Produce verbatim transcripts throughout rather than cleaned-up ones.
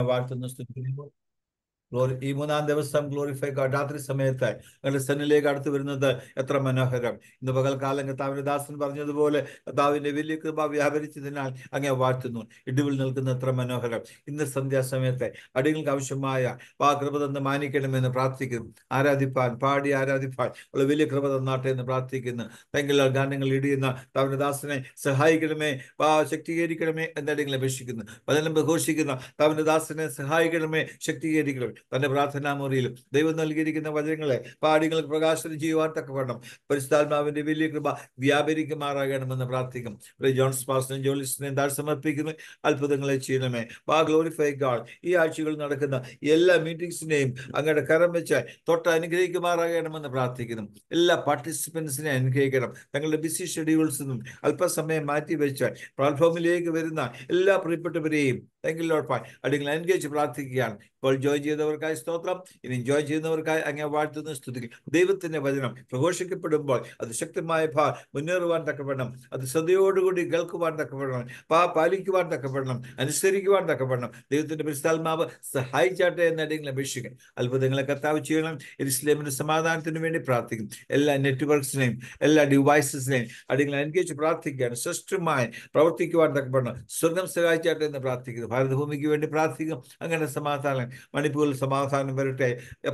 വാഴ്ത്തുന്നു, സ്തുതിക്കുന്നു. ഗ്ലോറി ഈ മൂന്നാം ദിവസം ഗ്ലോറിഫൈ ഗോഡ്. രാത്രി സമയത്ത് ഞങ്ങളുടെ സന്നിലേക്ക് അടുത്ത് വരുന്നത് എത്ര മനോഹരം. ഇന്ന് പകൽക്കാലം കർത്താവിന്റെ ദാസൻ പറഞ്ഞതുപോലെ കർത്താവിന്റെ വലിയ കൃപ വ്യാപരിച്ചതിനാൽ അങ്ങേ വാഴ്ത്തുന്നു. ഇടിവിൽ നിൽക്കുന്ന എത്ര മനോഹരം. ഇന്ന് സന്ധ്യാസമയത്തെ അടികൾക്ക് ആവശ്യമായ ആ കൃപ തന്ന് മാനിക്കണമെന്ന് പ്രാർത്ഥിക്കുന്നു. ആരാധിപ്പാൻ, പാടി ആരാധിപ്പാൻ ഉള്ള വലിയ കൃപ തന്നാട്ടെ എന്ന് പ്രാർത്ഥിക്കുന്നു. തെങ്കില ഗാനങ്ങൾ ഇടിയുന്ന കർത്താവിന്റെ ദാസനെ സഹായിക്കണമേ, ആ ശക്തീകരിക്കണമേ എന്നടികളെ അപേക്ഷിക്കുന്നു. വചനം പ്രഘോഷിക്കുന്ന കർത്താവിന്റെ ദാസനെ സഹായിക്കണമേ, ശക്തീകരിക്കണമേ. തന്റെ പ്രാർത്ഥനാ മുറിയിലും ദൈവം നൽകിയിരിക്കുന്ന വചനങ്ങളെ പാടികൾക്ക് പ്രകാശനം ചെയ്യുവാൻ തക്കവണ്ണം പരിശുദ്ധാത്മാവിന്റെ വലിയ കൃപ വ്യാപരിക്കുമാറാകണമെന്ന് പ്രാർത്ഥിക്കും. ജോൺസ് പാസ്റ്ററും ജോലിസിനെയും താഴെ സമർപ്പിക്കുന്നു. അത്ഭുതങ്ങളെ ചെയ്യണമേ. വാ ഗ്ലോറിഫൈ ഗോഡ്. ഈ ആഴ്ചകൾ നടക്കുന്ന എല്ലാ മീറ്റിംഗ്സിനെയും അങ്ങയുടെ കരം വെച്ച് തൊട്ട് അനുഗ്രഹിക്കുമാറാകണമെന്ന് പ്രാർത്ഥിക്കുന്നു. എല്ലാ പാർട്ടിസിപ്പൻസിനെ അനുഗ്രഹിക്കണം. തങ്ങളുടെ ബിസി ഷെഡ്യൂൾസിൽ നിന്നും അല്പസമയം മാറ്റി വെച്ച് പ്ലാറ്റ്ഫോമിലേക്ക് വരുന്ന എല്ലാ പ്രിയപ്പെട്ടവരെയും താങ്ക് യു ലോർഡ് ഫാദർ അടികൾ അനുഗ്രഹിച്ച് പ്രാർത്ഥിക്കുകയാണ്. ഇപ്പോൾ ജോയിൻ ചെയ്തവർക്കായി സ്തോത്രം. ഇനി ജോയിൻ ചെയ്യുന്നവർക്കായി അങ്ങേ വാഴ്ത്തുന്ന സ്തുതിക്കും. ദൈവത്തിന്റെ വചനം പ്രഘോഷിക്കപ്പെടുമ്പോൾ അത് ശക്തമായ ഭാ മുന്നേറുവാൻ തക്കപ്പെടണം. അത് ശ്രദ്ധയോടുകൂടി കേൾക്കുവാൻ തക്കപ്പെടണം. പാ പാലിക്കുവാൻ തക്കപ്പെടണം. അനുസരിക്കുവാൻ തക്കപ്പെടണം. ദൈവത്തിന്റെ പരിശുദ്ധാത്മാവ് സഹായിച്ചാട്ടെ എന്ന് അടികൾ അപേക്ഷിക്കും. അത്ഭുതങ്ങളെ കർത്താവ് ചെയ്യണം. യെരൂശലേമിന്റെ സമാധാനത്തിന് വേണ്ടി പ്രാർത്ഥിക്കും. എല്ലാ നെറ്റ്വർക്സിനെയും എല്ലാ ഡിവൈസസിനെയും അടികൾ അനുഗ്രഹിച്ച് പ്രാർത്ഥിക്കുകയാണ്. ശ്രേഷ്ഠമായി പ്രവർത്തിക്കുവാൻ തക്കപ്പെടണം. സ്വർഗം സഹായിച്ചാട്ടെ എന്ന് പ്രാർത്ഥിക്കുന്നു. ഭാരതഭൂമിക്ക് വേണ്ടി പ്രാർത്ഥിക്കും. അങ്ങനെ സമാധാനം മണിപ്പൂരിൽ സമാധാനം വരട്ടെ.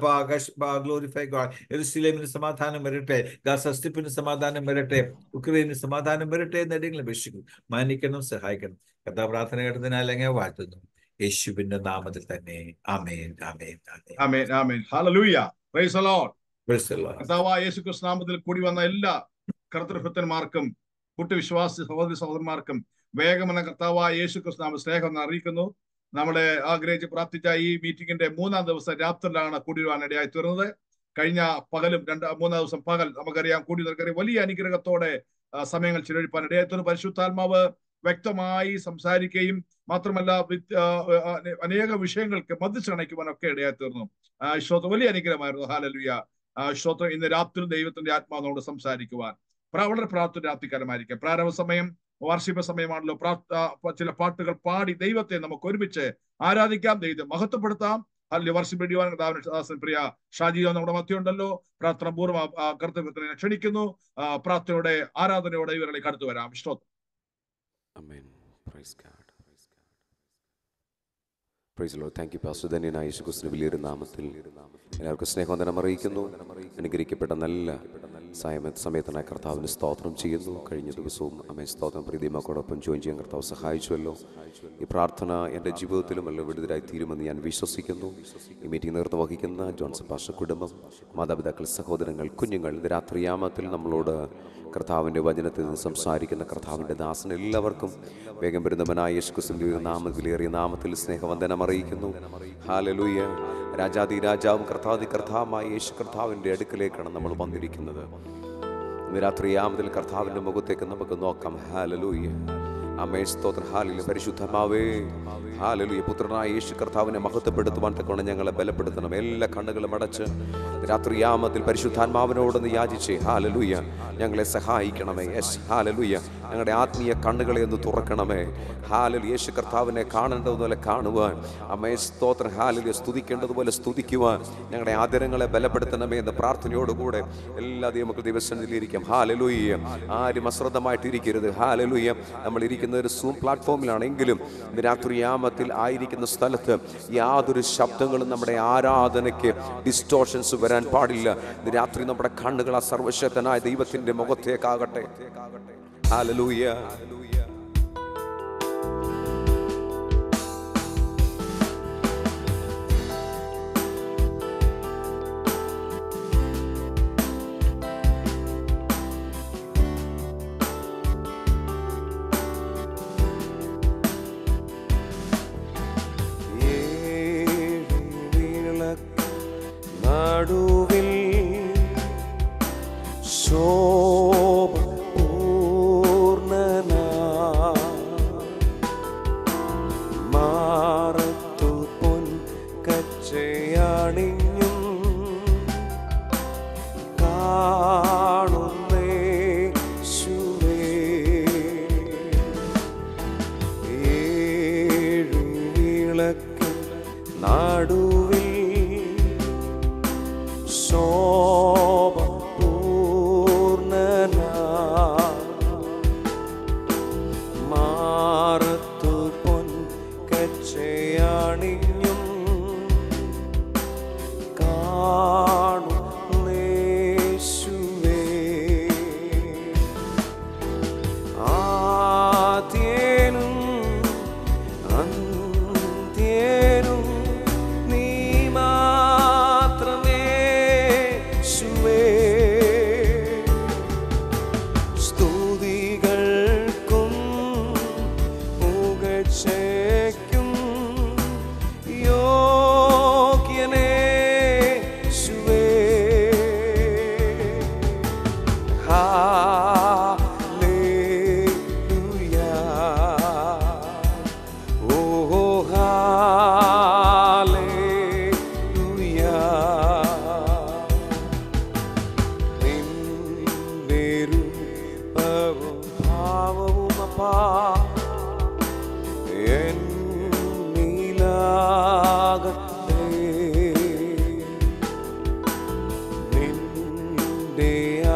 Glorify God. യെരൂശലേമിന് സമാധാനം വരട്ടെ. ഗാസ സ്ട്രിപ്പിന് സമാധാനം വരട്ടെ. ഉക്രൈനിന് സമാധാനം വരട്ടെ എന്ന് അടികൾ അപേക്ഷിക്കും. മാനിക്കണം, സഹായിക്കണം. കഥാ പ്രാർത്ഥന കേട്ടതിനാൽ അങ്ങ് വാഴ്ത്തുന്നു. യേശുവിന്റെ നാമത്തിൽ തന്നെ. ആമേൻ, ആമേൻ, ആമേൻ, ആമേൻ. ഹല്ലേലൂയ. Praise the Lord. Praise the lord. കർത്താവായ യേശുക്രിസ്തു നാമത്തിൽ കൂടി വന്ന എല്ലാ കർത്തൃഭക്തന്മാർക്കും കൂട്ടുവിശ്വാസി സഹോദരി സഹോദരന്മാർക്കും വേഗമെന്ന കർത്താവായ യേശുക്രിസ്തു നാമത്തിൽ സ്നേഹം അറിയിക്കുന്നു. നമ്മളെ ആഗ്രഹിച്ച് പ്രാർത്ഥിച്ച ഈ മീറ്റിംഗിന്റെ മൂന്നാം ദിവസം രാത്രിയിലാണ് കൂടി വരുവാൻ ഇടയായി തീർന്നത്. കഴിഞ്ഞ പകലും രണ്ട് മൂന്നാം ദിവസം പകൽ നമുക്കറിയാം കൂടി നിൽക്കറിയാം വലിയ അനുഗ്രഹത്തോടെ സമയങ്ങൾ ചിലവഴിപ്പാൻ ഇടയായി തീർന്നു. പരിശുദ്ധാത്മാവ് വ്യക്തമായി സംസാരിക്കുകയും മാത്രമല്ല അനേക വിഷയങ്ങൾക്ക് മധ്യസ്ഥണയ്ക്കുവാനൊക്കെ ഇടയായി തീർന്നു. ശ്രോത്രം വലിയ അനുഗ്രഹമായിരുന്നു. ഹല്ലേലൂയ. ശ്രോത്രം ഇന്ന് രാത്രി ദൈവത്തിന്റെ ആത്മാവിനോട് സംസാരിക്കുവാൻ വളരെ പ്രാർത്ഥന രാത്രികാലമായിരിക്കും. പ്രാരംഭ സമയം വാർഷിക സമയമാണല്ലോ. ചില പാട്ടുകൾ പാടി ദൈവത്തെ നമുക്ക് ഒരുമിച്ച് ആരാധിക്കാം, ദൈവത്തെ മഹത്വപ്പെടുത്താം. അല്ലെ വർഷിപ്പിടിവാൻ പ്രിയ ഷാജിയോ നമ്മുടെ മധ്യമുണ്ടല്ലോ. പ്രാർത്ഥന പൂർവ്വം കർത്തവ്യത്തിനെ ക്ഷണിക്കുന്നു. പ്രാർത്ഥനയോടെ ആരാധനയോടെ ഇവരിലേക്ക് അടുത്തു വരാം. ശ്രോത്രം. Praise lord. Thank you pastor. ധന്യനായ യേശുക്രിസ്തുവിന്റെ വലിയൊരു നാമത്തിൽ എല്ലാവർക്കും സ്നേഹവന്ദനം അറിയിക്കുന്നു. അനുഗ്രഹിക്കപ്പെട്ട നല്ല സമയത്തിനായി കർത്താവിന് സ്തോത്രം ചെയ്യുന്നു. കഴിഞ്ഞ ദിവസവും അമ്മേ സ്തോത്രം പ്രീതിമക്കോടൊപ്പം ജോയിൻ ചെയ്യാൻ കർത്താവ് സഹായിച്ചുവല്ലോ. ഈ പ്രാർത്ഥന എൻ്റെ ജീവിതത്തിലും എല്ലാം വിടുതലായി തീരുമെന്ന് ഞാൻ വിശ്വസിക്കുന്നു. ഈ മീറ്റിംഗ് നേതൃത്വം വഹിക്കുന്ന ജോൺസൺ പാസ്റ്റർ കുടുംബം, മാതാപിതാക്കൾ, സഹോദരങ്ങൾ, കുഞ്ഞുങ്ങൾ, ഇത് രാത്രിയാമത്തിൽ നമ്മളോട് കർത്താവിൻ്റെ വചനത്തിൽ നിന്ന് സംസാരിക്കുന്ന കർത്താവിൻ്റെ ദാസൻ എല്ലാവർക്കും വേഗം വരുന്നവനായ യേശുക്രിസ്തുവിന്റെ നാമത്തിൽ വിലയേറിയ നാമത്തിൽ സ്നേഹവന്ദനം അറിയിക്കുന്നു. ഹല്ലേലൂയ. രാജാതി രാജാവും കർത്താതി കർത്താവുമായ യേശു കർത്താവിൻ്റെ അടുക്കലേക്കാണ് നമ്മൾ വന്നിരിക്കുന്നത്. ഇന്ന് രാത്രിയാമത്തിൽ കർത്താവിൻ്റെ മുഖത്തേക്ക് നമുക്ക് നോക്കാം. ഹല്ലേലൂയ. ആമേൻ. സ്തോത്രം. ഹല്ലേലൂയ. പരിശുദ്ധമാവേ, ഹല്ലേലൂയ. പുത്രനായ യേശു കർത്താവിനെ മഹത്വപ്പെടുത്തുവാൻ തക്കവണ്ണം ഞങ്ങളെ ബലപ്പെടുത്തണം. എല്ലാ കണ്ണുകളും അടച്ച് രാത്രിയാമത്തിൽ പരിശുദ്ധാത്മാവിനോടൊന്ന് യാചിച്ചേ. ഹല്ലേലൂയ. ഞങ്ങളെ സഹായിക്കണമേ. യെസ്. ഹല്ലേലൂയ. ഞങ്ങളുടെ ആത്മീയ കണ്ണുകളെ ഒന്ന് തുറക്കണമേ. ഹല്ലേലൂയ. യേശു കർത്താവിനെ കാണേണ്ടതുപോലെ കാണുവാൻ, ആമേൻ. സ്തോത്രം. ഹല്ലേലൂയ. സ്തുതിക്കേണ്ടതുപോലെ സ്തുതിക്കുവാൻ ഞങ്ങളുടെ ആദരങ്ങളെ ബലപ്പെടുത്തണമേ എന്ന പ്രാർത്ഥനയോടുകൂടെ എല്ലാ ദൈവമക്കൾ ദിവസങ്ങളിലിരിക്കാം. ഹല്ലേലൂയ. ആരും അശ്രദ്ധമായിട്ടിരിക്കരുത്. ഹല്ലേലൂയ. നമ്മൾ ഇരിക്കുന്ന ഒരു സൂം പ്ലാറ്റ്ഫോമിലാണെങ്കിലും രാത്രിയാമത്തിൽ ആയിരിക്കുന്ന സ്ഥലത്ത് യാതൊരു ശബ്ദങ്ങളും നമ്മുടെ ആരാധനയ്ക്ക് ഡിസ്റ്റോർഷൻസ് വരാൻ പാടില്ല. രാത്രി നമ്മുടെ കണ്ണുകൾ ആ സർവശക്തനായ ദൈവത്തിന്റെ മുഖത്തേക്കാകട്ടെ. ഹല്ലേലൂയ. നടുവിൽ ശോഭ പൂർണ്ണനാ മാറത്തു പൊൻ കച്ചയാണിഞ്ഞും കാണുന്നേ ശുവേ ഏഴു വിളക്കിൻ നടുവിൽ ശോഭ പൂർണ്ണനാ മാറത്തു പൊൻ കച്ചയാണിഞ്ഞും കാണുന്നേശുവേ ആദ്യനും അന്ത്യനും നീ മാത്രമേ യേശുവേ സ്തുതികൾക്കും പുകഴ്ചയ്ക്കും യോഗ്യനേ യേശുവേ ഹല്ലേലൂയ ഓ ഹല്ലേലൂയ നിന്റെ രൂപവും ഭാവവും അപ്പാ എന്നിലാകട്ടെ നിന്റെ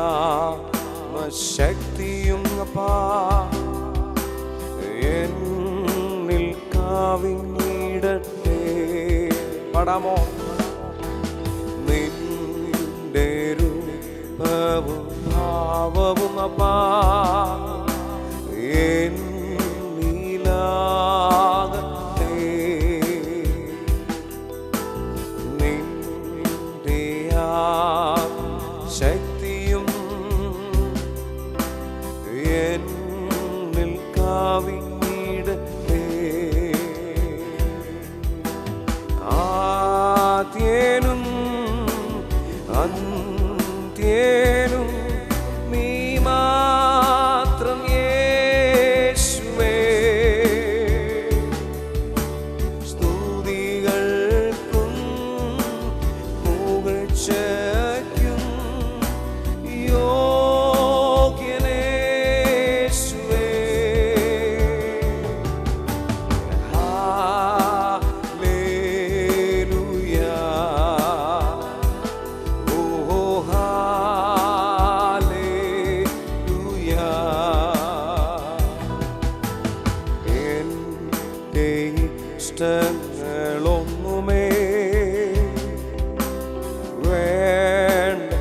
ആത്മശക്തിയും അപ്പാ എന്നിൽ കവിഞ്ഞിടട്ടെ. പാടാമോ? നിന്റെ രൂപവും ഭാവവും അപ്പാ എന്നിലാകട്ടെ നിന്റെ ശക്തിയും എന്നിൽ കവിഞ്ഞിടട്ടെ. ആദ്യനും അന്ത്യനും നീ മാത്രം യേശുവേ സ്തുതികൾക്കും പുകഴ്ചയ്ക്കും യോഗ്യനേ യേശുവേ ഹല്ലേലൂയ ഓ ഹല്ലേലൂയ എൻ്റെ ഇഷ്ടങ്ങളൊന്നുമേ വേണ്ട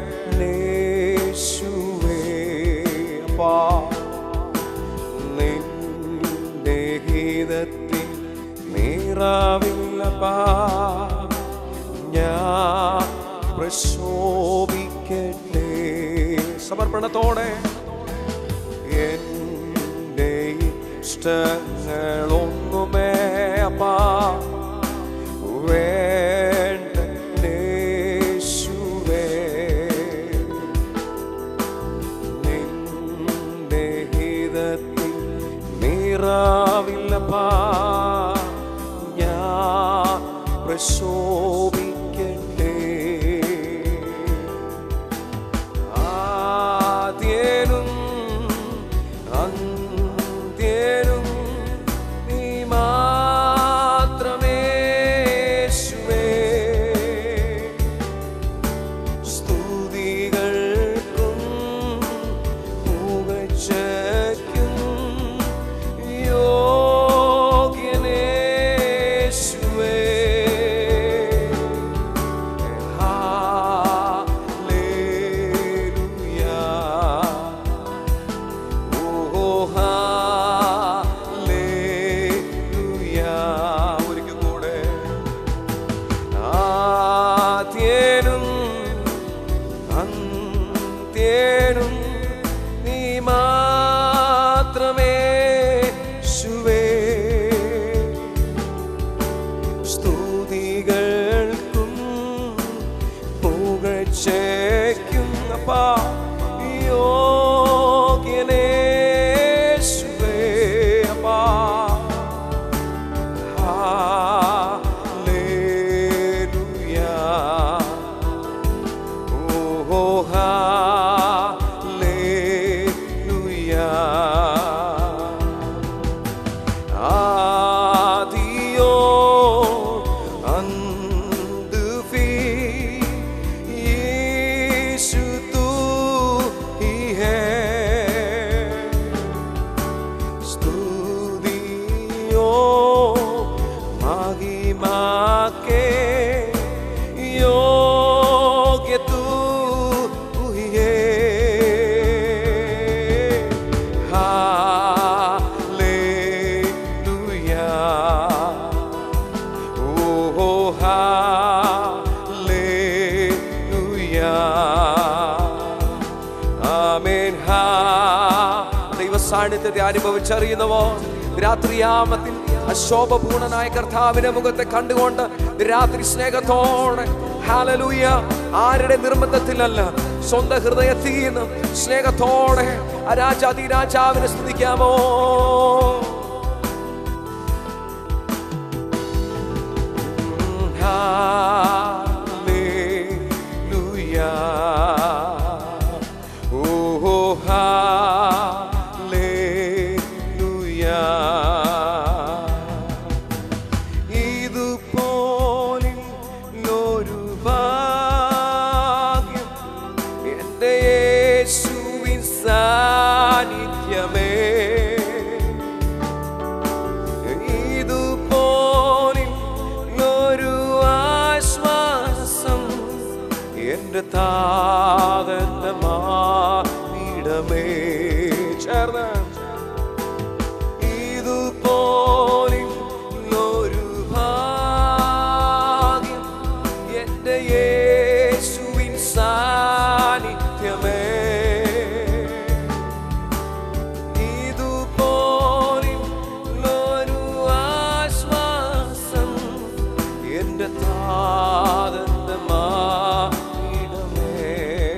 യേശുവേ അപ്പാ നിന്റെ ഗീതത്തിൽ നിറവില്ലപ്പാ ഞാൻ പ്രശോഭിക്കട്ടെ സമർപ്പണത്തോടെ എൻ്റെ ഇഷ്ടങ്ങളൊന്നുമേ അപ്പാ വേണ്ട യേശുവേ നിന്റെ ഹിതത്തിൽ നിറവില്ലപ്പാ ഞാൻ പ്രശോഭിക്കട്ടെ. ആദ്യനും അന്ത്യനും നീ മാത്രമേ യേശുവേ സ്തുതികൾക്കും പുകഴ്ചയ്ക്കും യോഗ്യനേ യേശുവേ ഹല്ലേലൂയ ഓ ഹല്ലേലൂയ ഒരിക്കൽ കൂടെ ആദ്യനും അന്ത്യനും നീ മാത്രമേ യേശുവേ സ്തുതികൾക്കും പുകഴ്ചയ്ക്കും അപ്പാ യോഗ്യനേ യേശുവേ അപ്പാ ഹല്ലേലൂയ ഓ ഹല്ലേലൂയ ആദിയോ അന്ത്യ महिमा के योग्य तू ही है। हालेलुया, ओ हालेलुया, ആമേൻ. ഹാ ദൈവ സാന്നിധ്യത്തെ അനുഭവിച്ചറിയുന്നവോ രാത്രിയാമത്തിൽ അശോഭപൂർണനായ കർത്താവിന്റെ മുഖത്തെ കണ്ടുകൊണ്ട് രാത്രി സ്നേഹത്തോടെ ഹല്ലേലൂയ, ആരുടെ നിർബന്ധത്തിലല്ല, സ്വന്തം ഹൃദയത്തിൽ നിന്ന് സ്നേഹത്തോടെ ആ രാജാതി രാജാവിനെ സ്തുതിക്കാമോ? ഹല്ലേലൂയ, ഓ ഹല്ലേലൂയ. ഇതുപോലൊരു ഭാഗ്യം എൻ്റെ യേശുവിൻ സാന്നിധ്യമേ, ഇതുപോലൊരു ആശ്വാസം എൻ്റെ താതന്റെ മാനിടമേ. ചേർന്ന് ഇതുപോലൊരു ഭാഗ്യം എൻ്റെ യേശുവിൻ സാന്നിധ്യമേ, ഇതുപോലൊരു ആശ്വാസം എൻ്റെ താതന്റെ മാനിടമേ,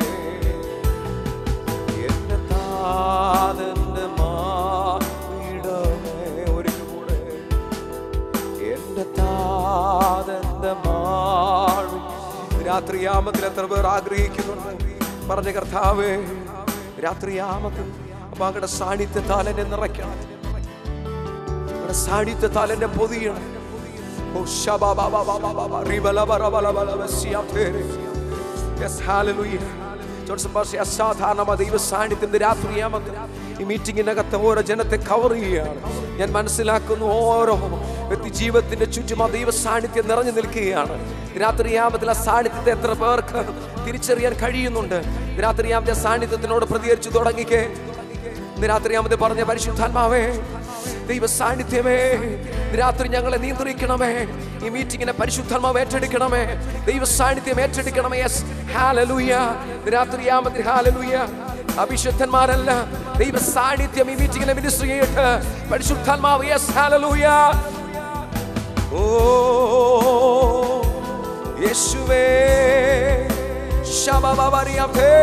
എൻ്റെ താതന്റെ മാനിടമേ. ഒരിക്കൽ കൂടെ എൻ്റെ താതന്റെ മാഴി. രാത്രിയാമത്തിൽ എത്ര പേർ ആഗ്രഹിക്കുന്നുണ്ട് പറഞ്ഞ കർത്താവേ, രാത്രിയാമത്തിൽ അപ്പാകയുടെ സാന്നിധ്യത്താൽ എന്നെ നിറയ്ക്കണം, അവിടെ സാന്നിധ്യത്താൽ എന്നെ പൊതിയണം. ഓ ശബബബബബബ റിബലബറബലബലബസിയാതേരെ. യെസ്, ഹല്ലേലൂയ. ജോൺസൺ പാസ്റ്റർ അസാധാരണമായ ദൈവ സാന്നിധ്യം രാത്രിയാമത്തിൽ ഈ മീറ്റിംഗിനകത്ത് ഓരോ ജനത്തെ കവർ ചെയ്യുകയാണ്. ഞാൻ മനസ്സിലാക്കുന്നു ഓരോ വ്യക്തി ജീവിതത്തിന്റെ ചുറ്റും ആ ദൈവ സാന്നിധ്യം നിറഞ്ഞു നിൽക്കുകയാണ്. രാത്രിയാമത്തിൽ ആ സാന്നിധ്യത്തെ എത്ര പേർക്ക് തിരിച്ചറിയാൻ കഴിയുന്നുണ്ട്? രാത്രിയാമത്തെ സാന്നിധ്യത്തിനോട് പ്രതികരിച്ചു തുടങ്ങിക്കേ. രാത്രിയാമത്തെ പറഞ്ഞ പരിശുദ്ധാത്മാവേ, ദൈവ സാന്നിധ്യമേ, രാത്രി ഞങ്ങളെ നിയന്ത്രിക്കണമേ. ഈ മീറ്റിങ്ങിനെ പരിശുദ്ധാത്മാവ് ഏറ്റെടുക്കണമേ, ദൈവ സാന്നിധ്യം ഏറ്റെടുക്കണമേ. യെസ്, ഹല്ലേലൂയ. രാത്രിയാമത്തിൽ ഹല്ലേലൂയ, അഭിഷക്തന്മാരല്ല, ദൈവ സാന്നിധ്യം ഈ മീറ്റിങ്ങിനെ മിനിസ്റ്റർ ചെയ്യട്ടെ. പരിശുദ്ധാത്മാവ്, യെസ്, ഹല്ലേലൂയ. ഓ യേശുവേ, ശബബബരിയാതേ.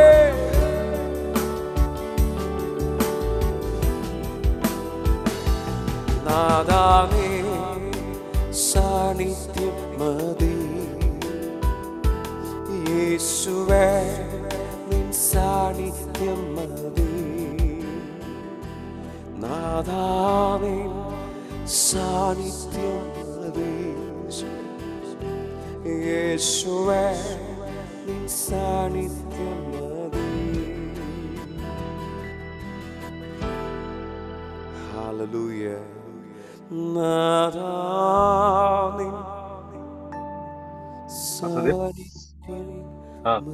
നാദാമേ സാന്നിധ്യം മതി, യേശുവേ നിൻ സാന്നിധ്യം മതി. നാദാമേ സാന്നിധ്യം മതി, യേശുവേ നിൻ സാന്നിധ്യം മതി. ഹല്ലേലൂയ. നാദാമേ സാന്നിധ്യം മതി.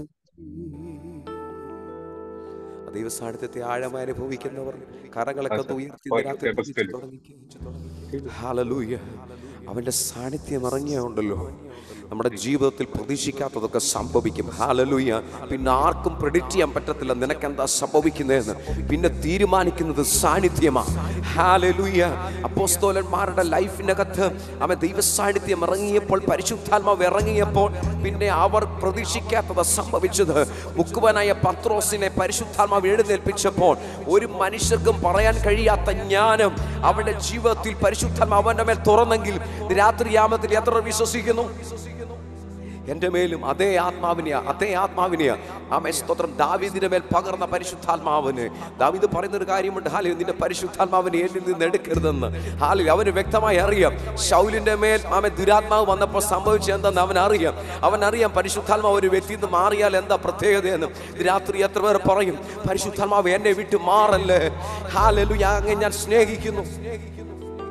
ദൈവ സാന്നിധ്യത്തെ ആഴമായി അനുഭവിക്കുന്നവർ കരങ്ങളൊക്കെ ഉയർത്തി തുടങ്ങി. ഹല്ലേലൂയ. അവന്റെ സാന്നിധ്യം ഇറങ്ങിയുണ്ടല്ലോ, നമ്മുടെ ജീവിതത്തിൽ പ്രതീക്ഷിക്കാത്തതൊക്കെ സംഭവിക്കും. ഹല്ലേലൂയ. പിന്നെ ആർക്കും പ്രെഡിക്റ്റ് ചെയ്യാൻ പറ്റത്തില്ല നിനക്കെന്താ സംഭവിക്കുന്നതെന്ന്. പിന്നെ തീരുമാനിക്കുന്നത് സാന്നിധ്യമാണ്. ഹല്ലേലൂയ. അപ്പോസ്തലന്മാരുടെ ലൈഫിനകത്ത് അവൻ ദൈവ സാന്നിധ്യം ഇറങ്ങിയപ്പോൾ, പരിശുദ്ധാത്മാവ് ഇറങ്ങിയപ്പോൾ പിന്നെ അവർ പ്രതീക്ഷിക്കാത്തത് സംഭവിച്ചത്. മുക്കുവനായ പത്രോസിനെ പരിശുദ്ധാത്മാവ് എഴുന്നേൽപ്പിച്ചപ്പോൾ ഒരു മനുഷ്യർക്കും പറയാൻ കഴിയാത്ത ജ്ഞാനം അവന്റെ ജീവിതത്തിൽ പരിശുദ്ധാത്മാവ് അവന്റെ മേൽ തുറന്നെങ്കിൽ രാത്രിയാമത്തിൽ എത്ര വിശ്വസിക്കുന്നു? എൻ്റെ മേലും അതേ ആത്മാവിനെയാ അതേ ആത്മാവിനെയാ ആമേൻ സ്തോത്രം ദാവീദിന്റെ മേൽ പകർന്ന പരിശുദ്ധാത്മാവിന്. ദാവീദ് പറയുന്നൊരു കാര്യമുണ്ട്, ഹാലേ നിന്റെ പരിശുദ്ധാത്മാവിനെ എന്നിൽ നിന്ന് എടുക്കരുതെന്ന്. ഹാലേ അവന് വ്യക്തമായി അറിയാം ശൗലിന്റെ മേൽ ആമേൻ ദുരാത്മാവ് വന്നപ്പോൾ സംഭവിച്ചത് എന്താന്ന് അവൻ അറിയാം. അവൻ അറിയാം പരിശുദ്ധാത്മാവ് ഒരു വ്യക്തിയിൽ നിന്ന് മാറിയാൽ എന്താ പ്രത്യേകതയെന്ന്. രാത്രി എത്ര പേർ പറയും പരിശുദ്ധാത്മാവ് എന്നെ വിട്ട് മാറല്ലേ? ഹാലേ അങ്ങനെ ഞാൻ സ്നേഹിക്കുന്നു.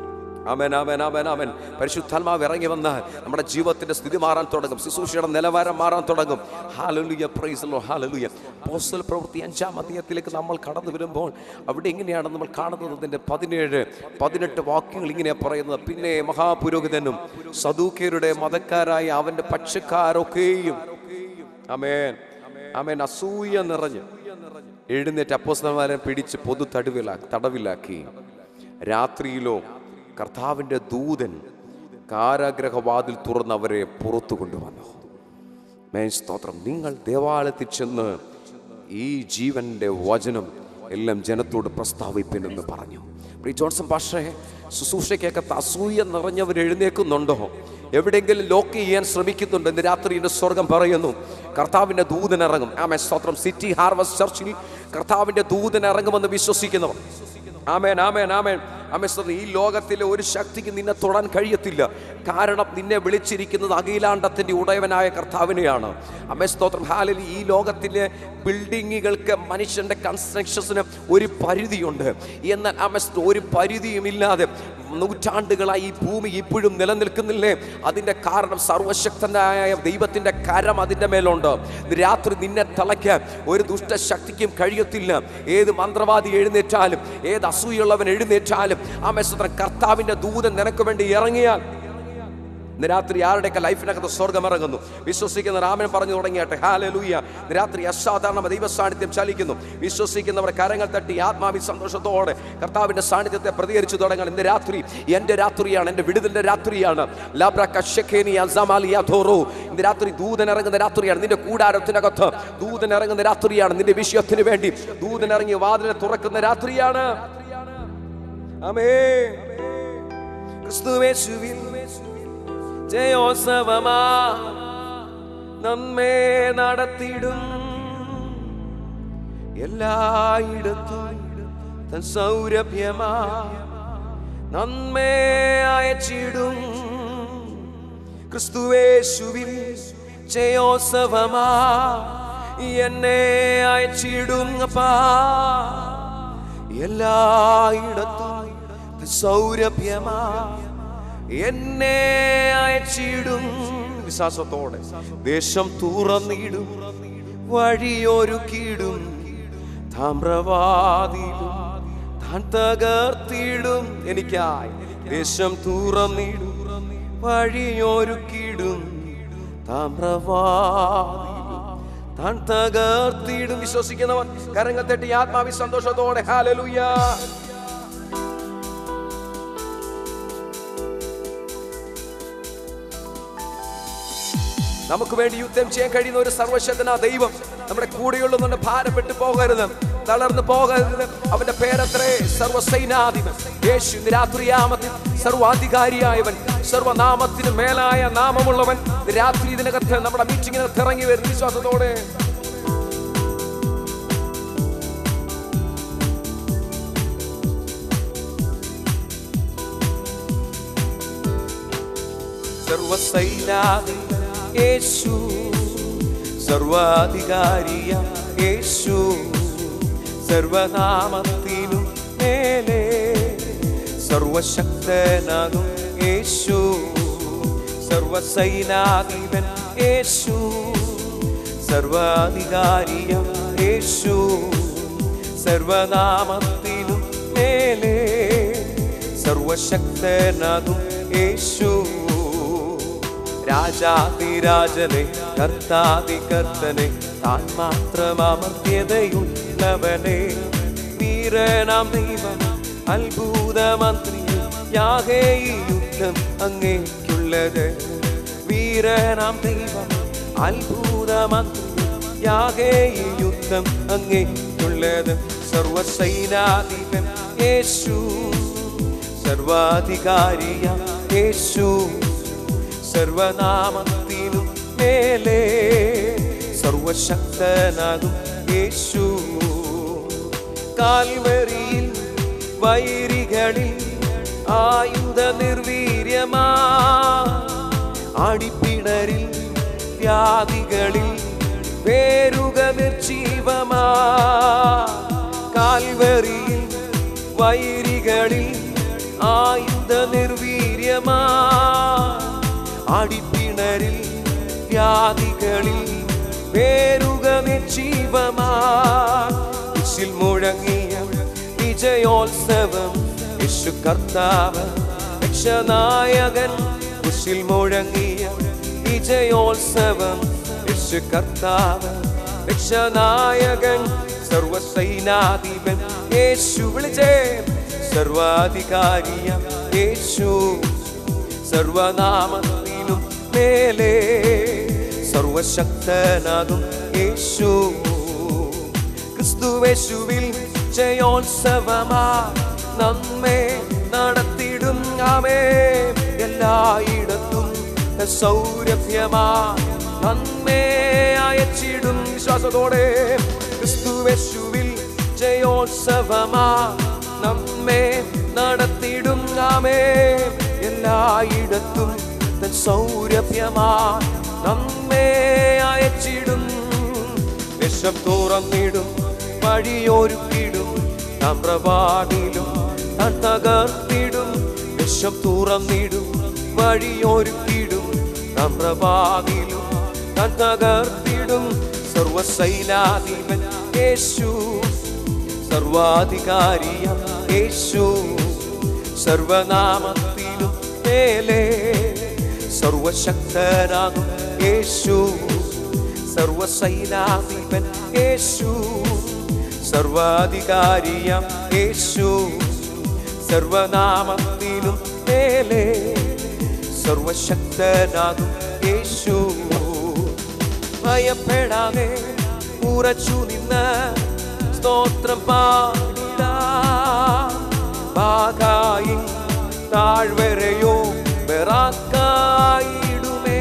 ആമേൻ, ആമേൻ, ആമേൻ, ആമേൻ. പരിശുദ്ധാത്മാവ് ഇറങ്ങി വന്നാൽ നമ്മുടെ ജീവിതത്തിന്റെ സ്ഥിതി മാറാൻ തുടങ്ങും, ശുശ്രൂഷയുടെ നിലവാരം മാറാൻ തുടങ്ങും. ഹല്ലേലൂയ, പ്രൈസ് ദി ലോർഡ്, ഹല്ലേലൂയ. അപ്പോസ്തല പ്രവൃത്തി അഞ്ചാം അധ്യായത്തിലേക്ക് നമ്മൾ കടന്നു വരുമ്പോൾ അവിടെ ഇങ്ങനെയാണ് നമ്മൾ കാണുന്നത്. അതിൻ്റെ പതിനേഴ് പതിനെട്ട് വാക്യങ്ങൾ ഇങ്ങനെയാണ് പറയുന്നത്. പിന്നെ മഹാപുരോഹിതനും സദൂക്യരുടെ മതക്കാരായ അവന്റെ പക്ഷക്കാരൊക്കെയും ആമേൻ, ആമേൻ, അസൂയ നിറഞ്ഞ് എഴുന്നേറ്റ് അപ്പോസ്തലന്മാരെ പിടിച്ച് പൊതു തടവിലാ തടവിലാക്കി രാത്രിയിലോ കർത്താവിൻ്റെ ദൂതൻ കാരാഗ്രഹവാതിൽ തുറന്ന് അവരെ പുറത്തു കൊണ്ടുവന്നു. മേൻ സ്തോത്രം. നിങ്ങൾ ദേവാലയത്തിൽ ചെന്ന് ഈ ജീവന്റെ വചനം എല്ലാം ജനത്തോട് പ്രസ്താവിപ്പിനെന്ന് പറഞ്ഞു. ജോൺസൺ പാഷേ, ശുശ്രൂഷയ്ക്കകത്ത് അസൂയ നിറഞ്ഞവർ എഴുന്നേൽക്കുന്നുണ്ടോ? എവിടെയെങ്കിലും ലോക്ക് ചെയ്യാൻ ശ്രമിക്കുന്നുണ്ട്? ഇന്ന് രാത്രി എൻ്റെ സ്വർഗം പറയുന്നു, കർത്താവിൻ്റെ ദൂതൻ ഇറങ്ങും. ആമേൻ, സ്തോത്രം. സിറ്റി ഹാർവസ്റ്റ് ചർച്ചിൽ കർത്താവിൻ്റെ ദൂതൻ ഇറങ്ങുമെന്ന് വിശ്വസിക്കുന്നവർ, ആമേൻ, ആമേൻ, ആമേൻ, ആമേൻ. ഈ ലോകത്തിലെ ഒരു ശക്തിക്ക് നിന്നെ തൊടാൻ കഴിയത്തില്ല. കാരണം നിന്നെ വിളിച്ചിരിക്കുന്നത് അഖിലാണ്ടത്തിൻ്റെ ഉടയവനായ കർത്താവിനെയാണ്. ആമേൻ, സ്തോത്രം, ഹല്ലേലൂയ. ഈ ലോകത്തിലെ ബിൽഡിങ്ങുകൾക്ക് മനുഷ്യൻ്റെ കൺസ്ട്രക്ഷൻസിന് ഒരു പരിധിയുണ്ട്. എന്നാൽ ആമേൻ, ഒരു പരിധിയുമില്ലാതെ നൂറ്റാണ്ടുകളായി ഈ ഭൂമി ഇപ്പോഴും നിലനിൽക്കുന്നില്ലേ? അതിൻ്റെ കാരണം സർവശക്തനായ ദൈവത്തിൻ്റെ കരം അതിൻ്റെ മേലുണ്ട്. രാത്രി നിന്നെ തളയ്ക്കാൻ ഒരു ദുഷ്ടശക്തിക്കും കഴിയത്തില്ല. ഏത് മന്ത്രവാദി എഴുന്നേറ്റാലും, ഏത് അസൂയുള്ളവൻ എഴുന്നേറ്റാലും, ആമേൻ, സ്തോത്രം, കർത്താവിൻ്റെ ദൂതൻ നിനക്ക് വേണ്ടി ഇറങ്ങിയാൽ ഇന്ന് രാത്രി ആരുടെയൊക്കെ ലൈഫിനകത്ത് സ്വർഗം ഇറങ്ങുന്നു വിശ്വസിക്കുന്ന രാമൻ പറഞ്ഞു തുടങ്ങിയാട്ടെ. ഹല്ലേലൂയ. രാത്രി അസാധാരണ ദൈവ സാന്നിധ്യം ചലിക്കുന്നു. വിശ്വസിക്കുന്നവർ കരങ്ങൾ തട്ടി ആത്മാവി സന്തോഷത്തോടെ കർത്താവിന്റെ സാന്നിധ്യത്തെ പ്രതികരിച്ചു തുടങ്ങണം. ഇന്ന് രാത്രി എൻ്റെ രാത്രിയാണ്, എൻ്റെ വിടുതലിന്റെ രാത്രിയാണ്. ഇന്ന് രാത്രി ദൂതൻ ഇറങ്ങുന്ന രാത്രിയാണ്. നിന്റെ കൂടാരത്തിനകത്ത് ദൂതൻ ഇറങ്ങുന്ന രാത്രിയാണ്. നിന്റെ വിഷയത്തിന് വേണ്ടി ദൂതൻ ഇറങ്ങി വാതിലെ തുറക്കുന്ന രാത്രിയാണ്. ആമേൻ. ക്രിസ്തുയേശുവിൽ ജയോത്സവമാ നമ്മെ നടത്തിടും, എല്ലായിടത്തും തൻ സൗരഭ്യമാ നമ്മെ അയച്ചിടും. ക്രിസ്തുയേശുവിൽ ജയോത്സവമാ എന്നെ അയച്ചിടും അപ്പാ, എല്ലായിടത്തും തൻ സൗരഭ്യമാ എന്നെ അയച്ചിടും. വിശ്വാസത്തോടെ ദേശം തുറന്നിടും, വഴിയൊരുക്കിടും, താമ്രവാതിലും താൻ തകർത്തിടും. എനിക്കായി ദേശം തുറന്നിടും, വഴിയൊരുക്കിടും, താമ്രവാതിലും താൻ തകർത്തിടും. വിശ്വസിക്കുന്നവൻ കരങ്ങൾ തട്ടി ആത്മാവി സന്തോഷത്തോടെ ഹല്ലേലൂയ. നമുക്ക് വേണ്ടി യുദ്ധം ചെയ്യാൻ കഴിയുന്ന ഒരു സർവശക്തനായ ദൈവം നമ്മുടെ കൂടെയുള്ളതുകൊണ്ട് ഭാരപ്പെട്ടു പോകരുത്, തളർന്നു പോകരുത്. അവന്റെ പേരത്രേ സർവസൈനാധിപൻ യേശു. രാത്രിയാമത്തിൽ സർവാധികാരിയായവൻ, സർവനാമത്തിന് മേലായ നാമമുള്ളവൻ രാത്രി ഇതിനകത്ത് നമ്മുടെ മീറ്റിങ്ങിനകത്ത് ഇറങ്ങി വരുന്ന വിശ്വാസത്തോടെ സർവസൈനാധിപൻ യേശു, സർവാധികാരിയ യേശു, സർവനാമത്തിനും മേലെ സർവശക്തനാകും യേശു, സർവസൈനാധിപൻ യേശു, സർവാധികാരിയ യേശു, സർവനാമത്തിനും മേലെ സർവശക്തനാകും യേശു. രാജാതിരാജനെ കർത്താതി കർത്തനെ താൻ മാത്രം അമർത്യതയുള്ളവനെ, വീരനാം ദൈവം അത്ഭുതമന്ത്രി യാഹേ, ഈ യുദ്ധം അങ്ങേക്കുള്ളത്. വീരനാം ദൈവം അത്ഭുതമന്ത്രി യാഹേ, ഈ യുദ്ധം അങ്ങേക്കുള്ളത്. സർവസൈനാധിപൻ യേശു, സർവാധികാരിയ യേശു, സർവനാമത്തിനും മേലെ സർവശക്തനാകും യേശു. കാൽവരിയിൽ വൈരികളിൽ ആയുധ നിർവീര്യമാ, അടിപ്പിണരിൽ വ്യാധികളിൽ പേരുക നിർജീവമാ. കാൽവരിയിൽ വൈരികളിൽ ആയുധ നിർവീര്യമാ അടിപ്പിണരിൽ വ്യാധികളിൽ പേരുക നിജീവമാ കുരിശിൽ മുഴങ്ങിയ വിജയോത്സവം യേശു കർത്താവ് രക്ഷനായകൻ കുരിശിൽ മുഴങ്ങിയ വിജയോത്സവം യേശു കർത്താവ് രക്ഷനായകൻ സർവസൈനാധിപൻ യേശു വിളിച്ചേ സർവാധികാരിയ യേശു സർവനാമത്തിനും മേലെ സർവശക്തനാകും യേശു ക്രിസ്തുവേശുവിൽ ജയോത്സവമാ നമ്മെ നടത്തിടും ആമേൻ എല്ലായിടത്തും സൗരഭ്യമാ നമ്മെ അയച്ചിടും വിശ്വാസത്തോടെ ക്രിസ്തുവേശുവിൽ ജയോത്സവമാ നമ്മെ നടത്തിടും ആമേൻ എല്ലായിടത്തും സൗരഭ്യമാ നമ്മെ അയച്ചിടും വിഷം തുറന്നിടും വഴിയൊരുക്കിടും നാം പ്രവാദിലും താൻ തകർത്തിടും വിഷം തുറന്നിടും വഴിയൊരുക്കിടും നാം പ്രവാദിലും താൻ തകർത്തിടും സർവസൈനാധിപൻ യേശു സർവാധികാരിയ യേശു സർവനാമത്തിലും മേലെ സർവശക്തനാകും യേശു സർവസൈനാധിപൻ യേശു സർവാധികാരിയം യേശു സർവനാമത്തിലും മേലെ സർവശക്തനാകും യേശു ഭയപ്പെടാതെ ഉറച്ചു നിന്ന് സ്തോത്രം പാടിടാം ബാധായി താഴ്വരയോ വെറാക്കായിടുമേ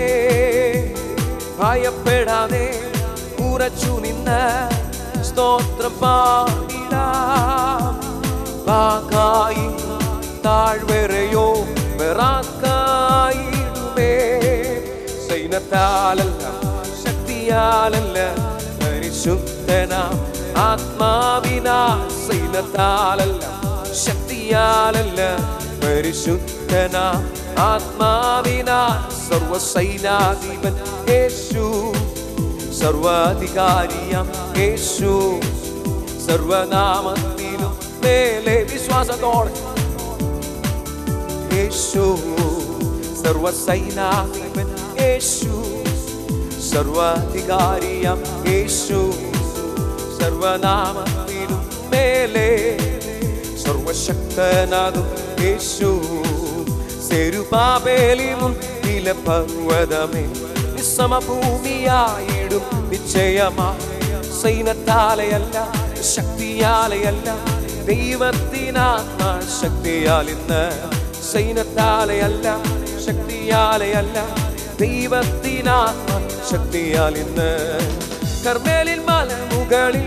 ഭയപ്പെടാതെ ഉറച്ചു നിന്ന് സ്തോത്രം പാടിടാം ബാധായി താഴ്വരയോ വെറാക്കായിടുമേ സൈന്യത്താലല്ല ശക്തിയാലല്ല പരിശുദ്ധനാം ആത്മാവിനാൽ സൈന്യത്താലല്ല ശക്തിയാലല്ല പരിശുദ്ധനാം ആത്മാവിനാൽ സർവസൈനാധിപൻ യേശു സർവാധികാരിയം യേശു സർവനാമത്തിലും മേലെ വിശ്വാസത്തോടെ യേശു സർവസൈനാധിപൻ യേശു സർവാധികാരിയം യേശു സർവനാമത്തിലും മേലെ സർവശക്തനാകും യേശു സെരുബാബേലിനും നിലപർവ്വതമേ നിസ്സമഭൂമിയായിടും നിശ്ചയമാ സൈന്യത്താലെയല്ല ശക്തിയാലെയല്ല ദൈവത്തിനാത്മാ ശക്തിയാൽ ഇന്ന് സൈന്യത്താലെയല്ല ശക്തിയാലെയല്ല ദൈവത്തിനാത്മാ ശക്തിയാൽ ഇന്ന് കർമ്മേലിൻ മലമുകളിൽ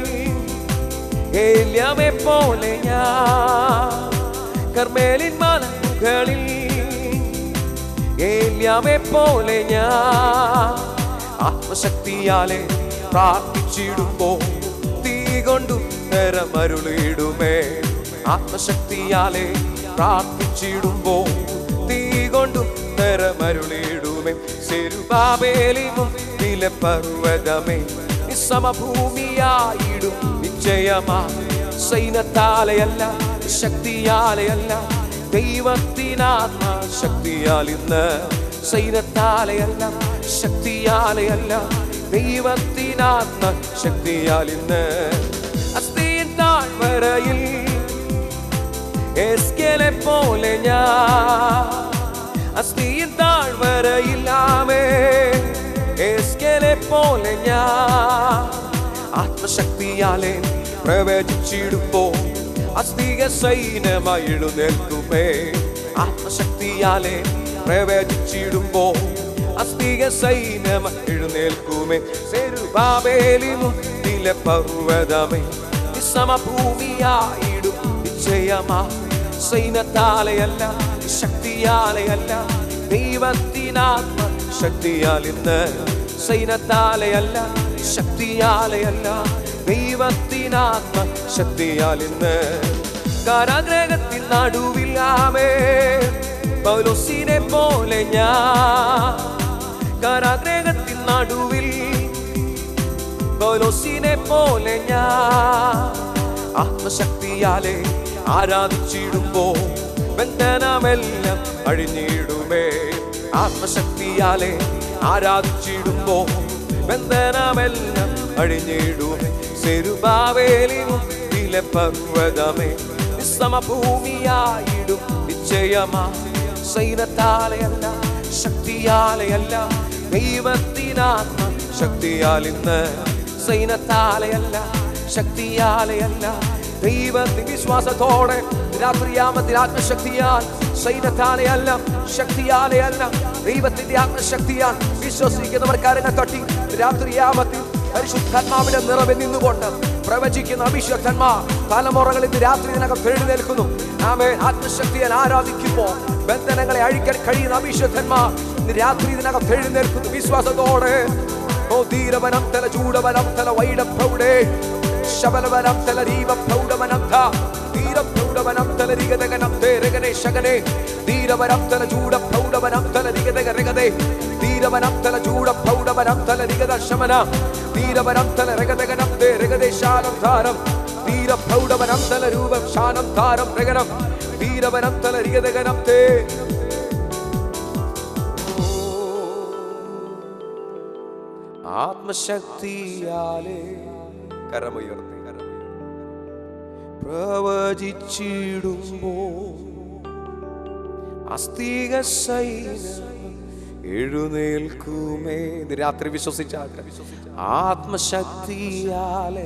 ഏലിയാമെ പോലെ ഞാൻ കർമ്മേലിൻ മലമുകളിൽ ഏലിയാമെ പോലെ ഞാൻ ആത്മശക്തിയാലെ പ്രാർത്ഥിച്ചിടുമ്പോ തീ കൊണ്ടും തരമരുളിടുമേ ആത്മശക്തിയാലെ പ്രാർത്ഥിച്ചിടുമ്പോ തീ കൊണ്ടും തരമരുളിടുമേ സെരുബാബേലിനും നിലപർവ്വതമേ നിസ്സമഭൂമിയായിടും നിശ്ചയമാ സൈന്യത്താലെയല്ല ശക്തിയാലെയല്ല ദൈവത്തിനാത്മാ ശക്തിയാൽ ഇന്ന് സൈന്യത്താലെയല്ല ശക്തിയാലെയല്ല ദൈവത്തിനാത്മാ ശക്തിയാൽ ഇന്ന് അസ്ഥിയിൻ താഴ്വരയിൽ എസ്കേലെ പോലെ ഞാൻ അസ്ഥിയിൻ താഴ്വരയിൽ ആമേൻ എസ്കേലെ പോലെ ഞാൻ ആത്മശക്തിയാലെ പ്രവചിച്ചിടുമ്പോ അസ്ഥിക സൈന്യമായി എഴുന്നേൽക്കുമേ ആത്മശക്തിയാലെ പ്രവചിച്ചിടുമ്പോ അസ്ഥിക സൈന്യമായി എഴുന്നേൽക്കുമേ സെരുബാബേലിനും നിലപർവ്വതമേ നിസ്സമഭൂമിയായിടും നിശ്ചയമാ സൈന്യത്താലെയല്ല ശക്തിയാലെയല്ല ദൈവത്തിനാത്മ ശക്തിയാൽ ഇന്ന് സൈന്യത്താലെയല്ല ശക്തിയാലെയല്ല ദൈവത്തിനാത്മ ശക്തിയാൽ ഇന്ന് കാരാഗ്രഹത്തിൻ നടുവിൽ ആമേൻ പൗലോസിനെ പോലെ ഞാൻ കാരാഗ്രഹത്തിൻ നടുവിൽ പൗലോസിനെ പോലെ ഞാൻ ആത്മശക്തിയാലെ ആരാധിച്ചിടുമ്പോ ബന്ധനമെല്ലാം അഴിഞ്ഞിടുമേ. ആത്മശക്തിയാലെ ആരാധിച്ചിടുമ്പോ ബന്ധനമെല്ലാം അഴിഞ്ഞിടുമേ. സെരുബാബേലിനും വില പർവ്വതമേ നിസ്സമഭൂമിയായിടും നിശ്ചയമാ. സൈന്യത്താലെയല്ല ശക്തിയാലെയല്ല ദൈവത്തിനാത്മ ശക്തിയാൽ ഇന്ന്. സൈന്യത്താലെയല്ല ശക്തിയാലെയല്ല ദൈവത്തിൽ വിശ്വാസത്തോടെ രാത്രിയാമത്തിൽ ആത്മശക്തിയാൽ സൈന്യത്താലെയല്ല ശക്തിയാലെയല്ല ദൈവത്തിന്റെ ആത്മശക്തിയാൽ വിശ്വസിക്കുന്നവർ കരങ്ങൾ തട്ടി രാത്രിയാമത്തിൽ പരിശുദ്ധാത്മാവിന്റെ നിറവിൽ നിന്നുകൊണ്ട് പ്രവചിക്കുന്ന അഭിഷക്തന്മാർ തലമുറകൾ ഇന്ന് രാത്രി ഇതിനകം എഴുന്നേൽക്കുന്നു. ആമേൻ. ആത്മശക്തിയാൽ ആരാധിക്കുമ്പോൾ ബന്ധനങ്ങളെ അഴിക്കാൻ കഴിയുന്ന അഭിഷക്തന്മാർ ഇന്ന് രാത്രി ഇതിനകം എഴുന്നേൽക്കുന്നു വിശ്വാസത്തോടെ. ഓ ധീരവനം തല ചൂടവനം തല വൈഡപ്രൗഢേ ശബലവനം തല രീവപ്രൗഢവനം ധ ധീരപ്രൗഢവനം തല രിഗതകനം തേ രഗനേ ശഗനേ ധീരവനം തല ചൂടപ്രൗഢവനം തല രിഗതക രഗതേ ധീരവനം തല ചൂടപ്രൗഢവനം തല രിഗത ശമന ധീരവനം തല രഗതകനം തേ രഗതേ ശാനം ധാരം ധീരപ്രൗഢവനം തല രൂപം ശാനം ധാരം രഗനം ധീരവനം തല രിഗതകനം തേ. ആത്മശക്തിയാലേ കരമുയർത്തി പ്രവചിച്ചിടുമ്പോ അസ്ഥിക സൈന്യം എഴുന്നേൽക്കുമേ. രാത്രി വിശ്വസിച്ചാട്ടെ. ആത്മശക്തിയാലെ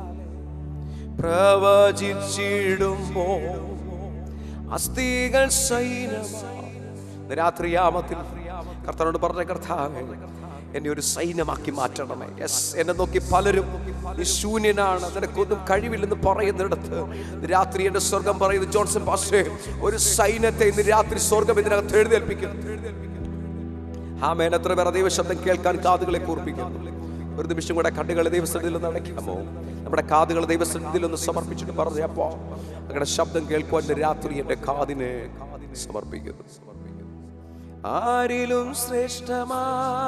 പ്രവചിച്ചിടുമ്പോ അസ്ഥികൾ സൈന്യം. രാത്രിയാമത്തിൽ കർത്താവിനോട് പറഞ്ഞ കർത്താവേ എന്നെ ഒരു സൈന്യമാക്കി മാറ്റണമേ. യെസ്, എന്നെ നോക്കി പലരും ഈ ശൂന്യനാണ് നിനക്കൊന്നും കഴിവില്ലെന്ന് പറയുന്നിടത്ത് രാത്രി എന്റെ സ്വർഗം പറയുന്നു ജോൺസൺ പാസ്റ്റേ ഒരു സൈന്യത്തെ ഇന്ന് രാത്രി സ്വർഗം ഇതിനകത്ത് എഴുന്നേൽപ്പിക്കും. ആമേൻ. എത്ര പേർ ദൈവശബ്ദം കേൾക്കാൻ കാതുകളെ കൂർപ്പിക്കുന്നു. ഒരു നിമിഷം കൂടെ കണ്ണുകളെ ദൈവസന്നിധിയിൽ ഒന്ന് അടയ്ക്കാമോ? നമ്മുടെ കാതുകൾ ദൈവസന്നിധിയിൽ ഒന്ന് സമർപ്പിച്ചിട്ട് പറഞ്ഞപ്പോ അങ്ങനെ ശബ്ദം കേൾക്കുവാൻ രാത്രി എന്റെ കാതിനെ സമർപ്പിക്കുന്നു. ആരിലും ശ്രേഷ്ഠമാ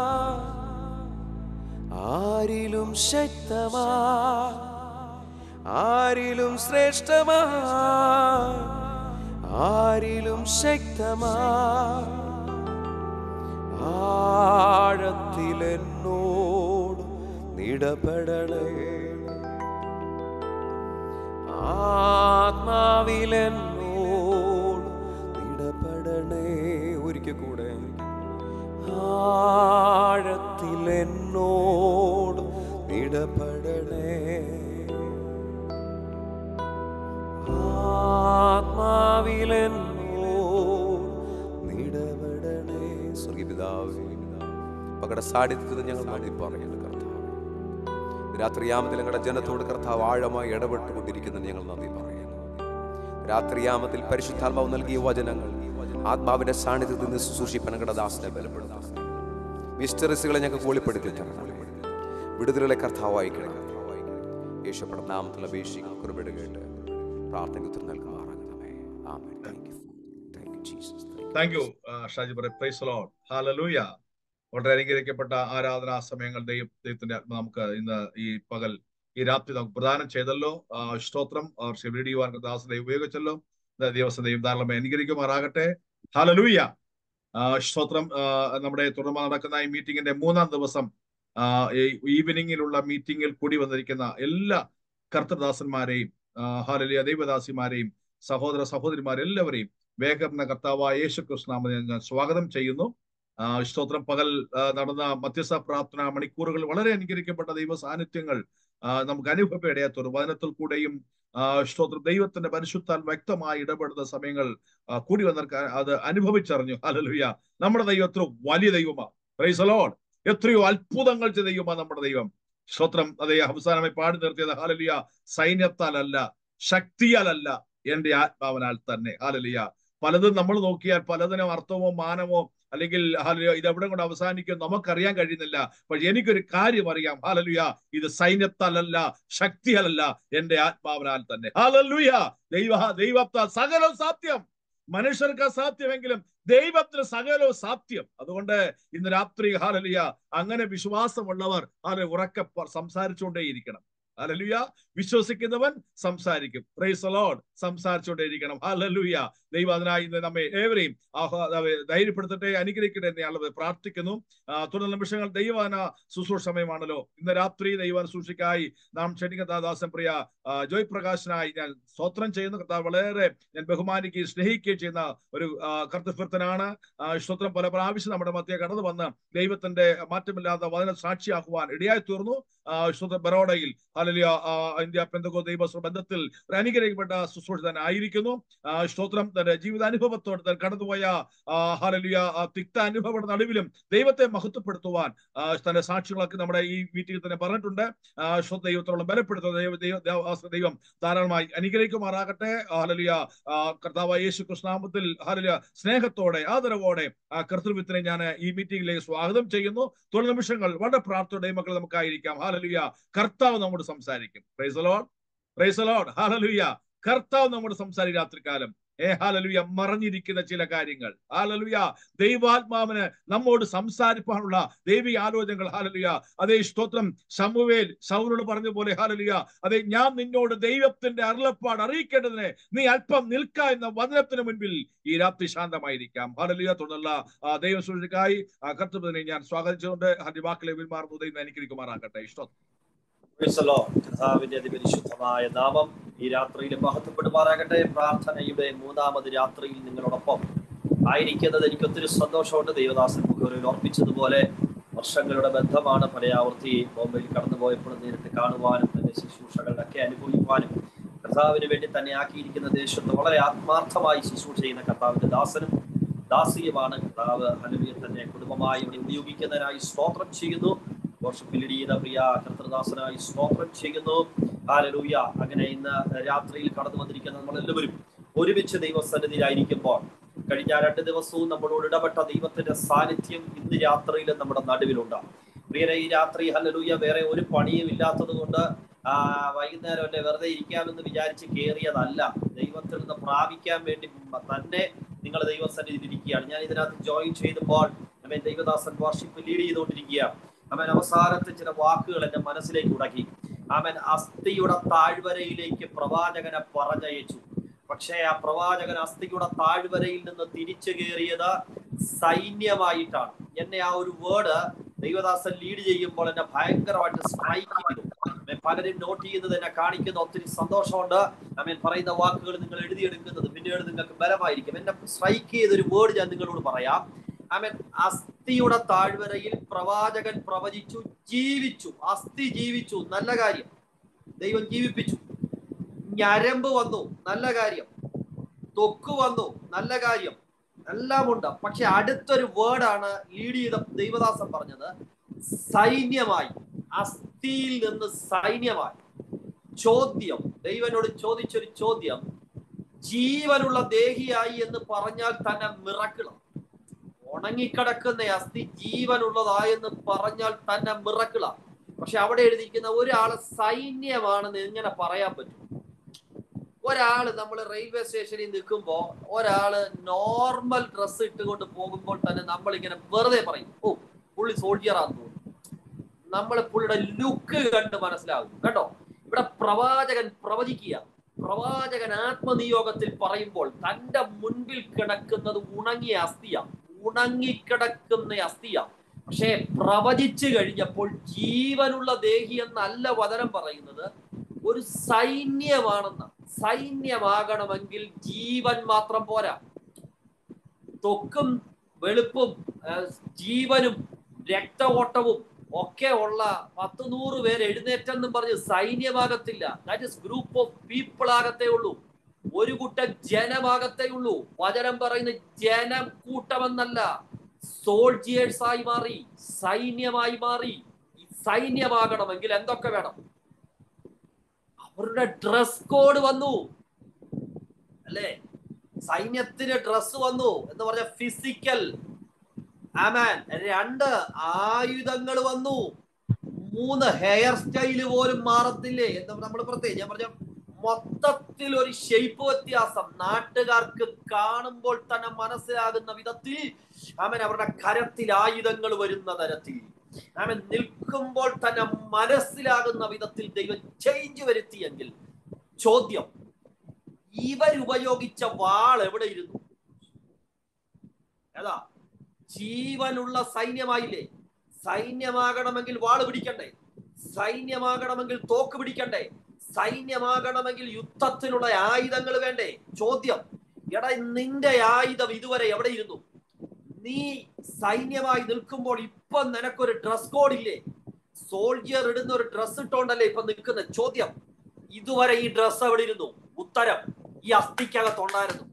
ആരിലും ശക്തമാ ആരിലും ശ്രേഷ്ഠമാ ആരിലും ശക്തമാ ആഴത്തിലെന്നോട് നിടപെടണേ ആത്മാവിലെന്നോട് നിടപെടണേ. ഒരിക്കൽ കൂടെ ആഴത്തിലെന്നോട് നിടപെടണേ ആത്മാവിലെന്നോട് നിടപെടണേ. സ്വർഗീയ പിതാവേ പകടെ സാന്നിധ്യത്തിൽ ഞങ്ങൾ നന്ദി പറയുന്നു കർത്താവ്. രാത്രിയാമത്തിൽ ഞങ്ങളുടെ ജനത്തോട് കർത്താവ് ആഴമായി ഇടപെട്ടുകൊണ്ടിരിക്കുന്നത് ഞങ്ങൾ നന്ദി പറയുന്നു. രാത്രിയാമത്തിൽ പരിശുദ്ധാത്മാവ് നൽകിയ വചനങ്ങൾ ആത്മാവിന്റെ സാന്നിധ്യത്തിൽ നിന്ന് ശുശ്രൂഷിപ്പാൻ ഞങ്ങളുടെ ദാസനെ ബലപ്പെടുത്താം. മിസ്റ്ററീസുകളെ ഞങ്ങൾക്ക് വെളിപ്പെടുത്തി തരണം. വിടുതലുകളെ കർത്താവ് വായിക്കണം. യേശുവിന്റെ നാമത്തിൽ അപേക്ഷിക്കുന്നു. കൃപ കേട്ട് പ്രാർത്ഥനയ്ക്ക് ഉത്തരം നൽകുമാറാകണമേ. ആമേൻ. Thank you thank you Jesus. Thank you Shaji brother. Praise the Lord. ഹല്ലേലൂയ. വളരെ അനുഗ്രഹിക്കപ്പെട്ട ആരാധനാ സമയങ്ങൾ ദൈവ ദൈവത്തിന്റെ നമുക്ക് ഇന്ന് ഈ പകൽ ഈ രാത്രി നമുക്ക് പ്രദാനം ചെയ്തല്ലോ. സ്തോത്രം. ദാസനെ ഉപയോഗിച്ചല്ലോ. ദിവസം ദൈവം ധാരാളം അനുഗ്രഹിക്കുമാറാകട്ടെ. ഹല്ലേലൂയ. സ്തോത്രം. നമ്മുടെ തുടർന്ന് നടക്കുന്ന ഈ മീറ്റിംഗിന്റെ മൂന്നാം ദിവസം ഈവനിങ്ങിലുള്ള മീറ്റിംഗിൽ കൂടി വന്നിരിക്കുന്ന എല്ലാ കർത്തൃദാസന്മാരെയും ഹല്ലേലൂയ ദൈവദാസിമാരെയും സഹോദര സഹോദരിമാരെല്ലാവരെയും വേഗം കർത്താവായ യേശു ക്രിസ്തുനാമത്തിൽ ഞാൻ സ്വാഗതം ചെയ്യുന്നു. സ്തോത്രം. പകൽ നടന്ന മധ്യസ്ഥ പ്രാർത്ഥന മണിക്കൂറുകൾ വളരെ അനുഗ്രഹിക്കപ്പെട്ട ദൈവ സാന്നിധ്യങ്ങൾ നമുക്ക് അനുഭവപ്പെടയാത്തൊരു വചനത്തിൽ കൂടെയും സ്തോത്രം ദൈവത്തിന്റെ പരിശുദ്ധാൽ വ്യക്തമായി ഇടപെടുന്ന സമയങ്ങൾ കൂടി വന്നവർക്ക് അത് അനുഭവിച്ചറിഞ്ഞു. ഹല്ലേലൂയ. നമ്മുടെ ദൈവം എത്ര വലിയ ദൈവമാണ്. Praise the Lord. എത്രയോ അത്ഭുതങ്ങൾ ചെയ്ത ദൈവമാണ് നമ്മുടെ ദൈവം. സ്തോത്രം. അതേ അവസാനമായി പാടി നിർത്തിയത് ഹല്ലേലൂയ സൈന്യത്താലല്ല ശക്തിയാലല്ല എന്റെ ആത്മാവിനാൽ തന്നെ. ഹല്ലേലൂയ. പലതും നമ്മൾ നോക്കിയാൽ പലതിനും അർത്ഥമോ മാനമോ അല്ലെങ്കിൽ ഹാലലുയ ഇത് എവിടെ കൊണ്ട് അവസാനിക്കും നമുക്കറിയാൻ കഴിയുന്നില്ല. പക്ഷെ എനിക്കൊരു കാര്യം അറിയാം, ഹാലലുയ ഇത് സൈന്യത്താലല്ല, ശക്തിയാലല്ല, എന്റെ ആത്മാവിനാൽ തന്നെ. ഹാലലുയ ദൈവ ദൈവത്താൽ സകലം സാധ്യം. മനുഷ്യർക്ക് അസാധ്യമെങ്കിലും ദൈവത്തിന് സകലവും സാധ്യം. അതുകൊണ്ട് ഇന്ന് രാത്രി ഹാലലുയ അങ്ങനെ വിശ്വാസമുള്ളവർ ഹാല ഉറക്കെ സംസാരിച്ചുകൊണ്ടേയിരിക്കണം. ഹല്ലേലൂയ. വിശ്വസിക്കുന്നവൻ സംസാരിക്കും. Praise the Lord. സംസാരിച്ചുകൊണ്ടേയിരിക്കണം. ഹല്ലേലൂയ. ദൈവം അതിനായി ഇന്ന് നമ്മെ ഏവരെയും ധൈര്യപ്പെടുത്തട്ടെ, അനുഗ്രഹിക്കട്ടെ എന്ന് ഞാൻ പ്രാർത്ഥിക്കുന്നു. തുടർ നിമിഷങ്ങൾ ദൈവാന ശുശ്രൂഷ സമയമാണല്ലോ. ഇന്ന് രാത്രി ദൈവാന ശുശ്രൂഷയ്ക്കായി നാം ക്ഷണിക്കുന്ന ദാസൻ പ്രിയ ജോയ് പ്രകാശിനായി ഞാൻ സ്തോത്രം ചെയ്യുന്നു. കർത്താവ് വളരെ ഞാൻ ബഹുമാനിക്കുകയും സ്നേഹിക്കുകയും ചെയ്യുന്ന ഒരു കർത്തൃഭൃത്തനാണ്. സ്തോത്രം പല പ്രാവശ്യം നമ്മുടെ മധ്യ കടന്നു വന്ന് ദൈവത്തിന്റെ മാറ്റമില്ലാത്ത വചന സാക്ഷിയാക്കുവാൻ ഇടയായി തീർന്നു. സ്തോത്രം ബറോഡയിൽ ഹല്ലേലൂയ ഇന്ത്യ പെന്തക്കോസ്ത് ദൈവസഭ ബന്ധത്തിൽ ഒരു അനുഗ്രഹിക്കപ്പെട്ട ശുശ്രൂഷ തന്നെ ആയിരിക്കുന്നു. സ്തോത്രം തന്റെ ജീവിതാനുഭവത്തോട് താൻ കടന്നുപോയ ഹല്ലേലൂയ തിക്ത അനുഭവങ്ങളുടെ നടുവിലും ദൈവത്തെ മഹത്വപ്പെടുത്തുവാൻ തന്റെ സാക്ഷികളൊക്കെ നമ്മുടെ ഈ മീറ്റിംഗിൽ തന്നെ പറഞ്ഞിട്ടുണ്ട്. ദൈവത്തോളം ബലപ്പെടുത്തുന്ന ദൈവം ധാരാളമായി അനുഗ്രഹിക്കുമാറാകട്ടെ. ഹല്ലേലൂയ. കർത്താവായ യേശു ക്രിസ്തുനാമത്തിൽ ഹല്ലേലൂയ സ്നേഹത്തോടെ ആദരവോടെ ആ കർത്തൃത്വത്തിനെ ഞാൻ ഈ മീറ്റിംഗിലേക്ക് സ്വാഗതം ചെയ്യുന്നു. തുടർ നിമിഷങ്ങൾ വളരെ പ്രാർത്ഥനയുടെ മക്കൾ നമുക്കായിരിക്കാം. ഹല്ലേലൂയ. കർത്താവ് നമ്മോട് സംസാരിക്കും. Praise the Lord. Praise the Lord. ഹല്ലേലൂയ. കർത്താവ് നമ്മോട് സംസാരിക്കും രാത്രികാലം. ഏ ഹല്ലേലൂയ. മറഞ്ഞിരിക്കുന്ന ചില കാര്യങ്ങൾ ഹല്ലേലൂയ ദൈവാത്മാവിന് നമ്മോട് സംസാരിക്കാനുള്ള ദൈവിക ആലോചനകൾ ഹല്ലേലൂയ. അതേ സ്തോത്രം ശമൂവേൽ ശൗലോട് പറഞ്ഞ പോലെ ഹല്ലേലൂയ അതെ ഞാൻ നിന്നോട് ദൈവത്തിന്റെ അരുളപ്പാട് അറിയിക്കേണ്ടതിന് നീ അല്പം നിൽക്ക എന്ന വചനത്തിന് മുൻപിൽ ഈ രാത്രി ശാന്തമായിരിക്കാം. ഹല്ലേലൂയ. തുടർന്നുള്ള ദൈവ സൂചനയ്ക്കായി കർത്തൃപതിനെ ഞാൻ സ്വാഗതം ചെയ്തുകൊണ്ട് ഹരി വാക്കിലെ വിൽമാറുന്നു. ദൈവം അനുഗ്രഹിക്കുമാറാകട്ടെ. ഇഷ്ടം കർത്താവിന്റെ അതിപരിശുദ്ധമായ നാമം ഈ രാത്രിയിൽ മഹത്വപ്പെടുമാറാകട്ടെ. പ്രാർത്ഥനയുടെ മൂന്നാമത് രാത്രിയിൽ നിങ്ങളോടൊപ്പം ആയിരിക്കുന്നത് എനിക്ക് ഒത്തിരി സന്തോഷമുണ്ട്. ദൈവദാസൻ മുഖവരിൽ ഓർപ്പിച്ചതുപോലെ വർഷങ്ങളുടെ ബന്ധമാണ്. പലയാവർത്തി ബോംബെയിൽ കടന്നുപോയപ്പോൾ നേരിട്ട് കാണുവാനും തന്റെ ശുശ്രൂഷകളിലൊക്കെ അനുഭവിക്കുവാനും കർത്താവിന് വേണ്ടി തന്നെ ആക്കിയിരിക്കുന്ന ദേശത്ത് വളരെ ആത്മാർത്ഥമായി ശുശ്രൂഷ ചെയ്യുന്ന കർത്താവിന്റെ ദാസനും ദാസിയുമാണ്. കർത്താവ് ഹല്ലേലൂയ തന്നെ കുടുംബമായി ഇവിടെ ഉപയോഗിക്കുന്നതിനായി സ്തോത്രം ചെയ്യുന്നു. വർഷപ്പിലിടിയുടെ പ്രിയ കർത്തൃദാസനായി സ്തോത്രം ചെയ്യുന്നു. ഹല്ലേലൂയ. അങ്ങനെ ഇന്ന് രാത്രിയിൽ കടന്നു വന്നിരിക്കുന്ന നമ്മളെല്ലാവരും ഒരുമിച്ച് ദൈവസന്നിധിയിലായിരിക്കുമ്പോൾ കഴിഞ്ഞ രണ്ട് ദിവസവും നമ്മളോട് ഇടപെട്ട ദൈവത്തിന്റെ സാന്നിധ്യം ഇന്ന് രാത്രിയിൽ നമ്മുടെ നടുവിലുണ്ട്. പ്രിയരെ, ഈ രാത്രി ഹല്ലേലൂയ വേറെ ഒരു പണിയും ഇല്ലാത്തത് കൊണ്ട് ആ വൈകുന്നേരം അല്ലെ വെറുതെ ഇരിക്കാമെന്ന് വിചാരിച്ച് കയറിയതല്ല. ദൈവത്തിൽ നിന്ന് പ്രാപിക്കാൻ വേണ്ടി തന്നെ നിങ്ങൾ ദൈവസന്നിധിയിൽ ഇരിക്കുകയാണ്. ഞാൻ ഇതിനകത്ത് ജോയിൻ ചെയ്തപ്പോൾ അമ്മ ദൈവദാസൻ വർഷിപ്പ് ലീഡ് ചെയ്തുകൊണ്ടിരിക്കുകയാണ്. അവൻ അവസാനത്തെ ചില വാക്കുകൾ എന്റെ മനസ്സിലേക്ക് ഉടക്കി. അവൻ അസ്ഥിയുടെ താഴ്വരയിലേക്ക് പ്രവാചകനെ പറഞ്ഞയച്ചു. പക്ഷേ ആ പ്രവാചകൻ അസ്ഥിയുടെ താഴ്വരയിൽ നിന്ന് തിരിച്ചു കയറിയത് സൈന്യമായിട്ടാണ്. എന്നെ ആ ഒരു വേർഡ് ദൈവദാസൻ ലീഡ് ചെയ്യുമ്പോൾ എന്നെ ഭയങ്കരമായിട്ട് സ്ട്രൈക്ക് ചെയ്തു. പലരും നോട്ട് ചെയ്യുന്നത് എന്നെ കാണിക്കുന്ന ഒത്തിരി സന്തോഷമുണ്ട്. അമ്മൻ പറയുന്ന വാക്കുകൾ നിങ്ങൾ എഴുതിയെടുക്കുന്നത് പിന്നീട് നിങ്ങൾക്ക് ബലമായിരിക്കും. എന്നെ സ്ട്രൈക്ക് ചെയ്തൊരു വേർഡ് ഞാൻ നിങ്ങളോട് പറയാം. ആമേൻ. അസ്ഥിയുടെ താഴ്വരയിൽ പ്രവാചകൻ പ്രവചിച്ചു, ജീവിച്ചു. അസ്ഥി ജീവിച്ചു, നല്ല കാര്യം. ദൈവം ജീവിപ്പിച്ചു. ഞരമ്പ് വന്നു, നല്ല കാര്യം. തൊക്ക് വന്നു, നല്ല കാര്യം. എല്ലാം ഉണ്ട്. പക്ഷെ അടുത്തൊരു വേർഡാണ് ലീഡ് ചെയ്ത ദൈവദാസൻ പറഞ്ഞത്, സൈന്യമായി. അസ്ഥിയിൽ നിന്ന് സൈന്യമായി. ചോദ്യം, ദൈവനോട് ചോദിച്ചൊരു ചോദ്യം, ജീവനുള്ള ദേഹിയായി എന്ന് പറഞ്ഞാൽ തന്നെ മിറക്കിളാം. ഉണങ്ങിക്കിടക്കുന്ന അസ്ഥി ജീവനുള്ളതായെന്ന് പറഞ്ഞാൽ തന്നെ മിറക്കിളാം. പക്ഷെ അവിടെ എഴുതിയിരിക്കുന്ന ഒരാള് സൈന്യമാണെന്ന് എങ്ങനെ പറയാൻ പറ്റും? ഒരാള് നമ്മൾ റെയിൽവേ സ്റ്റേഷനിൽ നിൽക്കുമ്പോ ഒരാള് നോർമൽ ഡ്രസ്സ് ഇട്ടുകൊണ്ട് പോകുമ്പോൾ തന്നെ നമ്മൾ ഇങ്ങനെ വെറുതെ പറയും, ഓ പുള്ളി സോൾജിയറാന്ന് തോന്നുന്നു. നമ്മൾ പുള്ളിയുടെ ലുക്ക് കണ്ട് മനസ്സിലാകും കേട്ടോ. ഇവിടെ പ്രവാചകൻ പ്രവചിക്കുക. പ്രവാചകൻ ആത്മനിയോഗത്തിൽ പറയുമ്പോൾ തന്റെ മുൻപിൽ കിടക്കുന്നത് ഉണങ്ങിയ അസ്ഥിയാണ്, ഉണങ്ങിക്കിടക്കുന്ന അസ്ഥിയാണ്. പക്ഷേ പ്രവചിച്ചു കഴിഞ്ഞപ്പോൾ ജീവനുള്ള ദേഹി എന്നല്ല വചനം പറയുന്നത്, ഒരു സൈന്യമാണെന്ന്. സൈന്യമാകണമെങ്കിൽ ജീവൻ മാത്രം പോരാ. ത്വക്കും വെളുപ്പും ജീവനും രക്ത ഓട്ടവും ഒക്കെ ഉള്ള പത്ത് നൂറ് പേര് എഴുന്നേറ്റെന്നും പറഞ്ഞ് സൈന്യമാകത്തില്ല. That is group of people ആകത്തേ ഉള്ളൂ. ഒരു കൂട്ടം ജനമാകത്തേ ഉള്ളൂ. വചനം പറയുന്ന ജനം കൂട്ടമെന്നല്ല, സോൾജിയേഴ്സ് ആയി മാറി, സൈന്യമായി മാറി. സൈന്യമാകണമെങ്കിൽ എന്തൊക്കെ വേണം? അവരുടെ ഡ്രസ് കോഡ് വന്നു അല്ലേ? സൈന്യത്തിന് ഡ്രസ് വന്നു എന്ന് പറഞ്ഞ ഫിസിക്കൽ ആമേൻ. രണ്ട് ആയുധങ്ങൾ വന്നു. മൂന്ന് ഹെയർ സ്റ്റൈല് പോലും മാറത്തില്ലേ എന്ന് നമ്മൾ പ്രത്യേകിച്ച് ഞാൻ പറഞ്ഞ മൊത്തത്തിൽ ഒരു ഷേപ്പ് വ്യത്യാസം. നാട്ടുകാർക്ക് കാണുമ്പോൾ തന്നെ മനസ്സിലാകുന്ന വിധത്തിൽ അവൻ അവരുടെ കരത്തിൽ ആയുധങ്ങൾ വരുന്ന തരത്തിൽ അവൻ നിൽക്കുമ്പോൾ തന്നെ മനസ്സിലാകുന്ന വിധത്തിൽ ദൈവം ചേഞ്ച് വരുത്തിയെങ്കിൽ ചോദ്യം, ഇവരുപയോഗിച്ച വാൾ എവിടെ ഇരുന്നു? ഏതാ? ജീവനുള്ള സൈന്യമായില്ലേ? സൈന്യമാകണമെങ്കിൽ വാള് പിടിക്കണ്ടേ? സൈന്യമാകണമെങ്കിൽ തോക്ക് പിടിക്കണ്ടേ? സൈന്യമാകണമെങ്കിൽ യുദ്ധത്തിനുള്ള ആയുധങ്ങൾ വേണ്ടേ? ചോദ്യം, എടാ നിന്റെ ആയുധം ഇതുവരെ എവിടെ ഇരുന്നു? നീ സൈന്യമായി നിൽക്കുമ്പോൾ ഇപ്പൊ നിനക്കൊരു ഡ്രസ് കോഡ് ഇല്ലേ? സോൾജിയർ ഇടുന്ന ഒരു ഡ്രസ് ഇട്ടോണ്ടല്ലേ ഇപ്പൊ നിൽക്കുന്ന. ചോദ്യം, ഇതുവരെ ഈ ഡ്രസ് എവിടെ ഇരുന്നു? ഉത്തരം, ഈ അസ്ഥിക്കകത്തുണ്ടായിരുന്നു.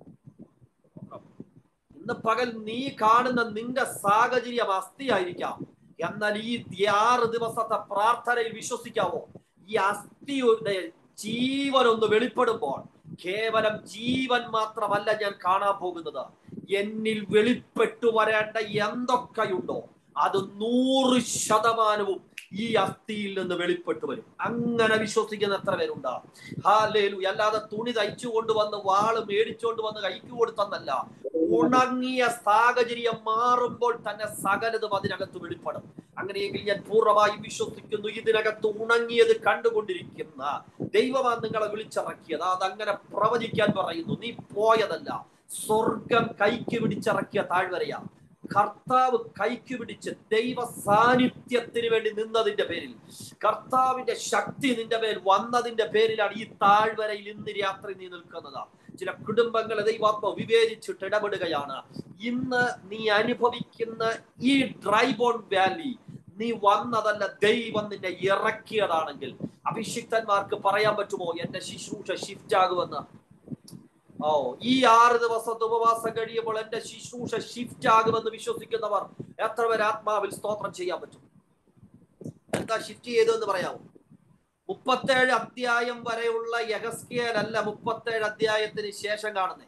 ഇന്ന് പകൽ നീ കാണുന്ന നിന്റെ സാഹചര്യം അസ്ഥിയായിരിക്കാം. എന്നാൽ ഈ ആറ് ദിവസത്തെ പ്രാർത്ഥനയിൽ വിശ്വസിക്കാവോ? ഈ അസ്ഥിയുടെ ജീവൻ ഒന്ന് വെളിപ്പെടുമ്പോൾ കേവലം ജീവൻ മാത്രമല്ല ഞാൻ കാണാൻ പോകുന്നത്, എന്നിൽ വെളിപ്പെട്ടു വരേണ്ട എന്തൊക്കെയുണ്ടോ അത് നൂറ് ശതമാനവും ഈ അസ്ഥിയിൽ നിന്ന് വെളിപ്പെട്ടു വരും. അങ്ങനെ വിശ്വസിക്കുന്ന എത്ര പേരുണ്ടാ? ഹല്ലേലൂയ. അല്ലാതെ തുണി തയ്ച്ചു കൊണ്ടുവന്ന് വാള് മേടിച്ചോണ്ട് വന്ന് കൈക്ക് കൊടുത്തെന്നല്ല. ഉണങ്ങിയ സാഹചര്യം മാറുമ്പോൾ തന്നെ സകലതും അതിനകത്ത് വെളിപ്പെടും. അങ്ങനെയെങ്കിൽ ഞാൻ പൂർണ്ണമായും വിശ്വസിക്കുന്നു, ഇതിനകത്ത് ഉണങ്ങിയത് കണ്ടുകൊണ്ടിരിക്കുന്ന ദൈവമാണ് നിങ്ങളെ വിളിച്ചിറക്കിയത്. അതങ്ങനെ പ്രവചിക്കാൻ പറയുന്നു. നീ പോയതല്ല, സ്വർഗം കൈക്ക് പിടിച്ചിറക്കിയ താഴ്വരയാ. കർത്താവ് കൈക്ക് പിടിച്ച് ദൈവ സാന്നിധ്യത്തിന് വേണ്ടി നിന്നതിന്റെ പേരിൽ, കർത്താവിന്റെ ശക്തി നിന്റെ മേൽ വന്നതിന്റെ പേരിലാണ് ഈ താഴ്വരയിൽ ഇന്ന് രാത്രി നീ നിൽക്കുന്നത്. ചില കുടുംബങ്ങളെ ദൈവാത്മാവ് വിവേചിച്ചിട്ട് ഇടപെടുകയാണ്. ഇന്ന് നീ അനുഭവിക്കുന്ന ഈ ഡ്രൈ ബോൺ വാലി നീ വന്നതല്ല, ദൈവം നിന്നെ ഇറക്കിയതാണെങ്കിൽ അഭിഷിക്തന്മാർക്ക് പറയാൻ പറ്റുമോ എന്റെ ശുശ്രൂഷ ഷിഫ്റ്റ് ആകുമെന്ന്? ഓ, ഈ ആറ് ദിവസത്തെ ഉപവാസം കഴിയുമ്പോൾ എന്റെ ശുശ്രൂഷ ഷിഫ്റ്റ് ആകുമെന്ന് വിശ്വസിക്കുന്നവർ എത്ര പേര് ആത്മാവിൽ സ്തോത്രം ചെയ്യാൻ പറ്റും? എന്താ ഷിഫ്റ്റ് ചെയ്തു എന്ന് പറയാമോ? മുപ്പത്തേഴ് അധ്യായം വരെയുള്ള യഹസ്കേൽ അല്ല മുപ്പത്തേഴ് അധ്യായത്തിന് ശേഷം കാണുന്നേ.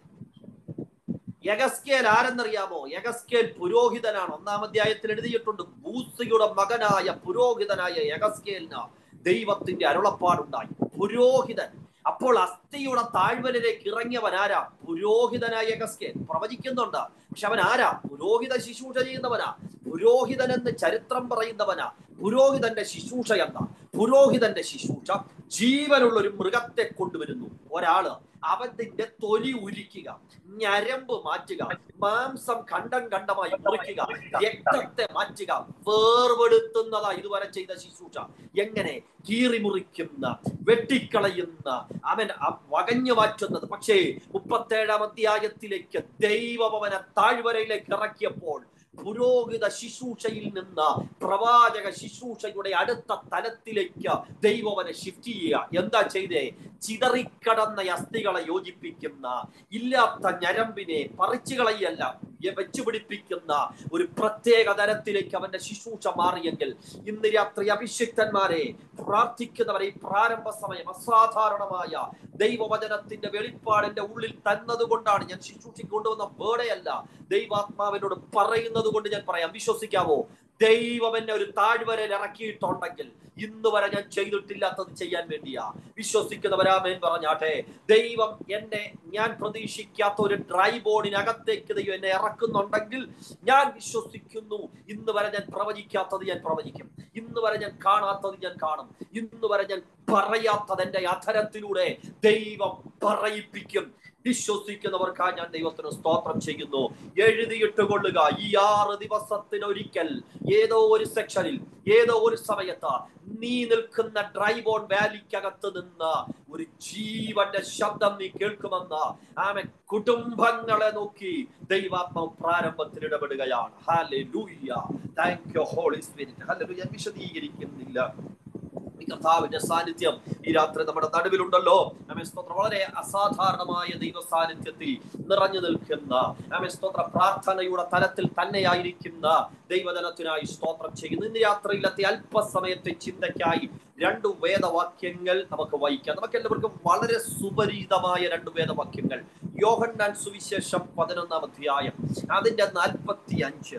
യഹസ്കേൽ ആരെന്നറിയാമോ? യഹസ്കേൽ പുരോഹിതനാണ്. ഒന്നാം അധ്യായത്തിൽ എഴുതിയിട്ടുണ്ട്, ബൂസിയുടെ മകനായ പുരോഹിതനായ യഹസ്കേലിന് ദൈവത്തിന്റെ അരുളപ്പാടുണ്ടായി. പുരോഹിതൻ. അപ്പോൾ അസ്ഥിയുടെ താഴ്വരയിലേക്ക് ഇറങ്ങിയവൻ ആരാ? പുരോഹിതനായ യഹസ്കേൽ. പ്രവചിക്കുന്നുണ്ട്, പക്ഷെ അവൻ ആരാ? പുരോഹിത ശുശ്രൂഷ ചെയ്യുന്നവനാ. പുരോഹിതൻ എന്ന് ചരിത്രം പറയുന്നവനാ. പുരോഹിതന്റെ ശുശ്രൂഷ എന്താ? പുരോഹിതന്റെ ശുശ്രൂഷ ജീവനുള്ള ഒരു മൃഗത്തെ കൊണ്ടുവരുന്നു. ഒരാള് അവന്റെ തൊലി ഉരിക്കുക, ഞരമ്പ് മാറ്റുക, മാംസം ഖണ്ഡം ഖണ്ഡമായി മുറിക്കുക, രക്തത്തെ മാറ്റുക, വേർപെടുത്തുന്നതാ ഇതുവരെ ചെയ്ത ശുശ്രൂഷ. എങ്ങനെ? കീറി മുറിക്കുന്ന, വെട്ടിക്കളയുന്ന, അവൻ വകഞ്ഞു മാറ്റുന്നത്. പക്ഷേ മുപ്പത്തേഴാം അധ്യായത്തിലേക്ക് ദൈവം അവനെ താഴ്വരയിലേക്ക് ഇറക്കിയപ്പോൾ പുരോഹിത ശുശ്രൂഷയിൽ നിന്ന് പ്രവാചക ശുശ്രൂഷയുടെ അടുത്ത തലത്തിലേക്ക് ദൈവവനെ ഷിഫ്റ്റ് ചെയ്യുക. എന്താ ചെയ്തേ? ചിതറിക്കടന്ന അസ്ഥികളെ യോജിപ്പിക്കുന്ന, ഇല്ലാത്ത ഞരമ്പിനെ പറിച്ചു കളയല്ല വെച്ചു പിടിപ്പിക്കുന്ന ഒരു പ്രത്യേക തരത്തിലേക്ക് അവന്റെ ശുശ്രൂഷ മാറിയെങ്കിൽ ഇന്ന് രാത്രി അഭിഷിക്തന്മാരെ, പ്രാർത്ഥിക്കുന്നവരെ, ഈ പ്രാരംഭ സമയം അസാധാരണമായ ദൈവവചനത്തിന്റെ വെളിപ്പാടിന്റെ ഉള്ളിൽ തന്നത് കൊണ്ടാണ് ഞാൻ ശുശ്രൂഷയ്ക്ക് കൊണ്ടുവന്ന വേടയല്ല, ദൈവാത്മാവിനോട് പറയുന്നത് കൊണ്ട് ഞാൻ പറയാം. വിശ്വസിക്കാവോ? ദൈവം എന്നെ ഒരു താഴ്വരയിൽ ഇറക്കിയിട്ടുണ്ടെങ്കിൽ ഇന്ന് വരെ ഞാൻ ചെയ്തിട്ടില്ലാത്തത് ചെയ്യാൻ വേണ്ടിയാ. വിശ്വസിക്കുന്നവരാമേൻ പറഞ്ഞാട്ടെ. ദൈവം എന്നെ ഞാൻ പ്രതീക്ഷിക്കാത്ത ഒരു ഡ്രൈ ബോണിനകത്തേക്ക് ദൈവം എന്നെ ഇറക്കുന്നുണ്ടെങ്കിൽ ഞാൻ വിശ്വസിക്കുന്നു, ഇന്ന് വരെ ഞാൻ പ്രവചിക്കാത്തത് ഞാൻ പ്രവചിക്കും, ഇന്ന് വരെ ഞാൻ കാണാത്തത് ഞാൻ കാണും, ഇന്ന് വരെ ഞാൻ പറയാത്തത് എന്റെ അധരത്തിലൂടെ ദൈവം പറയിപ്പിക്കും. വിശ്വസിക്കുന്നവർക്കായി ഞാൻ ദൈവത്തിന് സ്തോത്രം ചെയ്യുന്നു. എഴുതിയിട്ട് കൊള്ളുക, ഈ ആറ് ദിവസത്തിനൊരിക്കൽ ഏതോ ഒരു സെക്ഷനിൽ ഏതോ ഒരു സമയത്ത് നീ നിൽക്കുന്ന ഡ്രൈ ബോൺ വാലിക്കകത്ത് നിന്ന് ഒരു ജീവന്റെ ശബ്ദം നീ കേൾക്കുമെന്ന് ആമേൻ. കുടുംബങ്ങളെ നോക്കി ദൈവാത്മാവ് പ്രാരംഭത്തിൽ ഇടപെടുകയാണ്. ഹല്ലേലൂയ. Thank you Holy Spirit. ഹല്ലേലൂയ. ഞാൻ വിശദീകരിക്കുന്നില്ല. കർത്താവിന്റെ സാന്നിധ്യം ഈ രാത്രി നമ്മുടെ നടുവിലുണ്ടല്ലോ. ആമേൻ. സ്തോത്രം. വളരെ അസാധാരണമായ ദൈവ സാന്നിധ്യത്തിൽ നിറഞ്ഞു നിൽക്കുന്ന, ആമേൻ, സ്തോത്രം, പ്രാർത്ഥനയുടെ തലത്തിൽ തന്നെയായിരിക്കുന്ന ദൈവജനത്തിനായി സ്തോത്രം ചെയ്യുന്നു. ഇന്ന് രാത്രിയിലത്തെ അല്പസമയത്തെ ചിന്തയ്ക്കായി രണ്ട് വേദവാക്യങ്ങൾ നമുക്ക് വായിക്കാം. നമുക്ക് എല്ലാവർക്കും വളരെ സുപരിചിതമായ രണ്ട് വേദവാക്യങ്ങൾ. യോഹന്നാൻ സുവിശേഷം പതിനൊന്നാം അധ്യായം അതിന്റെ നാൽപ്പത്തി അഞ്ച്.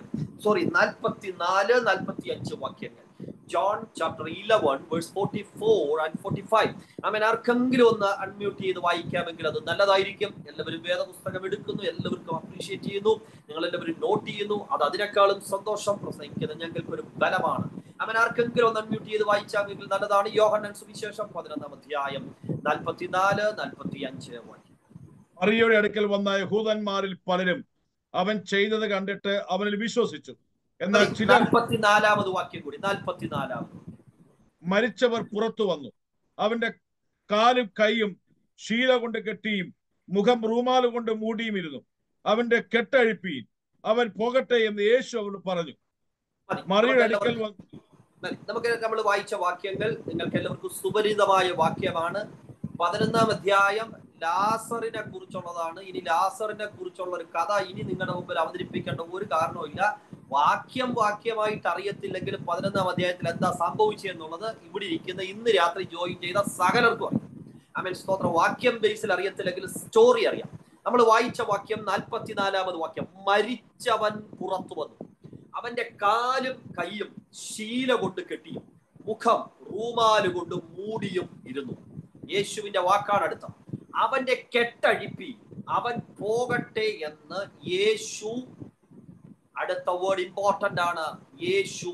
സോറി നാൽപ്പത്തിനാല് നാൽപ്പത്തി അഞ്ച് വാക്യങ്ങൾ. John chapter eleven verse forty four and forty five. ആമേൻ. ആർക്കെങ്കിലും ഒന്ന് അൺമ്യൂട്ട് ചെയ്ത് വായിക്കാമെങ്കിൽ അത് നല്ലതായിരിക്കും. എല്ലാവരും വേദപുസ്തകം എടുക്കുന്നു, എല്ലാവർക്കും അപ്രീഷിയേറ്റ് ചെയ്യുന്നു, നിങ്ങൾ എല്ലാവരും നോട്ട് ചെയ്യുന്നു. അത് അതിനേക്കാളും സന്തോഷം. പ്രസംഗിക്കുന്നത് ഞങ്ങൾക്ക് ഒരു ബലമാണ്. ആമേൻ. ആർക്കെങ്കിലും ഒന്ന് അൺമ്യൂട്ട് ചെയ്ത് വായിച്ചാമെങ്കിൽ നല്ലതാണ്. യോഹന്നാൻ സുവിശേഷം പതിനൊന്നാം അധ്യായം നാൽപ്പത്തിനാല് നാൽപ്പത്തി അഞ്ച് വാക്യം. മറിയയുടെ അടുക്കൽ വന്ന യഹൂദന്മാരിൽ പലരും അവൻ ചെയ്തത് കണ്ടിട്ട് അവനിൽ വിശ്വസിച്ചു. എന്നാൽ ചിലർ നാൽപ്പത്തിനാലാമത് വാക്യം കൂടി. നാൽപ്പത്തിനാലാമത്. മരിച്ചവർ പുറത്തു വന്നു, അവന്റെ കാലും കൈയും ശീല കൊണ്ട് കെട്ടിയും മുഖം റൂമാല് കൊണ്ട് മൂടിയും ഇരുന്നു. അവന്റെ കെട്ടഴിപ്പീൻ, അവൻ പോകട്ടെ എന്ന് യേശു അവന് പറഞ്ഞു. മറിയയുടെ അടുക്കൽ നമുക്ക് നമ്മൾ വായിച്ച വാക്യങ്ങൾ നിങ്ങൾക്ക് എല്ലാവർക്കും സുപരിതമായ വാക്യമാണ്. പതിനൊന്നാം അധ്യായം ലാസറിനെ കുറിച്ചുള്ളതാണ്. ഇനി ലാസറിനെ കുറിച്ചുള്ള ഒരു കഥ ഇനി നിങ്ങളുടെ മുമ്പിൽ അവതരിപ്പിക്കേണ്ട ഒരു കാരണവുമില്ല. വാക്യം വാക്യമായിട്ട് അറിയത്തില്ലെങ്കിലും പതിനൊന്നാം അധ്യായത്തിൽ എന്താ സംഭവിച്ചെന്നുള്ളത് ഇവിടെ ഇരിക്കുന്ന ഇന്ന് രാത്രി ജോയിൻ ചെയ്ത സകലർക്കും അറിയാം. ആമേൻ. സ്തോത്രം. വാക്യം ബേസിൽ അറിയത്തില്ലെങ്കിൽ സ്റ്റോറി അറിയാം. നമ്മൾ വായിച്ച വാക്യം നാൽപ്പത്തിനാലാമത് വാക്യം. മരിച്ചവൻ പുറത്തു വന്നു, അവന്റെ കാലും കൈയും ശീല കൊണ്ട് കെട്ടിയും മുഖം റൂമാല് കൊണ്ട് മൂടിയും ഇരുന്നു. യേശുവിന്റെ വാക്കാണ് അടുത്ത. അവന്റെ കെട്ടഴിപ്പി, അവൻ പോകട്ടെ എന്ന് യേശു, അടുത്ത വേർഡ് ഇമ്പോർട്ടന്റ് ആണ്, യേശു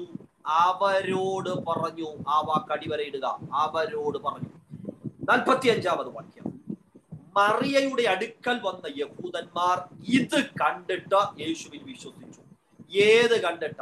അവരോട് പറഞ്ഞു. ആ വാക്ക് അടിവരയിടുക, അവരോട് പറഞ്ഞു. നാൽപ്പത്തി അഞ്ചാമത് വാക്യം. മറിയയുടെ അടുക്കൽ വന്ന യഹൂദന്മാർ ഇത് കണ്ടിട്ട് യേശുവിൽ വിശ്വസിച്ചു. ഏത് കണ്ടിട്ട്?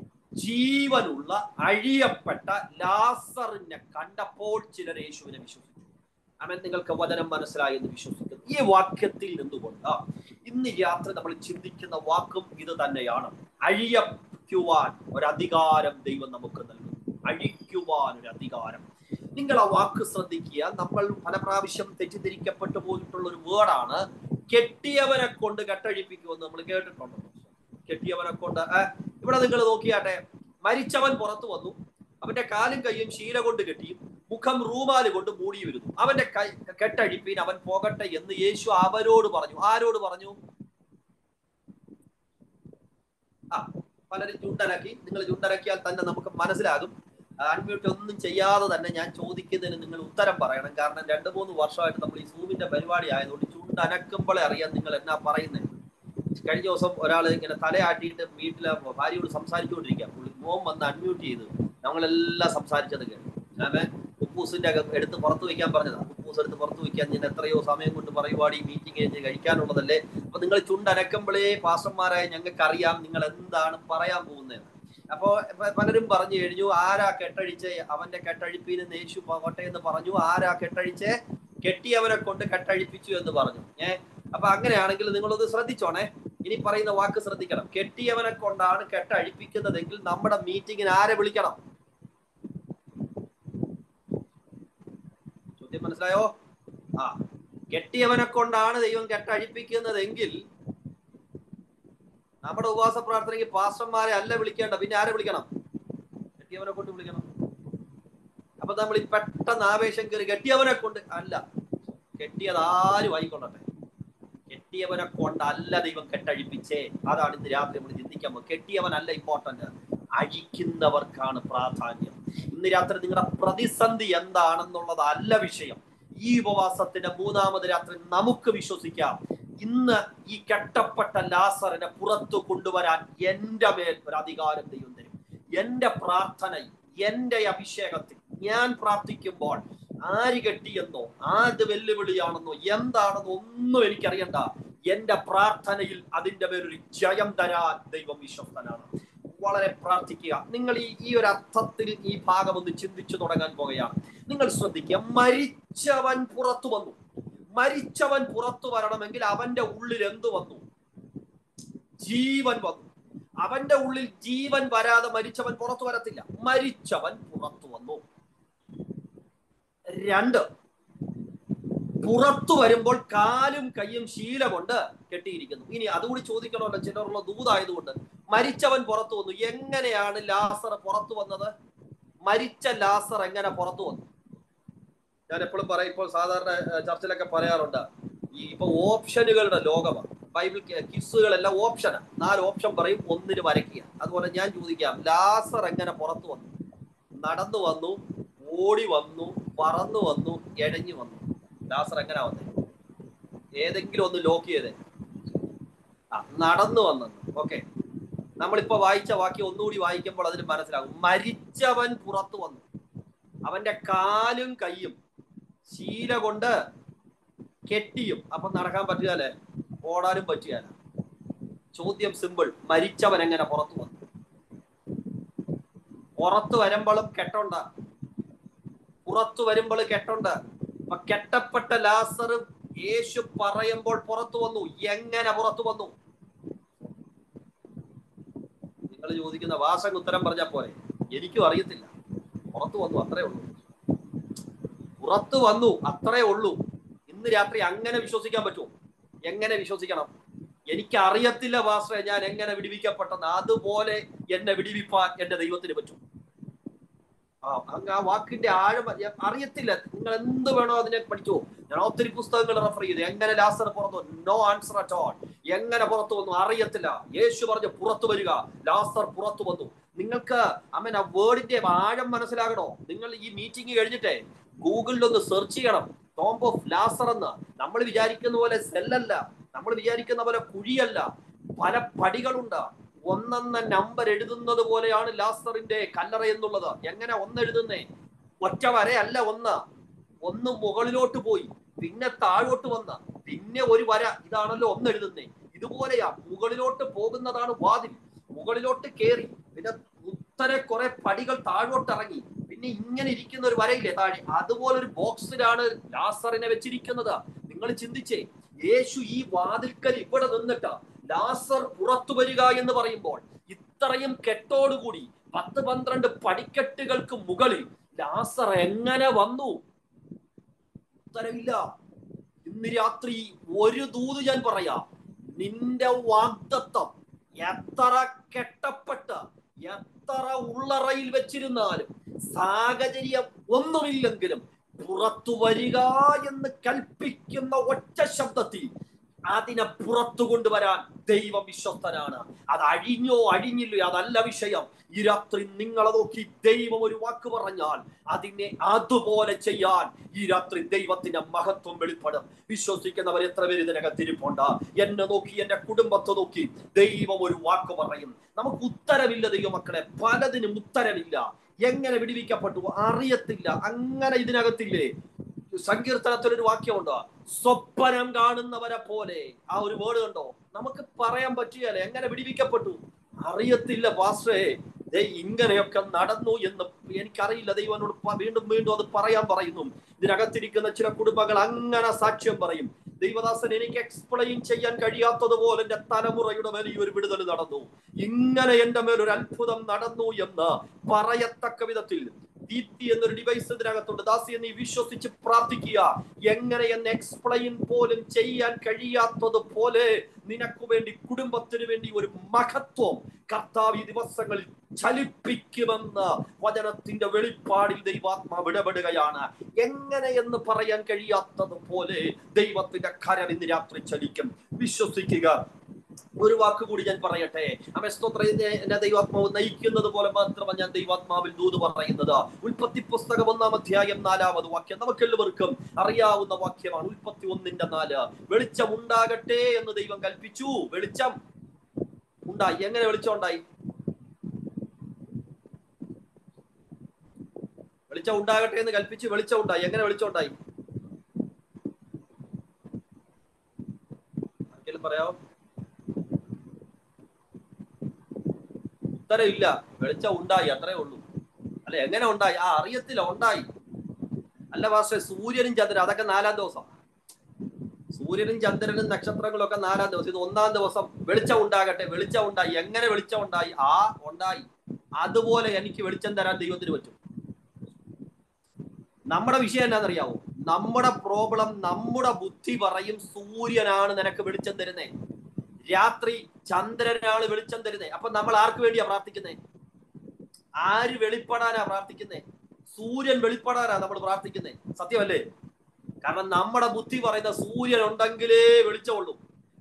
ജീവനുള്ള അഴിയപ്പെട്ട ലാസറിനെ കണ്ടപ്പോൾ ചിലർ യേശുവിനെ വിശ്വസിച്ചു. ആമേൻ. നിങ്ങൾക്ക് വചനം മനസ്സിലായി എന്ന് വിശ്വസിക്കുന്നു. ഈ വാക്യത്തിൽ നിന്നുകൊണ്ട് ഇന്ന് രാത്രി നമ്മൾ ചിന്തിക്കുന്ന വാക്കും ഇത് തന്നെയാണ്. അഴിയക്കുവാൻ ഒരധികാരം ദൈവം നമുക്ക് നൽകുന്നു. അഴിക്കുവാൻ ഒരു അധികാരം. നിങ്ങൾ ആ വാക്ക് ശ്രദ്ധിക്കുക. നമ്മൾ പല പ്രാവശ്യം തെറ്റിദ്ധരിക്കപ്പെട്ടു പോയിട്ടുള്ള ഒരു വേർഡാണ് കെട്ടിയവനെ കൊണ്ട് കെട്ടഴിപ്പിക്കുമെന്ന് നമ്മൾ കേട്ടിട്ടുണ്ടോ? കെട്ടിയവനെ കൊണ്ട് ഇവിടെ നിങ്ങൾ നോക്കിയാട്ടെ. മരിച്ചവൻ പുറത്തു വന്നു, അവന്റെ കാലും കൈയും ശീല കൊണ്ട് കെട്ടിയും മുഖം റൂമാല് കൊണ്ട് മൂടി വരുന്നു. അവന്റെ കൈ കെട്ടഴിപ്പീൻ, അവൻ പോകട്ടെ എന്ന് യേശു അവരോട് പറഞ്ഞു. ആരോട് പറഞ്ഞു? ആ പലരും ചുണ്ടനക്കി. നിങ്ങൾ ചുണ്ടനക്കിയാൽ തന്നെ നമുക്ക് മനസ്സിലാകും. അൺമ്യൂട്ട് ഒന്നും ചെയ്യാതെ തന്നെ ഞാൻ ചോദിക്കുന്നതിന് നിങ്ങൾ ഉത്തരം പറയണം. കാരണം രണ്ടു മൂന്ന് വർഷമായിട്ട് നമ്മൾ ഈ സൂമിന്റെ പരിപാടി ആയതുകൊണ്ട് ചുണ്ടനക്കുമ്പോഴേ അറിയാൻ നിങ്ങൾ എന്നാ പറയുന്നത്. കഴിഞ്ഞ ദിവസം ഒരാൾ ഇങ്ങനെ തലയാട്ടിയിട്ട് വീട്ടിലെ ഭാര്യയോട് സംസാരിച്ചുകൊണ്ടിരിക്കുക. പുള്ളി മോൻ വന്ന് അൺമ്യൂട്ട് ചെയ്തു. നമ്മളെല്ലാം സംസാരിച്ചത് കേട്ടു. ആമേൻ. ഉപ്പൂസിന്റെ എടുത്ത് പുറത്ത് വയ്ക്കാൻ പറഞ്ഞതാ. ഉപ്പൂസ് എടുത്ത് പുറത്ത് വയ്ക്കാൻ ഞാൻ എത്രയോ സമയം കൊണ്ട് പരിപാടി മീറ്റിംഗ് കഴിഞ്ഞ് കഴിക്കാനുള്ളതല്ലേ. അപ്പൊ നിങ്ങൾ ചുണ്ടനക്കുമ്പോഴേ പാസ്റ്റർമാരായ ഞങ്ങൾക്ക് അറിയാം നിങ്ങൾ എന്താണ് പറയാൻ പോകുന്നത്. അപ്പോ പലരും പറഞ്ഞു കഴിഞ്ഞു, ആരാ കെട്ടഴിച്ച് അവന്റെ കെട്ടഴിപ്പിന് യേശു പോകട്ടെ എന്ന് പറഞ്ഞു. ആരാ കെട്ടഴിച്ച്? കെട്ടിയവനെ കൊണ്ട് കെട്ടഴിപ്പിച്ചു എന്ന് പറഞ്ഞു. ഏഹ് അപ്പൊ അങ്ങനെയാണെങ്കിൽ നിങ്ങളൊന്ന് ശ്രദ്ധിച്ചോണേ. ഇനി പറയുന്ന വാക്ക് ശ്രദ്ധിക്കണം. കെട്ടിയവനെ കൊണ്ടാണ് കെട്ടഴിപ്പിക്കുന്നതെങ്കിൽ നമ്മുടെ മീറ്റിങ്ങിന് ആരെ വിളിക്കണം? ചോദ്യം മനസ്സിലായോ? ആ കെട്ടിയവനെ കൊണ്ടാണ് ദൈവം കെട്ടഴിപ്പിക്കുന്നതെങ്കിൽ നമ്മുടെ ഉപവാസ പ്രാർത്ഥനയ്ക്ക് പാസ്റ്റർമാരെ അല്ല വിളിക്കേണ്ട, പിന്നെ ആരെ വിളിക്കണം? കെട്ടിയവനെ കൊണ്ട് വിളിക്കണം. അപ്പൊ നമ്മൾ ഈ പെട്ടെന്ന് ആവേശം കയറി കെട്ടിയവനെ കൊണ്ട് അല്ല, കെട്ടിയത് ആരും ആയിക്കൊള്ളട്ടെ, കെട്ടിയവനെ കൊണ്ടല്ല ദൈവം കെട്ടഴിപ്പിച്ചേ. അതാണ് ഇന്ന് രാത്രി നമ്മൾ ചിന്തിക്കാൻ പോകുന്നത്. കെട്ടിയവനല്ല ഇമ്പോർട്ടന്റ്, അഴിക്കുന്നവർക്കാണ് പ്രാധാന്യം. ഇന്ന് രാത്രി നിങ്ങളുടെ പ്രതിസന്ധി എന്താണെന്നുള്ളത് അല്ല വിഷയം. ഈ ഉപവാസത്തിന്റെ മൂന്നാമത് രാത്രി നമുക്ക് വിശ്വസിക്കാം, ഇന്ന് ഈ കെട്ടപ്പെട്ട ലാസറിനെ പുറത്തു കൊണ്ടുവരാൻ എന്റെ മേൽ ഒരു അധികാരം ദൈവം തരും. എന്റെ പ്രാർത്ഥനയിൽ, എന്റെ അഭിഷേകത്തിൽ ഞാൻ പ്രാർത്ഥിക്കുമ്പോൾ ആര് കെട്ടിയെന്നോ ആര് വെല്ലുവിളിയാണെന്നോ എന്താണെന്നോ ഒന്നും എനിക്കറിയണ്ട. എന്റെ പ്രാർത്ഥനയിൽ അതിന്റെ പേരൊരു ജയം തരാൻ ദൈവം വിശ്വസ്തനാണ്. വളരെ പ്രാർത്ഥിക്കുക. നിങ്ങൾ ഈ ഈ ഒരു അർത്ഥത്തിൽ ഈ ഭാഗം ഒന്ന് ചിന്തിച്ചു തുടങ്ങാൻ പോകുകയാണ്. നിങ്ങൾ ശ്രദ്ധിക്കുക. മരിച്ചവൻ പുറത്തു വന്നു. മരിച്ചവൻ പുറത്തു വരണമെങ്കിൽ അവന്റെ ഉള്ളിൽ എന്തു വന്നു? ജീവൻ വന്നു. അവന്റെ ഉള്ളിൽ ജീവൻ വരാതെ മരിച്ചവൻ പുറത്തു വരത്തില്ല. മരിച്ചവൻ പുറത്തു വന്നു. രണ്ട്, പുറത്തു വരുമ്പോൾ കാലും കയ്യും ശീല കൊണ്ട് കെട്ടിയിരിക്കുന്നു. ഇനി അതുകൂടി ചോദിക്കണമല്ലോ, ചിലരുള്ള ദൂതായതുകൊണ്ട്. മരിച്ചവൻ പുറത്തു വന്നു. എങ്ങനെയാണ് ലാസർ പുറത്തു വന്നത്? മരിച്ച ലാസർ എങ്ങനെ പുറത്തു വന്നു? ഞാൻ എപ്പോഴും പറയും, ഇപ്പോൾ സാധാരണ ചർച്ചിലൊക്കെ പറയാറുണ്ട്, ഈ ഇപ്പൊ ഓപ്ഷനുകളുടെ ലോകമാണ്. ബൈബിൾ ക്വിസുകളെല്ലാം ഓപ്ഷനാണ്. നാല് ഓപ്ഷൻ പറയും, ഒന്നിന് വരയ്ക്കുക. അതുപോലെ ഞാൻ ചോദിക്കാം, ലാസർ എങ്ങനെ പുറത്തു വന്നു? നടന്നു വന്നു, ഓടി വന്നു, പറന്നു വന്നു, എഴഞ്ഞു വന്നു. ലാസർ എങ്ങനെ വന്നേ? ഏതെങ്കിലും ഒന്ന് ലോക്ക് ചെയ്തേ. ആ, നടന്നു വന്നു. ഓക്കെ, നമ്മളിപ്പോ വായിച്ച വാക്യം ഒന്നുകൂടി വായിക്കുമ്പോൾ അതിന് മനസ്സിലാകും. മരിച്ചവൻ പുറത്തു വന്നു, അവന്റെ കാലും കൈയും ശീല കൊണ്ട് കെട്ടിയും. അപ്പൊ നടക്കാൻ പറ്റുകയല്ലേ, ഓടാനും പറ്റുകയല്ല. ചോദ്യം സിമ്പിൾ, മരിച്ചവൻ എങ്ങനെ പുറത്തു വന്നു? പുറത്തു വരുമ്പോഴും കെട്ടുണ്ട്, പുറത്തു വരുമ്പോൾ കെട്ടുണ്ട്. അപ്പൊ കെട്ടപ്പെട്ട ലാസർ യേശു പറയുമ്പോൾ പുറത്തു വന്നു. എങ്ങനെ പുറത്തു വന്നു? നിങ്ങൾ ചോദിക്കുന്ന വാസക ഉത്തരം പറഞ്ഞാൽ പോലെ, എനിക്കും അറിയത്തില്ല. പുറത്തു വന്നു, അത്രേ ഉള്ളൂ. പുറത്തു വന്നു, അത്രേ ഉള്ളൂ. ഇന്ന് രാത്രി അങ്ങനെ വിശ്വസിക്കാൻ പറ്റുമോ? എങ്ങനെ വിശ്വസിക്കണം? എനിക്ക് അറിയത്തില്ല പാസ്റ്ററെ, ഞാൻ എങ്ങനെ വിടിവിക്കപ്പെട്ടെന്ന്. അതുപോലെ എന്നെ വിടിവിപ്പാൻ എന്റെ ദൈവത്തിന് പറ്റും. ആ അങ്ങ് ആ വാക്കിന്റെ ആഴം അറിയത്തില്ല. നിങ്ങൾ എന്ത് വേണോ അതിനെ പഠിച്ചോ. ഞാൻ ഒത്തിരി പുസ്തകങ്ങൾ റെഫർ ചെയ്തു. എങ്ങനെ ലാസർ പുറത്തു വന്നു? No answer at all. എങ്ങനെ പുറത്തു വന്നു? അറിയത്തില്ല. യേശു പറഞ്ഞു പുറത്തു വരിക, ലാസർ പുറത്തു വന്നു. നിങ്ങൾക്ക് അമ്മൻ ആ വേർഡിന്റെ ആഴം മനസ്സിലാകണോ? നിങ്ങൾ ഈ മീറ്റിംഗ് കഴിഞ്ഞിട്ടേ ഗൂഗിളിൽ ഒന്ന് സെർച്ച് ചെയ്യണം, ടോംബ് ഓഫ് ലാസർ എന്ന്. നമ്മൾ വിചാരിക്കുന്ന പോലെ സെല്ലല്ല, നമ്മൾ വിചാരിക്കുന്ന പോലെ കുഴിയല്ല, പല പടികളുണ്ട്. ഒന്നെന്ന നമ്പർ എഴുതുന്നത് പോലെയാണ് ലാസറിന്റെ കല്ലറ എന്നുള്ളത്. എങ്ങനെ ഒന്ന് എഴുതുന്നേ? ഒറ്റ വരയല്ല, ഒന്ന് ഒന്ന് മുകളിലോട്ട് പോയി, പിന്നെ താഴോട്ട് വന്ന, പിന്നെ ഒരു വര. ഇതാണല്ലോ ഒന്ന് എഴുതുന്നേ. ഇതുപോലെയാ, മുകളിലോട്ട് പോകുന്നതാണ് വാതിൽ. മുകളിലോട്ട് കയറി, പിന്നെ ഉത്തരെ കുറെ പടികൾ താഴോട്ട് ഇറങ്ങി, പിന്നെ ഇങ്ങനെ ഇരിക്കുന്ന ഒരു വരയില്ലേ താഴെ, അതുപോലെ ഒരു ബോക്സിലാണ് ലാസറിനെ വെച്ചിരിക്കുന്നത്. നിങ്ങൾ ചിന്തിച്ചേ, യേശു ഈ വാതിൽക്കൽ ഇവിടെ നിന്നിട്ട് ലാസർ പുറത്തു വരിക എന്ന് പറയുമ്പോൾ ഇത്രയും കെട്ടോടുകൂടി പത്ത് പന്ത്രണ്ട് പടിക്കെട്ടുകൾക്ക് മുകളിൽ ലാസർ എങ്ങനെ വന്നു? ഉത്തരവില്ല. ഇന്ന് രാത്രി ഒരു ദൂത് ഞാൻ പറയാം. നിന്റെ വാഗ്ദത്തം എത്ര കെട്ടപ്പെട്ട് എത്ര ഉള്ളറയിൽ വെച്ചിരുന്നാലും സാഹചര്യം ഒന്നുമില്ലെങ്കിലും പുറത്തു വരിക എന്ന് കൽപ്പിക്കുന്ന ഒറ്റ ശബ്ദത്തിൽ അതിനെ പുറത്തു കൊണ്ടുവരാൻ ദൈവം വിശ്വസ്തനാണ്. അത് അഴിഞ്ഞോ അഴിഞ്ഞില്ലോ അതല്ല വിഷയം. ഈ രാത്രി നിങ്ങളെ നോക്കി ദൈവം ഒരു വാക്ക് പറഞ്ഞാൽ അതിനെ അതുപോലെ ചെയ്യാൻ ഈ രാത്രി ദൈവത്തിന്റെ മഹത്വം വെളിപ്പെടും. വിശ്വസിക്കുന്നവർ എത്ര പേര് ഇതിനകത്തിരിപ്പുണ്ട്? എന്നെ നോക്കി, എന്റെ കുടുംബത്തെ നോക്കി ദൈവം ഒരു വാക്ക് പറയും. നമുക്ക് ഉത്തരവില്ല ദൈവമക്കളെ, പലതിനും ഉത്തരവില്ല. എങ്ങനെ വിടിവിക്കപ്പെട്ടു അറിയത്തില്ല. അങ്ങനെ ഇതിനകത്തില്ലേ, സങ്കീർത്തനത്തിലൊരു വാക്യമുണ്ട്, സ്വപ്നം കാണുന്നവരെ പോലെ. ആ ഒരു വേർഡ് കണ്ടോ? നമുക്ക് പറയാൻ പറ്റുകയല്ലേ എങ്ങനെ വിടിവിക്കപ്പെട്ടു? അറിയത്തില്ല പാസ്റ്ററേ, ദേ ഇങ്ങനെയൊക്കെ നടന്നു എന്ന് എനിക്കറിയില്ല. ദൈവനോട് വീണ്ടും വീണ്ടും അത് പറയാൻ പറയുന്നു. ഇതിനകത്തിരിക്കുന്ന ചില കുടുംബങ്ങൾ അങ്ങനെ സാക്ഷ്യം പറയും. ദൈവദാസൻ, എനിക്ക് എക്സ്പ്ലെയിൻ ചെയ്യാൻ കഴിയാത്തതുപോലെ എന്റെ തലമുറയുടെ മേൽ ഈ ഒരു വിടുതൽ നടന്നു, ഇങ്ങനെ എന്റെ മേൽ ഒരു അത്ഭുതം നടന്നു എന്ന് പറയത്തക്ക വിധത്തിൽ ദീപ്തി എന്നൊരു ഡിവൈസ് ഇതിനകത്തുണ്ട്. ദാസി, നീ വിശ്വസിച്ച് പ്രാർത്ഥിക്കുക. എങ്ങനെ എന്ന് എക്സ്പ്ലെയിൻ പോലും ചെയ്യാൻ കഴിയാത്തതുപോലെ നിനക്ക് വേണ്ടി, കുടുംബത്തിന് വേണ്ടി ഒരു മഹത്വം കർത്താവ് ഈ ദിവസങ്ങളിൽ ചലിപ്പിക്കുമെന്ന് വചനത്തിന്റെ വെളിപ്പാടിൽ ദൈവാത്മാവ് ഇടപെടുകയാണ്. എങ്ങനെ എന്ന് പറയാൻ കഴിയാത്തതുപോലെ ദൈവത്തിന്റെ കരം ഇന്ന് രാത്രി ചലിക്കും. വിശ്വസിക്കുക. ഒരു വാക്ക് കൂടി ഞാൻ പറയട്ടെ. അമ്മ സ്തോത്രം, എന്നെ ദൈവാത്മാവ് നയിക്കുന്നത് പോലെ മാത്രമാണ് ഞാൻ ദൈവാത്മാവിൽ ദൂത് പറയുന്നത്. ഉൽപ്പത്തി പുസ്തകം ഒന്നാം അധ്യായം നാലാമത് വാക്യം നമുക്ക് എല്ലാവർക്കും അറിയാവുന്ന വാക്യമാണ്. ഉൽപ്പത്തി ഒന്നിന്റെ നാല്. വെളിച്ചം ഉണ്ടാകട്ടെ എന്ന് ദൈവം കൽപ്പിച്ചു, വെളിച്ചം ഉണ്ടായി. എങ്ങനെ വെളിച്ചം ഉണ്ടായി? വെളിച്ചം ഉണ്ടാകട്ടെ എന്ന് കൽപ്പിച്ചു, വെളിച്ചം ഉണ്ടായി. എങ്ങനെ വെളിച്ചം ഉണ്ടായി? ആർക്കെങ്കിലും പറയാമോ? ഉത്തരവില്ല. വെളിച്ചം ഉണ്ടായി, അത്രേ ഉള്ളൂ. അല്ല, എങ്ങനെ ഉണ്ടായി? ആ അറിയത്തില്ല, ഉണ്ടായി. അല്ല പാസ്റ്റേ, സൂര്യനും ചന്ദ്രനും അതൊക്കെ നാലാം ദിവസം. സൂര്യനും ചന്ദ്രനും നക്ഷത്രങ്ങളും ഒക്കെ നാലാം ദിവസം. ഇത് ഒന്നാം ദിവസം വെളിച്ചം ഉണ്ടാകട്ടെ. വെളിച്ചം ഉണ്ടായി. എങ്ങനെ വെളിച്ചം ഉണ്ടായി? ആ ഉണ്ടായി. അതുപോലെ എനിക്ക് വെളിച്ചം തരാൻ ദൈവത്തിന് പറ്റും. നമ്മുടെ വിഷയം എന്നാണെന്നറിയാവോ? നമ്മുടെ പ്രോബ്ലം, നമ്മുടെ ബുദ്ധി പറയും സൂര്യനാണ് നിനക്ക് വെളിച്ചം തരുന്നേ, രാത്രി ചന്ദ്രനാണ് വെളിച്ചം തരുന്നേ. അപ്പൊ നമ്മൾ ആർക്ക് വേണ്ടിയാ പ്രാർത്ഥിക്കുന്നേ? ആര് വെളിപ്പെടാനാ പ്രാർത്ഥിക്കുന്നേ? സൂര്യൻ വെളിപ്പെടാനാ നമ്മൾ പ്രാർത്ഥിക്കുന്നേ. സത്യമല്ലേ? കാരണം നമ്മുടെ ബുദ്ധി പറയുന്ന സൂര്യൻ ഉണ്ടെങ്കിലേ വെളിച്ചമുള്ളൂ,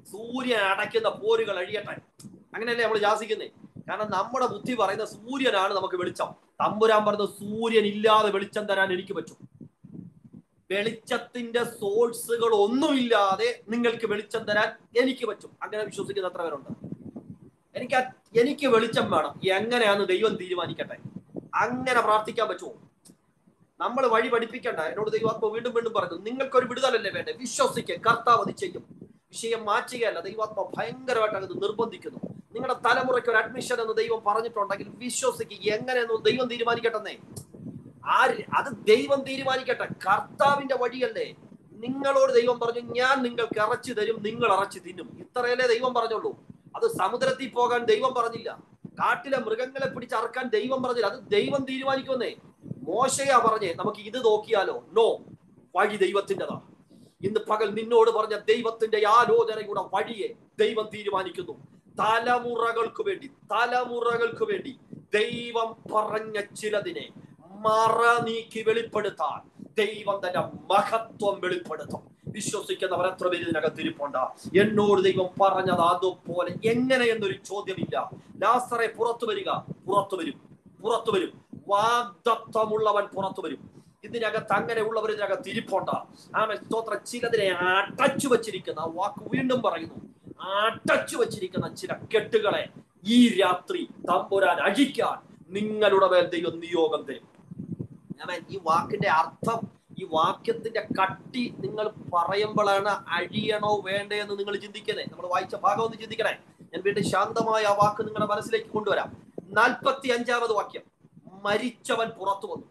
സൂര്യൻ അടയ്ക്കുന്ന പോരുകൾ അഴിയട്ടെ. അങ്ങനെയല്ലേ നമ്മൾ ശാസിക്കുന്നേ? കാരണം നമ്മുടെ ബുദ്ധി പറയുന്ന സൂര്യനാണ് നമുക്ക് വെളിച്ചം. തമ്പുരാൻ പറഞ്ഞ സൂര്യൻ ഇല്ലാതെ വെളിച്ചം തരാൻ എനിക്ക് പറ്റും. വെളിച്ചത്തിന്റെ സോഴ്സുകൾ ഒന്നുമില്ലാതെ നിങ്ങൾക്ക് വെളിച്ചം തരാൻ എനിക്ക് പറ്റും. അങ്ങനെ വിശ്വസിക്കുന്ന എത്ര പേരുണ്ട്? എനിക്ക് എനിക്ക് വെളിച്ചം വേണം, എങ്ങനെയാന്ന് ദൈവം തീരുമാനിക്കട്ടെ. അങ്ങനെ പ്രാർത്ഥിക്കാൻ പറ്റുമോ? നമ്മൾ വഴി പഠിപ്പിക്കണ്ട. എന്നോട് ദൈവാത്മാവ് വീണ്ടും വീണ്ടും പറഞ്ഞു, നിങ്ങൾക്കൊരു വിടുതലല്ലേ വേണ്ടേ? വിശ്വസിക്കുക, കർത്താവ് അത് ചെയ്യും. വിഷയം മാറ്റുകയല്ല, ദൈവാത്മാവ് ഭയങ്കരമായിട്ട് അത് നിർബന്ധിക്കുന്നു. നിങ്ങളുടെ തലമുറയ്ക്ക് ഒരു അഡ്മിഷൻ എന്ന് ദൈവം പറഞ്ഞിട്ടുണ്ടെങ്കിൽ വിശ്വസിക്കുക, എങ്ങനെയെന്ന് ദൈവം തീരുമാനിക്കട്ടെ. ആര് അത് ദൈവം തീരുമാനിക്കട്ടെ. കർത്താവിന്റെ വഴിയല്ലേ. നിങ്ങളോട് ദൈവം പറഞ്ഞു, ഞാൻ നിങ്ങൾക്ക് ഇറച്ചി തരും, നിങ്ങൾ ഇറച്ചി തിന്നും. ഇത്രയല്ലേ ദൈവം പറഞ്ഞുള്ളൂ. അത് സമുദ്രത്തിൽ പോകാൻ ദൈവം പറഞ്ഞില്ല. കാട്ടിലെ മൃഗങ്ങളെ പിടിച്ചറക്കാൻ ദൈവം പറഞ്ഞില്ല. അത് ദൈവം തീരുമാനിക്കുന്നേ. മോശയാ പറഞ്ഞേ, നമുക്ക് ഇത് നോക്കിയാലോ? നോ, വഴി ദൈവത്തിൻ്റെതാ. ഇന്ന് പകൽ നിന്നോട് പറഞ്ഞ ദൈവത്തിന്റെ ആലോചനയുടെ വഴിയെ ദൈവം തീരുമാനിക്കുന്നു. തലമുറകൾക്ക് വേണ്ടി തലമുറകൾക്ക് വേണ്ടി ദൈവം പറഞ്ഞ ചിലതിനെ മറ നീക്കി വെളിപ്പെടുത്താൻ ദൈവം തന്റെ മഹത്വം വെളിപ്പെടുത്തും. വിശ്വസിക്കുന്നവർ എത്ര പേര് ഇതിനകത്ത് ഇരിപ്പുണ്ട്? എന്നോട് ദൈവം പറഞ്ഞത് അതുപോലെ എങ്ങനെ എന്നൊരു ചോദ്യമില്ല. ലാസറെ പുറത്തു വരിക, പുറത്തു വരും, പുറത്തു വരും. വാഗ്ദത്തമുള്ളവൻ പുറത്തു വരും. ഇതിനകത്ത് അങ്ങനെയുള്ളവർ ഇതിനകത്ത് ഇരിപ്പുണ്ട്. ആമേൻ, സ്തോത്രം. ചിലതിനെ അടച്ചു വച്ചിരിക്കുന്ന, ആ വാക്ക് വീണ്ടും പറയുന്നു, അടച്ചു വച്ചിരിക്കുന്ന ചില കെട്ടുകളെ ഈ രാത്രി തമ്പുരാൻ അഴിക്കാൻ നിങ്ങളുടെ മേൽ ദൈവം നിയോഗം തരും. ആമേൻ. ഈ വാക്കിന്റെ അർത്ഥം, ഈ വാക്യത്തിന്റെ കട്ടി നിങ്ങൾ പറയുമ്പോഴാണ് അഴിയണോ വേണ്ടേ എന്ന് നിങ്ങൾ ചിന്തിക്കണേ. നമ്മൾ വായിച്ച ഭാഗം ഒന്ന് ചിന്തിക്കണേ. ഞാൻ വീണ്ടും ശാന്തമായ ആ വാക്ക് നിങ്ങളുടെ മനസ്സിലേക്ക് കൊണ്ടുവരാം. നാൽപ്പത്തി അഞ്ചാമത് വാക്യം, മരിച്ചവൻ പുറത്തു വന്നു.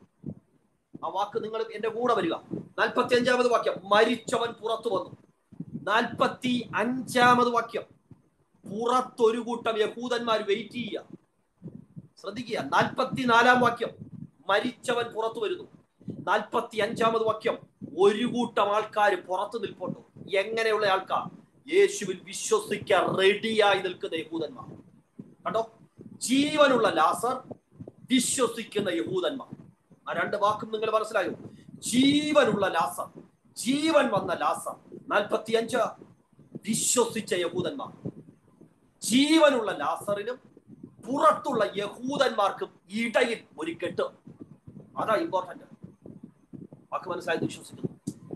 ആ വാക്ക് നിങ്ങൾ എന്റെ കൂടെ വരിക. നാൽപ്പത്തി അഞ്ചാമത് വാക്യം, മരിച്ചവൻ പുറത്തു വന്നു. നാൽപ്പത്തി അഞ്ചാമത് വാക്യം, പുറത്തൊരു കൂട്ടം യഹൂദന്മാർ വെയിറ്റ് ചെയ്യുക. ശ്രദ്ധിക്കുക. നാൽപ്പത്തിനാലാം വാക്യം, മരിച്ചവൻ പുറത്തു വരുന്നു. നാൽപ്പത്തി അഞ്ചാമത് വാക്യം, ഒരു കൂട്ടം ആൾക്കാർ പുറത്തു നിൽപ്പുണ്ട്. എങ്ങനെയുള്ള ആൾക്കാർ? യേശുവിൽ വിശ്വസിക്കാൻ റെഡിയായി നിൽക്കുന്ന യഹൂദന്മാർ. കണ്ടോ? ജീവനുള്ള ലാസർ, വിശ്വസിക്കുന്ന യഹൂദന്മാർ. ആ രണ്ട് വാക്കും നിങ്ങൾ മനസ്സിലായോ? ജീവനുള്ള ലാസർ, ജീവൻ വന്ന ലാസർ. നാൽപ്പത്തി അഞ്ച്, വിശ്വസിച്ച യഹൂദന്മാർ. ജീവനുള്ള ലാസറിനും പുറത്തുള്ള യഹൂദന്മാർക്കും ഇടയിൽ ഒരു കെട്ട്. അതാ ഇമ്പോർട്ടന്റ്. വാക്ക് മനസ്സിലായത് വിശ്വസിക്കുന്നു.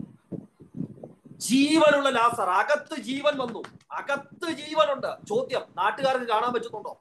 ജീവനുള്ള ലാസർ, അകത്ത് ജീവൻ വന്നു, അകത്ത് ജീവനുണ്ട്. ചോദ്യം, നാട്ടുകാർക്ക് കാണാൻ പറ്റുന്നുണ്ടോ?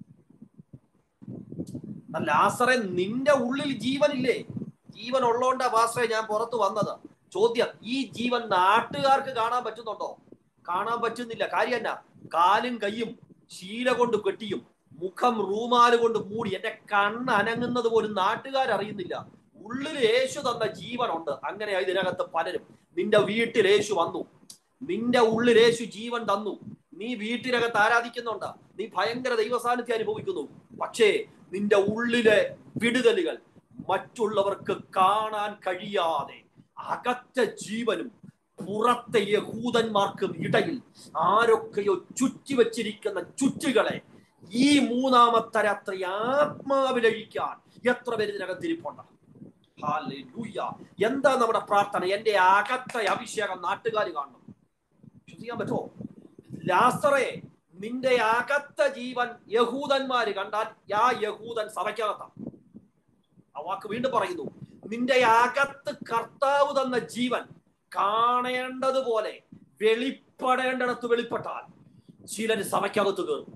ലാസറെ, നിന്റെ ഉള്ളിൽ ജീവനില്ലേ? ജീവൻ ഉള്ളോണ്ടാ പാസ്റ്ററെ ഞാൻ പുറത്തു വന്നത്. ചോദ്യം, ഈ ജീവൻ നാട്ടുകാർക്ക് കാണാൻ പറ്റുന്നുണ്ടോ? കാണാൻ പറ്റുന്നില്ല. കാര്യം എന്നാ? കാലും കയ്യും ശീല കൊണ്ട് കെട്ടിയും മുഖം റൂമാല് കൊണ്ട് മൂടി എന്റെ കണ്ണ് അനങ്ങുന്നത് പോലും നാട്ടുകാരറിയുന്നില്ല. ഉള്ളിൽ യേശു തന്ന ജീവനുണ്ട്. അങ്ങനെയാ ഇതിനകത്ത് പലരും. നിന്റെ വീട്ടിൽ യേശു വന്നു, നിന്റെ ഉള്ളിൽ യേശു ജീവൻ തന്നു. നീ വീട്ടിനകത്ത് ആരാധിക്കുന്നുണ്ട്, നീ ഭയങ്കര ദൈവസാന്നിധ്യം അനുഭവിക്കുന്നു. പക്ഷേ നിന്റെ ഉള്ളിലെ വിടുതലുകൾ മറ്റുള്ളവർക്ക് കാണാൻ കഴിയാതെ അകത്തെ ജീവനും പുറത്തെ യഹൂദന്മാർക്കും ഇടയിൽ ആരൊക്കെയോ ചുറ്റി വച്ചിരിക്കുന്ന ചുറ്റുകളെ ഈ മൂന്നാമത്തെ രാത്രി ആത്മാവിലഴിക്കാൻ എത്ര പേര് ഇതിനകത്തിരിപ്പുണ്ട്? ഹല്ലേലൂയ. എന്താ നമ്മുടെ പ്രാർത്ഥന? എന്റെ അകത്തെ അഭിഷേകം നാട്ടുകാർ കാണണം. ശ്രദ്ധിക്കാൻ പറ്റുമോ? ലാസറെ, നിന്റെ അകത്ത ജീവൻ യഹൂദന്മാര് കണ്ടാൽ ആ യഹൂദൻ സഭയ്ക്കകത്താണ്. ആ വാക്ക് വീണ്ടും പറയുന്നു, നിന്റെ അകത്ത് കർത്താവ് തന്ന ജീവൻ കാണേണ്ടതുപോലെ വെളിപ്പെടേണ്ടിടത്ത് വെളിപ്പെട്ടാൽ ചിലര് സഭയ്ക്കകത്ത് കയറും.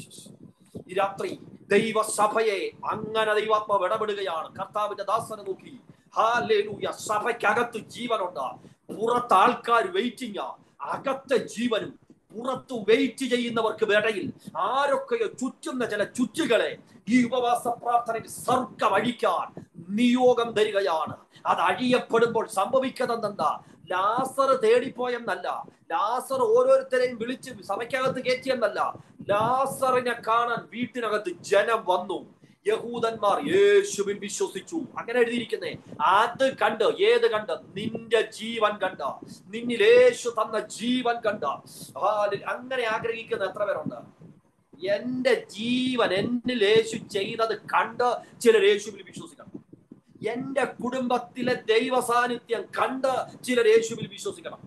ഈ രാത്രി ദൈവസഭയെ അങ്ങനെ ദൈവാത്മാവ് ഇടപെടുകയാണ്. കർത്താവിന്റെ ദാസനെ നോക്കി, ഹല്ലേലൂയ. സഭയ്ക്കകത്ത് ജീവനുണ്ട്, പുറത്ത് ആൾക്കാർ വെയിറ്റിംഗ്. അകത്തെ ജീവനും പുറത്തു വെയിറ്റ് ചെയ്യുന്നവർക്ക് ഇടയിൽ ആരൊക്കെയോ ചുറ്റുന്ന ചില ചുറ്റുകളെ ഈ ഉപവാസ പ്രാർത്ഥനയിൽ സർക്കം അഴിക്കാൻ നിയോഗം തരികയാണ്. അത് അഴിയപ്പെടുമ്പോൾ സംഭവിക്കുന്നതെന്താ? ലാസർ തേടിപ്പോയെന്നല്ല, ലാസർ ഓരോരുത്തരെയും വിളിച്ച് സഭയ്ക്കകത്ത് കയറ്റിയെന്നല്ല, ലാസറിനെ കാണാൻ വീട്ടിനകത്ത് ജനം വന്നു. യഹൂദന്മാർ യേശുവിൽ വിശ്വസിച്ചു. അങ്ങനെ എഴുതിയിരിക്കുന്നേ. അത് കണ്ട്, ഏത് കണ്ട്? നിന്റെ ജീവൻ കണ്ട, നിന്നിൽ യേശു തന്ന ജീവൻ കണ്ട. അങ്ങനെ ആഗ്രഹിക്കുന്ന എത്ര പേരുണ്ട്? എന്റെ ജീവൻ എന്നിൽ യേശു ചെയ്തത് കണ്ട് ചിലർ യേശുവിൽ വിശ്വസിക്കണം. എന്റെ കുടുംബത്തിലെ ദൈവ സാന്നിധ്യം കണ്ട് ചിലർ യേശുവിൽ വിശ്വസിക്കണം.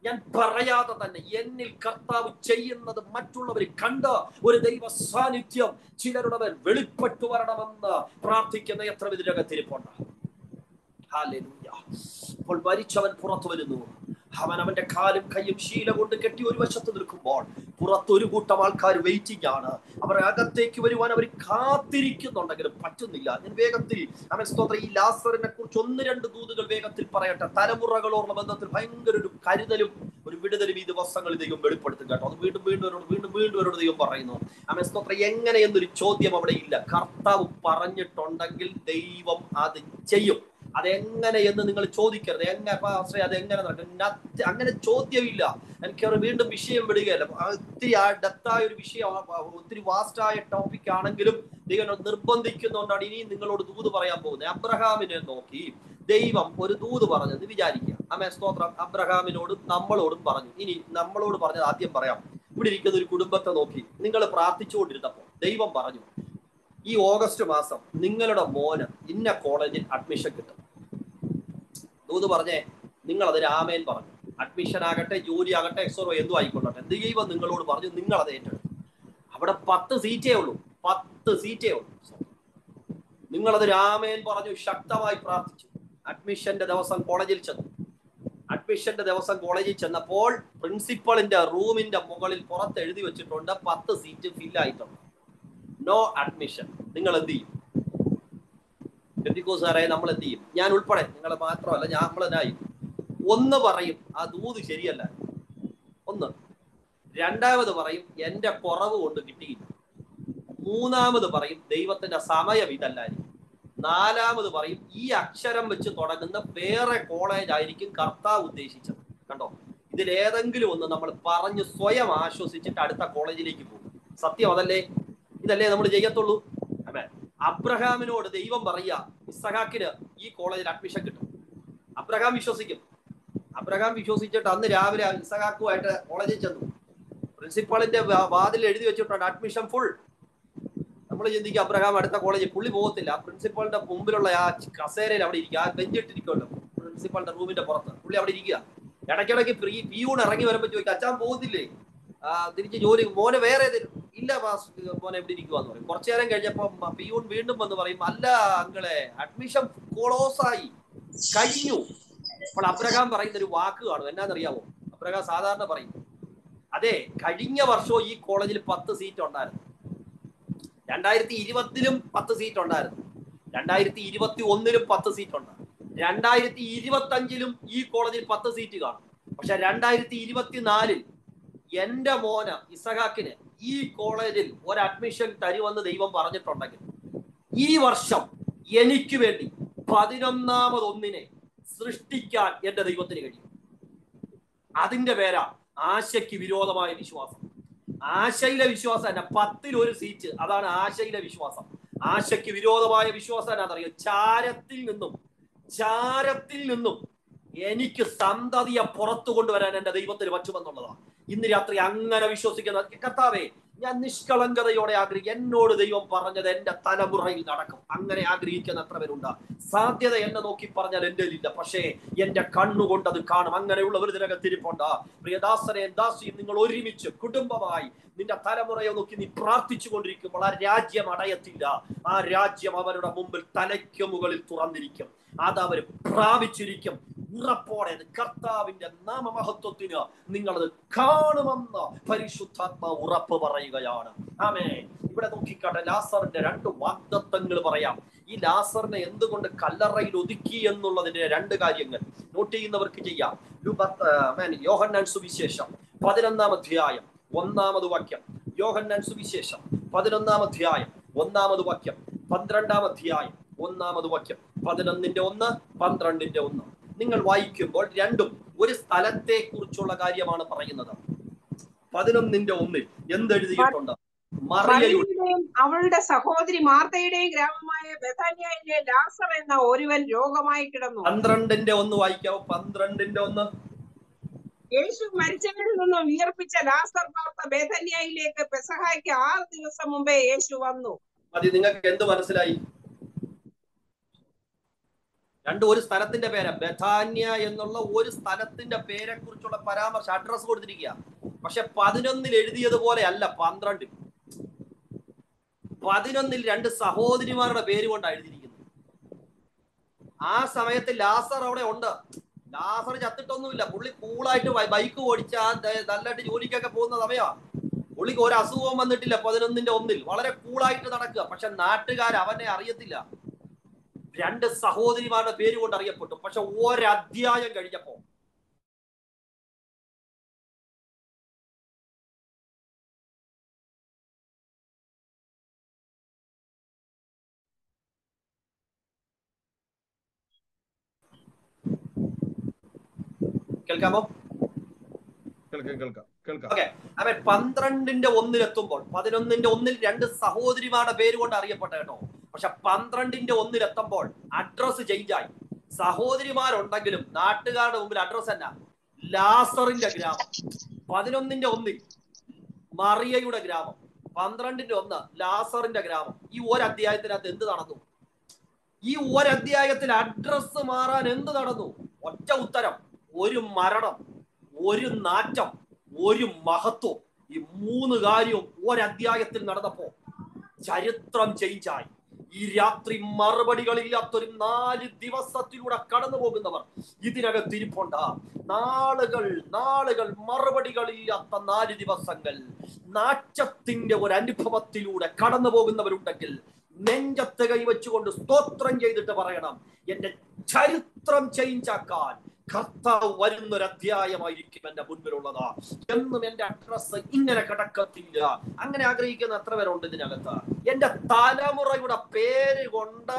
ഞാൻ പറയാതെ തന്നെ എന്നിൽ കർത്താവ് ചെയ്യുന്നത് മറ്റുള്ളവർ കണ്ട ഒരു ദൈവ സാന്നിധ്യം ചിലരുടെ മേൽ വെളിപ്പെട്ടു വരണമെന്ന് പ്രാർത്ഥിക്കുന്ന എത്ര വിധത്തിരിപ്പുണ്ട്. ഹല്ലേലൂയ. അപ്പോൾ മരിച്ചവൻ പുറത്തു വരുന്നു. അവൻ അവന്റെ കാലും കൈയും ശീല കൊണ്ട് കെട്ടി ഒരു വശത്ത് നിൽക്കുമ്പോൾ പുറത്തൊരു കൂട്ടം ആൾക്കാർ വെയിറ്റിംഗ് ആണ്. അവർ അകത്തേക്ക് വരുവാൻ അവർ കാത്തിരിക്കുന്നുണ്ടെങ്കിലും പറ്റുന്നില്ല. ഞാൻ വേഗത്തിൽ അവൻ സ്തോത്രം ഈ ലാസറിനെ കുറിച്ച് ഒന്ന് രണ്ട് ദൂതുകൾ വേഗത്തിൽ പറയട്ടെ. തലമുറകളോടുള്ള ബന്ധത്തിൽ ഭയങ്കര ഒരു കരുതലും ഒരു വിടുതലും ഈ ദിവസങ്ങളിൽ ദൈവം വെളിപ്പെടുത്തും കേട്ടോ. അത് വീണ്ടും വീണ്ടും അവരോട് വീണ്ടും വീണ്ടും അവരോട് ദൈവം പറയുന്നു. അവൻ സ്തോത്രം എങ്ങനെ എന്നൊരു ചോദ്യം അവിടെ ഇല്ല. കർത്താവ് പറഞ്ഞിട്ടുണ്ടെങ്കിൽ ദൈവം അത് ചെയ്യും. അതെങ്ങനെ എന്ന് നിങ്ങൾ ചോദിക്കരുത്. എങ്ങനെ അതെങ്ങനെ നടക്കും, അങ്ങനെ ചോദ്യമില്ല. എനിക്ക് വീണ്ടും വിഷയം വിടുകയല്ല. ഒത്തിരി ഡെപ്തായ ഒരു വിഷയം, ഒത്തിരി വാസ്റ്റായ ടോപ്പിക് ആണെങ്കിലും ദൈവം നിർബന്ധിക്കുന്നുകൊണ്ടാണ് ഇനിയും നിങ്ങളോട് ദൂത് പറയാൻ പോകുന്നത്. അബ്രഹാമിനെ നോക്കി ദൈവം ഒരു ദൂത് പറഞ്ഞെന്ന് വിചാരിക്കുക. ആമേൻ സ്തോത്രം. അബ്രഹാമിനോടും നമ്മളോടും പറഞ്ഞു. ഇനി നമ്മളോട് പറഞ്ഞത് ആദ്യം പറയാം. ഇവിടെ ഇരിക്കുന്ന ഒരു കുടുംബത്തെ നോക്കി നിങ്ങൾ പ്രാർത്ഥിച്ചുകൊണ്ടിരുന്നപ്പോൾ ദൈവം പറഞ്ഞു, ഈ ഓഗസ്റ്റ് മാസം നിങ്ങളുടെ മോന് ഇന്ന കോളേജിൽ അഡ്മിഷൻ കിട്ടും. ദൂത് പറഞ്ഞേ, നിങ്ങൾ അതിന് ആമേൻ പറഞ്ഞു. അഡ്മിഷൻ ആകട്ടെ, ജോലി ആകട്ടെ, എക്സറോ എന്തും ആയിക്കൊള്ളട്ടെ, ദൈവം നിങ്ങളോട് പറഞ്ഞു, നിങ്ങൾ അത് ഏറ്റെടുത്തു. അവിടെ പത്ത് സീറ്റേ ഉള്ളൂ, പത്ത് സീറ്റേ ഉള്ളൂ. നിങ്ങളതൊരു ആമേൻ പറഞ്ഞു, ശക്തമായി പ്രാർത്ഥിച്ചു. അഡ്മിഷന്റെ ദിവസം കോളേജിൽ ചെന്നു. അഡ്മിഷന്റെ ദിവസം കോളേജിൽ ചെന്നപ്പോൾ പ്രിൻസിപ്പളിന്റെ റൂമിന്റെ മുകളിൽ പുറത്ത് എഴുതി വെച്ചിട്ടുണ്ട്, പത്ത് സീറ്റ് ഫില്ലായിട്ടുണ്ട്, നോ അഡ്മിഷൻ. നിങ്ങൾ എന്ത് ചെയ്യും? പെന്തിക്കോസുകാരെ നമ്മൾ എന്ത് ചെയ്യും? ഞാൻ ഉൾപ്പെടെ, നിങ്ങൾ മാത്രമല്ല, ഞാൻ നമ്മളെന്നായി ഒന്ന് പറയും ആ ദൂത് ശരിയല്ല, ഒന്ന്. രണ്ടാമത് പറയും എന്റെ കുറവ് കൊണ്ട് കിട്ടിയില്ല. മൂന്നാമത് പറയും ദൈവത്തിന്റെ സമയം ഇതല്ലായിരിക്കും. നാലാമത് പറയും ഈ അക്ഷരം വെച്ച് തുടങ്ങുന്ന വേറെ കോളേജ് ആയിരിക്കും കർത്താവ് ഉദ്ദേശിച്ചത്. കണ്ടോ, ഇതിലേതെങ്കിലും ഒന്ന് നമ്മൾ പറഞ്ഞ് സ്വയം ആശ്വസിച്ചിട്ട് അടുത്ത കോളേജിലേക്ക് പോകും. സത്യം അതല്ലേ? ഇതല്ലേ നമ്മൾ ചെയ്യത്തുള്ളൂ. അതെ. അബ്രഹാമിനോട് ദൈവം പറയുക, ഇസ്ഹാക്കിന് ഈ കോളേജിൽ അഡ്മിഷൻ കിട്ടും. അബ്രഹാം വിശ്വസിക്കും. അബ്രഹാം വിശ്വസിച്ചിട്ട് അന്ന് രാവിലെ ഇസ്ഹാക്കുമായിട്ട് കോളേജിൽ ചെന്നു. പ്രിൻസിപ്പാളിന്റെ വാതിൽ എഴുതി വെച്ചിട്ടുണ്ട് അഡ്മിഷൻ ഫുൾ. നമ്മൾ ചിന്തിക്കും അബ്രഹാം അടുത്ത കോളേജിൽ, പുള്ളി പോകത്തില്ല. ആ പ്രിൻസിപ്പാളിന്റെ മുമ്പിലുള്ള ആ കസേരയിൽ അവിടെ ഇരിക്കുക, ആ ബെഞ്ചിട്ടിരിക്കുമല്ലോ പ്രിൻസിപ്പാളിന്റെ റൂമിന്റെ പുറത്ത്, പുള്ളി അവിടെ ഇരിക്കുക. ഇടയ്ക്കിടയ്ക്ക് പിയൂൺ ഇറങ്ങി വരുമ്പോൾ ചോദിക്കും, അച്ഛൻ പോകുന്നില്ലേ? ആ തിരിച്ച് ജോലി, മോനെ വേറെ ഇല്ല മോനെ എവിടെ ഇരിക്കുവാന്ന് പറയും. കുറച്ചു നേരം കഴിഞ്ഞപ്പോ പിയൂൺ വീണ്ടും വന്ന് പറയും, അല്ല അങ്ങളെ അഡ്മിഷൻ ക്ലോസ് ആയി, കഴിഞ്ഞു. അപ്പോൾ അബ്രഹാം പറയുന്ന ഒരു വാക്ക് കാണും, എന്നാന്നറിയാമോ? അബ്രഹാം സാധാരണ പറയും, അതെ കഴിഞ്ഞ വർഷവും ഈ കോളേജിൽ പത്ത് സീറ്റ് ഉണ്ടായിരുന്നു, രണ്ടായിരത്തി ഇരുപത്തിലും പത്ത് സീറ്റ് ഉണ്ടായിരുന്നു, രണ്ടായിരത്തി ഇരുപത്തി ഒന്നിലും പത്ത് സീറ്റ് ഉണ്ട്, രണ്ടായിരത്തി ഇരുപത്തി അഞ്ചിലും ഈ കോളേജിൽ പത്ത് സീറ്റ് കാണും. പക്ഷെ രണ്ടായിരത്തി ഇരുപത്തിനാലിൽ എന്റെ മോന് ഇസഹാക്കിന് ഈ കോളേജിൽ ഒരു അഡ്മിഷൻ തരുമെന്ന് ദൈവം പറഞ്ഞിട്ടുണ്ടെങ്കിൽ ഈ വർഷം എനിക്ക് വേണ്ടി പതിനൊന്നാമതൊന്നിനെ സൃഷ്ടിക്കാൻ എന്റെ ദൈവത്തിന് കഴിയും. അതിന്റെ പേരാ ആശയ്ക്ക് വിരോധമായ വിശ്വാസം. ആശയിലെ വിശ്വാസം തന്നെ പത്തിൽ ഒരു സീറ്റ്, അതാണ് ആശയിലെ വിശ്വാസം. ആശയ്ക്ക് വിരോധമായ വിശ്വാസം എന്നാണെന്നറിയോ? ചാരത്തിൽ നിന്നും ചാരത്തിൽ നിന്നും എനിക്ക് സന്തതിയെ പുറത്തു കൊണ്ടുവരാൻ എന്റെ ദൈവത്തിന് പറ്റുമെന്നുള്ളതാണ്. ഇന്ന് രാത്രി അങ്ങനെ വിശ്വസിക്കുന്ന കർത്താവേ, ഞാൻ നിഷ്കളങ്കതയോടെ ആഗ്രഹിക്കും, എന്നോട് ദൈവം പറഞ്ഞത് എന്റെ തലമുറയിൽ നടക്കും. അങ്ങനെ ആഗ്രഹിക്കുന്ന എത്ര പേരുണ്ട്? സാധ്യത എന്നെ നോക്കി പറഞ്ഞാൽ എന്റെ ഇല്ല, പക്ഷേ എന്റെ കണ്ണുകൊണ്ട് അത് കാണും. അങ്ങനെയുള്ളവർ ഇതിനകത്തിരിപ്പുണ്ട്. പ്രിയദാസനെ ദാസിയും നിങ്ങൾ ഒരുമിച്ച് കുടുംബമായി നിന്റെ തലമുറയെ നോക്കി നീ പ്രാർത്ഥിച്ചു കൊണ്ടിരിക്കുമ്പോൾ ആ രാജ്യം അടയത്തില്ല. ആ രാജ്യം അവരുടെ മുമ്പിൽ തലയ്ക്ക് മുകളിൽ തുറന്നിരിക്കും. അതവർ പ്രാപിച്ചിരിക്കും ഉറപ്പോടെ. കർത്താവിന്റെ നാമമഹത്വത്തിന് നിങ്ങളത് കാണുമെന്ന് പരിശുദ്ധാത്മാവ് ഉറപ്പ് പറയുകയാണ്. ആമേൻ. ഇവിടെ നോക്കിക്കാട്ടെ, ലാസറിന്റെ രണ്ട് വാഗ്ദത്തങ്ങൾ പറയാം. ഈ ലാസറിനെ എന്തുകൊണ്ട് കല്ലറയിൽ ഒതുക്കി എന്നുള്ളതിന്റെ രണ്ട് കാര്യങ്ങൾ നോട്ട് ചെയ്യുന്നവർക്ക് ചെയ്യാം. യോഹന്നാൻ സുവിശേഷം പതിനൊന്നാം അധ്യായം ഒന്നാമത് വാക്യം. യോഹന്നാൻ സുവിശേഷം പതിനൊന്നാം അധ്യായം ഒന്നാമത് വാക്യം, പന്ത്രണ്ടാം അധ്യായം ഒന്നാമത് വാക്യം, പതിനൊന്നിന്റെ ഒന്ന്, പന്ത്രണ്ടിന്റെ ഒന്ന്. നിങ്ങൾ വായിക്കുമ്പോൾ രണ്ടും ഒരു സ്ഥലത്തെ കുറിച്ചുള്ള കാര്യമാണ് പറയുന്നത്. പതിനൊന്നിന്റെ ഒന്നിൽ എന്തെഴുതിയിട്ടുണ്ട്? മറിയയുടെയും അവളുടെ സഹോദരി മാർത്തയുടെയും ഗ്രാമമായ ബെഥാനിയയിലെ ലാസർ എന്ന ഒരുവൻ രോഗമായി കിടന്നു. പന്ത്രണ്ടിന്റെ ഒന്ന് വായിക്കാവോ? പന്ത്രണ്ടിന്റെ ഒന്ന്. യേശു മരിച്ചവരിൽ നിന്നും ഉയർപ്പിച്ച ലാസർ പാർത്ത ബെഥാനിയയിലേക്ക് പെസഹായ്ക്ക് ആറ് ദിവസം മുമ്പേ യേശു വന്നു. അത് നിങ്ങൾക്ക് എന്ത് മനസ്സിലായി? രണ്ട് ഒരു സ്ഥലത്തിന്റെ പേര് ബഥാന്യ എന്നുള്ള ഒരു സ്ഥലത്തിന്റെ പേരെ കുറിച്ചുള്ള പരാമർശം അഡ്രസ് കൊടുത്തിരിക്കുക. പക്ഷെ പതിനൊന്നിൽ എഴുതിയതുപോലെ അല്ല പന്ത്രണ്ടിൽ. പതിനൊന്നിൽ രണ്ട് സഹോദരിമാരുടെ പേര് കൊണ്ടാണ് എഴുതിയിരിക്കുന്നത്. ആ സമയത്ത് ലാസർ അവിടെ ഉണ്ട്. ലാസർ ചത്തിട്ടൊന്നുമില്ല. പുള്ളി കൂളായിട്ട് ബൈക്ക് ഓടിച്ച നല്ലതായിട്ട് ജോലിക്കൊക്കെ പോകുന്ന സമയമാണ്. പുള്ളിക്ക് ഒരു അസുഖവും വന്നിട്ടില്ല. പതിനൊന്നിന്റെ ഒന്നിൽ വളരെ കൂളായിട്ട് നടക്കുക. പക്ഷെ നാട്ടുകാർ അവനെ അറിയത്തില്ല. രണ്ട് സഹോദരിമാരുടെ പേര് കൊണ്ട് അറിയപ്പെട്ടു. പക്ഷെ ഒരധ്യായം കഴിഞ്ഞപ്പോ കേൾക്കാമോ? കേൾക്കാം കേൾക്കാം കേൾക്കാം. ഓക്കെ, അവൻ പന്ത്രണ്ടിന്റെ ഒന്നിലെത്തുമ്പോൾ പതിനൊന്നിന്റെ ഒന്നിൽ രണ്ട് സഹോദരിമാരുടെ പേര് കൊണ്ട് അറിയപ്പെട്ട കേട്ടോ. പക്ഷെ പന്ത്രണ്ടിന്റെ ഒന്നിലെത്തുമ്പോൾ അഡ്രസ് ചേഞ്ച് ആയി. സഹോദരിമാരുണ്ടെങ്കിലും നാട്ടുകാരുടെ മുമ്പിൽ അഡ്രസ് തന്നെ ലാസറിന്റെ ഗ്രാമം. പതിനൊന്നിന്റെ ഒന്നിൽ മറിയയുടെ ഗ്രാമം, പന്ത്രണ്ടിന്റെ ഒന്ന് ലാസറിന്റെ ഗ്രാമം. ഈ ഒരധ്യായത്തിനകത്ത് എന്ത് നടന്നു? ഈ ഒരധ്യായത്തിൽ അഡ്രസ് മാറാൻ എന്ത് നടന്നു? ഒറ്റ ഉത്തരം, ഒരു മരണം, ഒരു നാറ്റം, ഒരു മഹത്വം. ഈ മൂന്ന് കാര്യവും ഒരധ്യായത്തിൽ നടന്നപ്പോ ചരിത്രം ചേഞ്ചായി. ഈ രാത്രി മറുപടികളില്ലാത്തൊരു നാല് ദിവസത്തിലൂടെ കടന്നു പോകുന്നവർ ഇതിനകത്ത് ഇരിപ്പുണ്ട്. നാളുകൾ നാളുകൾ മറുപടികളില്ലാത്ത നാല് ദിവസങ്ങൾ നാറ്റത്തിന്റെ ഒരു അനുഭവത്തിലൂടെ കടന്നു പോകുന്നവരുണ്ടെങ്കിൽ നെഞ്ചത്ത് കൈവച്ചുകൊണ്ട് സ്തോത്രം ചെയ്തിട്ട് പറയണം, എന്റെ ചരിത്രം ചേഞ്ചാക്കാൻ കർത്താവ് വരുന്നൊരു അധ്യായമായിരിക്കും എന്റെ മുൻപിലുള്ളത്. എന്നും എന്റെ അഡ്രസ് ഇങ്ങനെ കിടക്കത്തില്ല. അങ്ങനെ ആഗ്രഹിക്കുന്ന എത്ര പേരുണ്ട് ഇതിനകത്ത്? എന്റെ തലമുറയുടെ പേര് കൊണ്ട്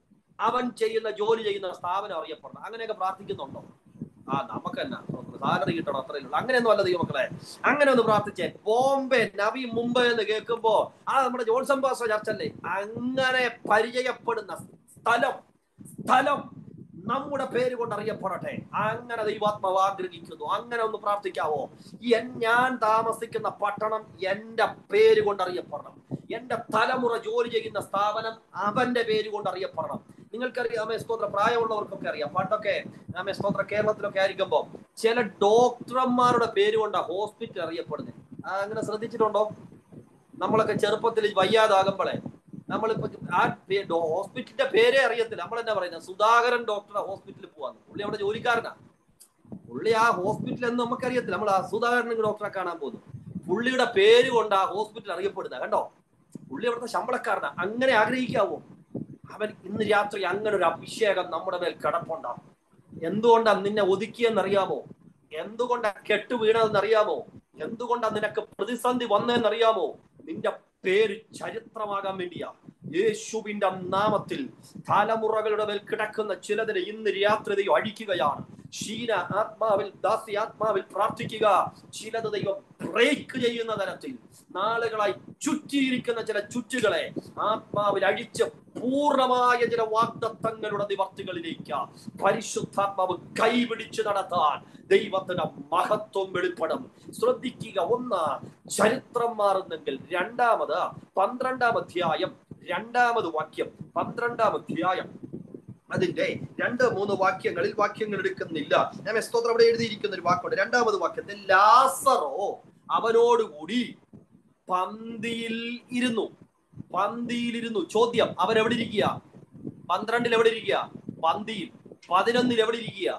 അവൻ ചെയ്യുന്ന ജോലി ചെയ്യുന്ന സ്ഥാപനം അറിയപ്പെടണം. അങ്ങനെയൊക്കെ പ്രാർത്ഥിക്കുന്നുണ്ടോ? ആ നമുക്ക് തന്നെ സാലറി കിട്ടണം, അത്രയേ ഉള്ളൂ. അങ്ങനെയൊന്നും അല്ല ദൈവമക്കളെ. അങ്ങനെ ഒന്ന് പ്രാർത്ഥിച്ചേ. ബോംബെ നവി മുംബൈ എന്ന് കേൾക്കുമ്പോ ആ നമ്മുടെ ജോൺസൺ പാസ്റ്റർ ചർച്ചല്ലേ, അങ്ങനെ പരിചയപ്പെടുന്ന സ്ഥലം സ്ഥലം നമ്മുടെ പേര് കൊണ്ട് അറിയപ്പെടട്ടെ. അങ്ങനെ ദൈവാത്മാവ് ആഗ്രഹിക്കുന്നു. അങ്ങനെ ഒന്ന് പ്രാർത്ഥിക്കാവോ? ഞാൻ താമസിക്കുന്ന പട്ടണം എന്റെ പേര് കൊണ്ട് അറിയപ്പെടണം. എന്റെ തലമുറ ജോലി ചെയ്യുന്ന സ്ഥാപനം അവന്റെ പേര് കൊണ്ട് അറിയപ്പെടണം. നിങ്ങൾക്കറിയാമേ സ്തോത്ര, പ്രായമുള്ളവർക്കൊക്കെ അറിയാം. പണ്ടൊക്കെ ആമേ സ്തോത്ര കേരളത്തിലൊക്കെ ആയിരിക്കുമ്പോ ചില ഡോക്ടർമാരുടെ പേര് കൊണ്ടാണ് ഹോസ്പിറ്റൽ അറിയപ്പെടുന്നത്. അങ്ങനെ ശ്രദ്ധിച്ചിട്ടുണ്ടോ? നമ്മളൊക്കെ ചെറുപ്പത്തിൽ വയ്യാതാകുമ്പോഴേ നമ്മളിപ്പോ ആ ഹോസ്പിറ്റലിന്റെ പേരേ അറിയത്തില്ല. നമ്മൾ എന്നാ പറയുന്നത്, സുധാകരൻ ഡോക്ടറെ ഹോസ്പിറ്റലിൽ പോവാന്ന്. പുള്ളി അവിടെ ജോലിക്കാരനാ. പുള്ളി ആ ഹോസ്പിറ്റൽ എന്ന് നമുക്കറിയത്തില്ല. നമ്മൾ ആ സുധാകരൻ ഡോക്ടറെ കാണാൻ പോകുന്നു. പുള്ളിയുടെ പേര് കൊണ്ട് ആ ഹോസ്പിറ്റൽ അറിയപ്പെടുന്ന കണ്ടോ. പുള്ളി അവിടുത്തെ ശമ്പളക്കാരനാ. അങ്ങനെ ആഗ്രഹിക്കാവോ? അവൻ ഇന്ന് രാത്രി അങ്ങനെ ഒരു അഭിഷേകം നമ്മുടെ മേൽ കിടപ്പുണ്ടാവും. എന്തുകൊണ്ടാ നിന്നെ ഒതുക്കിയെന്നറിയാമോ? എന്തുകൊണ്ടാ കെട്ടു വീണതെന്നറിയാമോ? എന്തുകൊണ്ടാ നിനക്ക് പ്രതിസന്ധി വന്നതെന്നറിയാമോ? നിന്റെ പേര് ചരിത്രമാകാൻ വേണ്ടിയാ. യേശുവിന്റെ നാമത്തിൽ തലമുറകളുടെ മേൽ കിടക്കുന്ന ചിലതിനെ ഇന്ന് രാത്രി ദൈവം അഴിക്കുകയാണ്. ക്ഷീണ ആത്മാവിൽ ദാസി ആത്മാവിൽ പ്രാർത്ഥിക്കുക. ചിലത് ദൈവം ബ്രേക്ക് ചെയ്യുന്ന തരത്തിൽ നാളുകളായി ചുറ്റിയിരിക്കുന്ന ചില ചുറ്റുകളെ ആത്മാവിൽ അഴിച്ച് പൂർണ്ണമായ ചില വാഗ്ദത്തങ്ങളുടെ നിവർത്തികളിലേക്ക് പരിശുദ്ധാത്മാവ് കൈപിടിച്ച് നടത്താൻ ദൈവത്തിന്റെ മഹത്വം വെളിപ്പെടും. ശ്രദ്ധിക്കുക. ഒന്ന്, ചരിത്രം മാറുന്നെങ്കിൽ. രണ്ടാമത്, പന്ത്രണ്ടാം അധ്യായം രണ്ടാമത് വാക്യം, പന്ത്രണ്ടാം അധ്യായം അതിന്റെ രണ്ട് മൂന്ന് വാക്യങ്ങളിൽ, വാക്യങ്ങൾ എടുക്കുന്നില്ല ഞാൻ സ്തോത്രം, അവിടെ എഴുതിയിരിക്കുന്ന ഒരു വാക്കുണ്ട്. രണ്ടാമത് വാക്യത്തിൽ ലാസറോ അവനോടുകൂടി പന്തിയിൽ ഇരുന്നു. പന്തിയിലിരുന്നു. ചോദ്യം, അവൻ എവിടെ ഇരിക്കുക? പന്ത്രണ്ടിൽ എവിടെ ഇരിക്കുക? പന്തിയിൽ. പതിനൊന്നിൽ എവിടെ ഇരിക്കുക?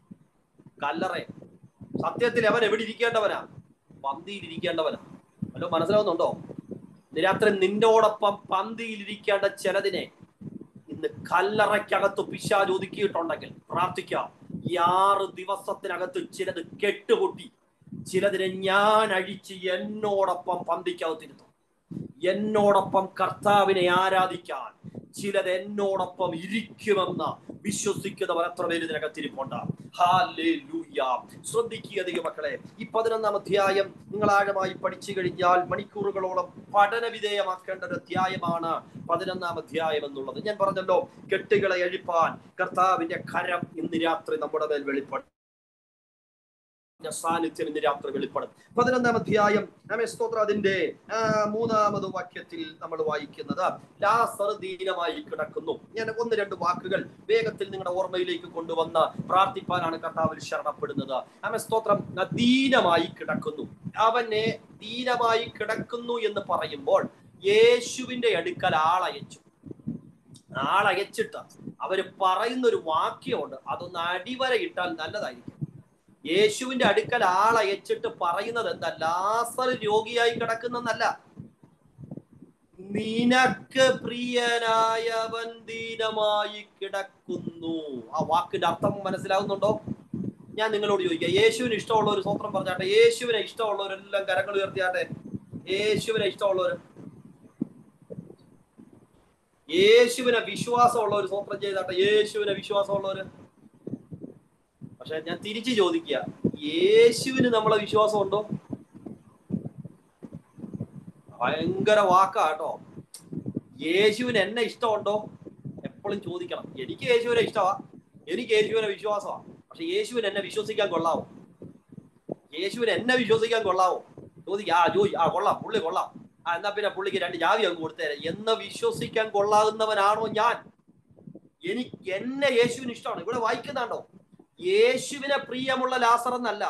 കല്ലറ. സത്യത്തിൽ അവൻ എവിടെ ഇരിക്കേണ്ടവനാ? പന്തിയിൽ ഇരിക്കേണ്ടവനാ. വല്ലോ മനസ്സിലാവുന്നുണ്ടോ? രാത്രി നിന്നോടൊപ്പം പന്തിയിൽ ഇരിക്കേണ്ട ചിലതിനെ ഇന്ന് കല്ലറയ്ക്കകത്ത് പിശാച് ഒതുക്കിയിട്ടുണ്ടെങ്കിൽ പ്രാർത്ഥിക്കാം. ഈ ആറ് ദിവസത്തിനകത്ത് ചിലത് കെട്ടുപൊട്ടി, ചിലതിനെ ഞാൻ അഴിച്ച് എന്നോടൊപ്പം പന്തിക്കകത്തിരുന്നു. എന്നോടൊപ്പം കർത്താവിനെ ആരാധിക്കാൻ ചിലത് എന്നോടൊപ്പം ഇരിക്കുമെന്ന് വിശ്വസിക്കുന്നവർ എത്ര പേര് ഇതിനകത്തിരിപ്പുണ്ട്? ഹല്ലേലൂയ. ശ്രദ്ധിക്കുക ദൈവമക്കളെ, ഈ പതിനൊന്നാം അധ്യായം നിങ്ങൾ ആഴമായി പഠിച്ചു കഴിഞ്ഞാൽ മണിക്കൂറുകളോളം പഠന വിധേയമാക്കേണ്ട ഒരു അധ്യായമാണ് പതിനൊന്നാം അധ്യായം എന്നുള്ളത്. ഞാൻ പറഞ്ഞല്ലോ, കെട്ടുകളെ അഴിപ്പാൻ കർത്താവിന്റെ കരം ഇന്ന് രാത്രി നമ്മുടെ മേൽ വെളിപ്പെടും. സാന്നിധ്യം ഇന്ന് രാത്രി വെളിപ്പെടും. പതിനൊന്നാം അധ്യായം ആമേൻ സ്തോത്രം അതിന്റെ ആ മൂന്നാമത് വാക്യത്തിൽ നമ്മൾ വായിക്കുന്നത് ലാസർ ദീനമായി കിടക്കുന്നു. ഞാൻ ഒന്ന് രണ്ട് വാക്കുകൾ വേഗത്തിൽ നിങ്ങളുടെ ഓർമ്മയിലേക്ക് കൊണ്ടുവന്ന് പ്രാർത്ഥിപ്പാനാണ് കർത്താവിൽ ശരണപ്പെടുന്നത്. ആമേൻ സ്തോത്രം. ദീനമായി കിടക്കുന്നു. അവനെ ദീനമായി കിടക്കുന്നു എന്ന് പറയുമ്പോൾ യേശുവിന്റെ അടുക്കൽ ആളയച്ചു. ആളയച്ചിട്ട് അവര് പറയുന്ന ഒരു വാക്യമുണ്ട്, അതൊന്ന് അടിവര ഇട്ടാൽ നല്ലതായിരിക്കും. യേശുവിന്റെ അടുക്കൽ ആളയച്ചിട്ട് പറയുന്നത് എന്താ? ലാസർ രോഗിയായി കിടക്കുന്നല്ല, നിനക്ക് പ്രിയനായവൻ ദീനമായി കിടക്കുന്നു. ആ വാക്കിന്റെ അർത്ഥം മനസ്സിലാവുന്നുണ്ടോ? ഞാൻ നിങ്ങളോട് ചോദിക്കാം, യേശുവിന് ഇഷ്ടമുള്ള ഒരു സ്വത്രം പറഞ്ഞാട്ടെ. യേശുവിനെ ഇഷ്ടമുള്ളവരെല്ലാം കരങ്ങൾ ഉയർത്തിയാട്ടെ. യേശുവിനെ ഇഷ്ടമുള്ളവർ, യേശുവിനെ വിശ്വാസമുള്ള ഒരു സ്വത്രം ചെയ്താട്ടെ. യേശുവിനെ വിശ്വാസമുള്ളവര്. പക്ഷെ ഞാൻ തിരിച്ചു ചോദിക്കുക, യേശുവിന് നമ്മളെ വിശ്വാസം ഉണ്ടോ? ഭയങ്കര വാക്കാട്ടോ. യേശുവിന് എന്നെ ഇഷ്ടമുണ്ടോ? എപ്പോഴും ചോദിക്കണം. എനിക്ക് യേശുവിനെ ഇഷ്ടമാ, എനിക്ക് യേശുവിനെ വിശ്വാസമാ. പക്ഷെ യേശുവിന് എന്നെ വിശ്വസിക്കാൻ കൊള്ളാവോ? യേശുവിന് എന്നെ വിശ്വസിക്കാൻ കൊള്ളാവോ? ചോദിക്കുക. ആ ജോയി ആ കൊള്ളാം, പുള്ളി കൊള്ളാം, ആ എന്നാ പിന്നെ പുള്ളിക്ക് രണ്ട് ജാവി അങ്ങ് കൊടുത്തേരെ എന്ന് വിശ്വസിക്കാൻ കൊള്ളാവുന്നവനാണോ ഞാൻ? എനിക്ക് എന്നെ യേശുവിന് ഇഷ്ടമാണ്. ഇവിടെ വായിക്കുന്നുണ്ടോ? യേശുവിനെ പ്രിയമുള്ള ലാസർ എന്നല്ല,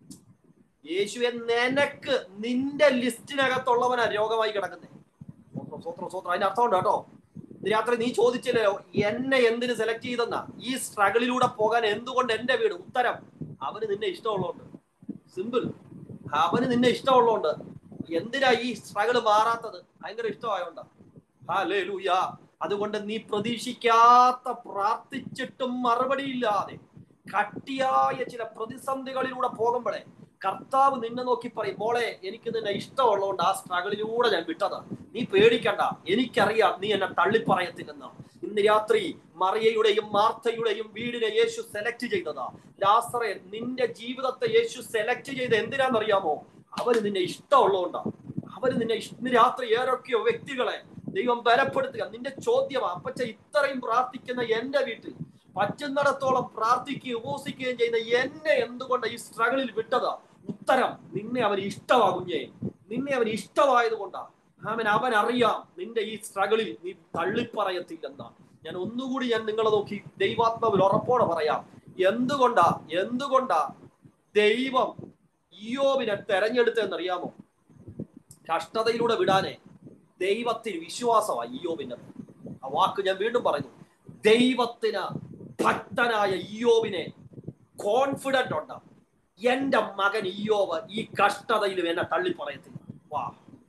യേശുവെ നിനക്ക് നിന്റെ ലിസ്റ്റിനകത്തുള്ളവനാ രോഗമായി കിടക്കുന്നേ. സ്വത്രം സ്വത്രം അതിന്റെ അർത്ഥമുണ്ട് കേട്ടോ. രാത്രി നീ ചോദിച്ചില്ലല്ലോ എന്നെ എന്തിന് സെലക്ട് ചെയ്തെന്നാ, ഈ സ്ട്രഗിളിലൂടെ പോകാൻ എന്തുകൊണ്ട് എന്റെ വീട്? ഉത്തരം, അവന് നിന്നെ ഇഷ്ടമുള്ളതുകൊണ്ട്. സിമ്പിൾ. അവന് നിന്നെ ഇഷ്ടമുള്ളതുകൊണ്ട്. എന്തിനാ ഈ സ്ട്രഗിള് മാറാത്തത്? ഭയങ്കര ഇഷ്ടമായോണ്ടാ. ഹല്ലേലൂയ. അതുകൊണ്ട് നീ പ്രതീക്ഷിക്കാത്ത, പ്രാർത്ഥിച്ചിട്ടും മറുപടി ഇല്ലാതെ കട്ടിയായ ചില പ്രതിസന്ധികളിലൂടെ പോകുമ്പോഴേ കർത്താവ് നിന്നെ നോക്കി പറയും, മോളെ എനിക്ക് നിന്നെ ഇഷ്ടമുള്ളതുകൊണ്ട് ആ സ്ട്രഗിളിലൂടെ ഞാൻ വിട്ടതാ, നീ പേടിക്കണ്ട, എനിക്കറിയാം നീ എന്നെ തള്ളിപ്പറയത്തില്ലെന്ന്. ഇന്ന് രാത്രി മറിയയുടെയും മാർത്തയുടെയും വീടിനെ യേശു സെലക്ട് ചെയ്തതാ. ലാസറെ, നിന്റെ ജീവിതത്തെ യേശു സെലക്ട് ചെയ്ത് എന്തിനാണെന്നറിയാമോ? അവന് നിന്നെ ഇഷ്ടമുള്ളതുകൊണ്ടാ. അവന് നിന്നെ ഇന്ന് രാത്രി ഏതൊക്കെയോ വ്യക്തികളെ ദൈവം ബലപ്പെടുത്തുക. നിന്റെ ചോദ്യമാ, അപ്പച്ച ഇത്രയും പ്രാർത്ഥിക്കുന്ന എന്റെ വീട്ടിൽ പറ്റുന്നിടത്തോളം പ്രാർത്ഥിക്കുകയും ഉപവസിക്കുകയും ചെയ്യുന്ന എന്നെ എന്തുകൊണ്ട് ഈ സ്ട്രഗിളിൽ വിട്ടതാ? ഉത്തരം, നിന്നെ അവന് ഇഷ്ടമാകുഞ്ഞേ. നിന്നെ അവന് ഇഷ്ടമായത് കൊണ്ടാ. അവൻ അവൻ അറിയാം നിന്റെ ഈ സ്ട്രഗിളിൽ നീ തള്ളിപ്പറയത്തില്ലെന്നാ. ഞാൻ ഒന്നുകൂടി ഞാൻ നിങ്ങളെ നോക്കി ദൈവാത്മാവിൽ ഉറപ്പോടെ പറയാം. എന്തുകൊണ്ടാ എന്തുകൊണ്ടാ ദൈവം ഇയ്യോബിനെ തെരഞ്ഞെടുത്തെന്നറിയാമോ? കഷ്ടതയിലൂടെ വിടാനേ ദൈവത്തിന് വിശ്വാസമായി ഇയ്യോബിന്റെ. ആ വാക്ക് ഞാൻ വീണ്ടും പറയുന്നു. ദൈവത്തിന് ഭക്തനായ ഇയ്യോബിനെ കോൺഫിഡന്റ് ഉണ്ട്, എന്റെ മകൻ ഇയ്യോബ് ഈ കഷ്ടതയിലും എന്നെ തള്ളിപ്പറയത്തില്ല. വാ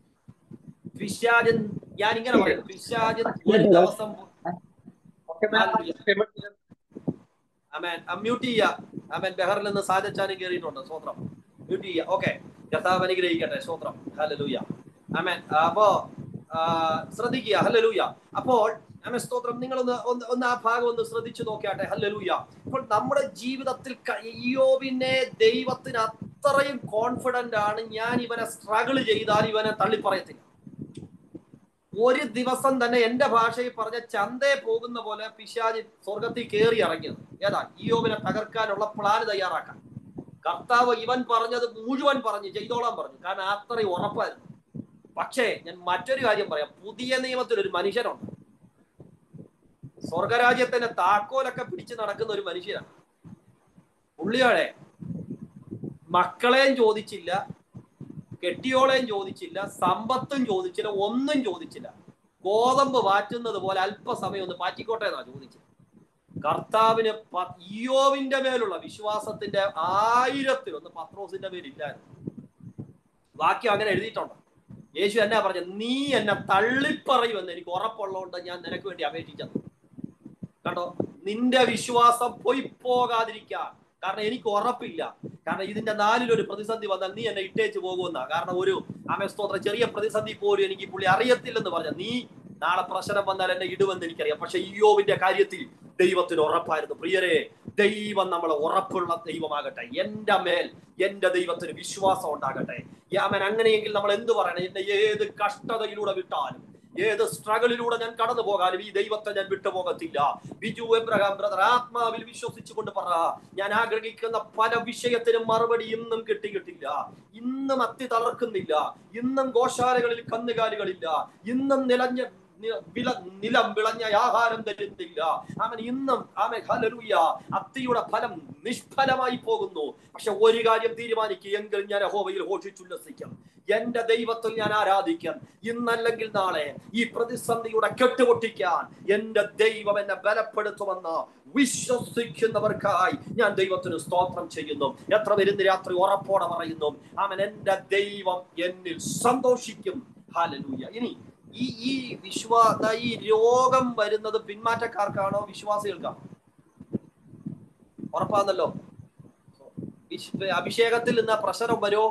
പിശാചൻ, ഞാൻ ഇങ്ങനെ പറയും, പിശാചൻ ഒരു ദിവസം മ്യൂട്ട് ചെയ്യ. ആമേൻ. ബഹറിൽ നിന്ന് സാജച്ചാനും കയറിയിട്ടുണ്ട്. സ്വത്രം മ്യൂട്ട് ചെയ്യ. ഓക്കെ, കർത്താവ് അനുഗ്രഹിക്കട്ടെ. സ്വത്രം. ഹല്ലേലൂയ. ആമേൻ. അപ്പോ ശ്രദ്ധിക്കുക. ഹല്ലേലൂയ. അപ്പോൾ ആമേൻ സ്തോത്രം. നിങ്ങളൊന്ന് ഒന്ന് ഒന്ന് ആ ഭാഗം ഒന്ന് ശ്രദ്ധിച്ചു നോക്കിയാട്ടെ. ഹല്ലേലൂയ. അപ്പോൾ നമ്മുടെ ജീവിതത്തിൽ ഇയ്യോബിനെ ദൈവത്തിന് അത്രയും കോൺഫിഡന്റ് ആണ്, ഞാൻ ഇവനെ സ്ട്രഗിൾ ചെയ്താൽ ഇവനെ തള്ളിപ്പറയത്തില്ല. ഒരു ദിവസം തന്നെ എന്റെ ഭാഷയിൽ പറഞ്ഞ ചന്തയെ പോകുന്ന പോലെ പിശാചി സ്വർഗത്തിൽ കയറി ഇറങ്ങിയത്. ഏതാ? ഇയ്യോബിനെ തകർക്കാനുള്ള പ്ലാൻ തയ്യാറാക്കാൻ. കർത്താവ് ഇവൻ പറഞ്ഞത് മുഴുവൻ പറഞ്ഞു ചെയ്തോളാൻ പറഞ്ഞു, കാരണം അത്രയും ഉറപ്പായിരുന്നു. പക്ഷേ ഞാൻ മറ്റൊരു കാര്യം പറയാം. പുതിയ നിയമത്തിൽ ഒരു മനുഷ്യനുണ്ട്, സ്വർഗരാജ്യത്തിന്റെ താക്കോലൊക്കെ പിടിച്ച് നടക്കുന്ന ഒരു മനുഷ്യനാണ്. പുള്ളിയോടെ മക്കളെയും ചോദിച്ചില്ല, കെട്ടിയോളെയും ചോദിച്ചില്ല, സമ്പത്തും ചോദിച്ചില്ല, ഒന്നും ചോദിച്ചില്ല. ഗോതമ്പ് പാറ്റുന്നത് പോലെ അല്പസമയം ഒന്ന് പാറ്റിക്കോട്ടെ എന്നാ ചോദിച്ചത്. കർത്താവിന് ഇയ്യോബിന്റെ മേലുള്ള വിശ്വാസത്തിന്റെ ആയിരത്തിലൊന്ന് പത്രോസിന്റെ മേലില്ലായിരുന്നു. വാക്യം അങ്ങനെ എഴുതിയിട്ടുണ്ട്. യേശു എന്നാ പറഞ്ഞത്? നീ എന്നെ തള്ളിപ്പറയുമെന്ന് എനിക്ക് ഉറപ്പുള്ളതുകൊണ്ട് ഞാൻ നിനക്ക് വേണ്ടി അപേക്ഷിച്ചത്. കണ്ടോ, നിന്റെ വിശ്വാസം പോയി പോകാതിരിക്കാൻ. കാരണം എനിക്ക് ഉറപ്പില്ല, കാരണം ഇതിന്റെ നാലിലൊരു പ്രതിസന്ധി വന്നാൽ നീ എന്നെ ഇട്ടേച്ച് പോകുമെന്നാ. കാരണം ഒരു ആമേൻ സ്തോത്രം ചെറിയ പ്രതിസന്ധി പോലും എനിക്ക് പുള്ളി അറിയത്തില്ലെന്ന് പറഞ്ഞ, നീ നാളെ പ്രശ്നം വന്നാൽ എന്നെ ഇടുമെന്ന് എനിക്കറിയാം. പക്ഷെ ഇയ്യോബിന്റെ കാര്യത്തിൽ ദൈവത്തിന് ഉറപ്പായിരുന്നു. പ്രിയരെ, ദൈവം നമ്മളെ ഉറപ്പുള്ള ദൈവമാകട്ടെ. എന്റെ മേൽ എന്റെ ദൈവത്തിന് വിശ്വാസം ഉണ്ടാകട്ടെ. യാമൻ. അങ്ങനെയെങ്കിൽ നമ്മൾ എന്ത് പറയണം? എന്നെ ഏത് കഷ്ടതയിലൂടെ വിട്ടാലും, ഏത് സ്ട്രഗിളിലൂടെ ഞാൻ കടന്നു പോകാനും ഈ ദൈവത്തെ ഞാൻ വിട്ടുപോകത്തില്ല. ബിജു എബ്രഹാം ബ്രദർ ആത്മാവിൽ വിശ്വസിച്ചുകൊണ്ട് പറ, ഞാൻ ആഗ്രഹിക്കുന്ന പല വിഷയത്തിനും മറുപടി ഇന്നും കിട്ടിയിട്ടില്ല. ഇന്നും അത്തി തളർക്കുന്നില്ല. ഇന്നും ഗോശാലകളിൽ കന്നുകാലികളില്ല. ഇന്നും നിലഞ്ഞ വില നിലം വിളഞ്ഞ ആഹാരം തരുന്നില്ല. അവൻ ഇന്നും ആമേൻ ഹല്ലേലൂയ അത്തിയുടെ ഫലം നിഷ്ഫലമായി പോകുന്നു. പക്ഷെ ഒരു കാര്യം തീരുമാനിക്കുക, എങ്കിൽ ഞാൻ യഹോവയിൽ ഘോഷിച്ചുല്ലസിക്കാം, എന്റെ ദൈവത്തിൽ ഞാൻ ആരാധിക്കാം. ഇന്നല്ലെങ്കിൽ നാളെ ഈ പ്രതിസന്ധിയുടെ കെട്ടുപൊട്ടിക്കാൻ എന്റെ ദൈവം എന്നെ ബലപ്പെടുത്തുമെന്ന് വിശ്വസിക്കുന്നവർക്കായി ഞാൻ ദൈവത്തിന് സ്തോത്രം ചെയ്യുന്നു. എത്ര പേര് രാത്രി ഉറപ്പോടെ പറയുന്നു, അവൻ എന്റെ ദൈവം എന്നിൽ സന്തോഷിക്കും. ഹല്ലേലൂയ. ഇനി ഈ ഈ വിശ്വാ ഈ രോഗം വരുന്നത് പിന്മാറ്റക്കാർക്കാണോ വിശ്വാസികൾക്കാണോ? ഉറപ്പാന്നല്ലോ. അഭിഷേകത്തിൽ നിന്ന് പ്രഷരം വരുമോ?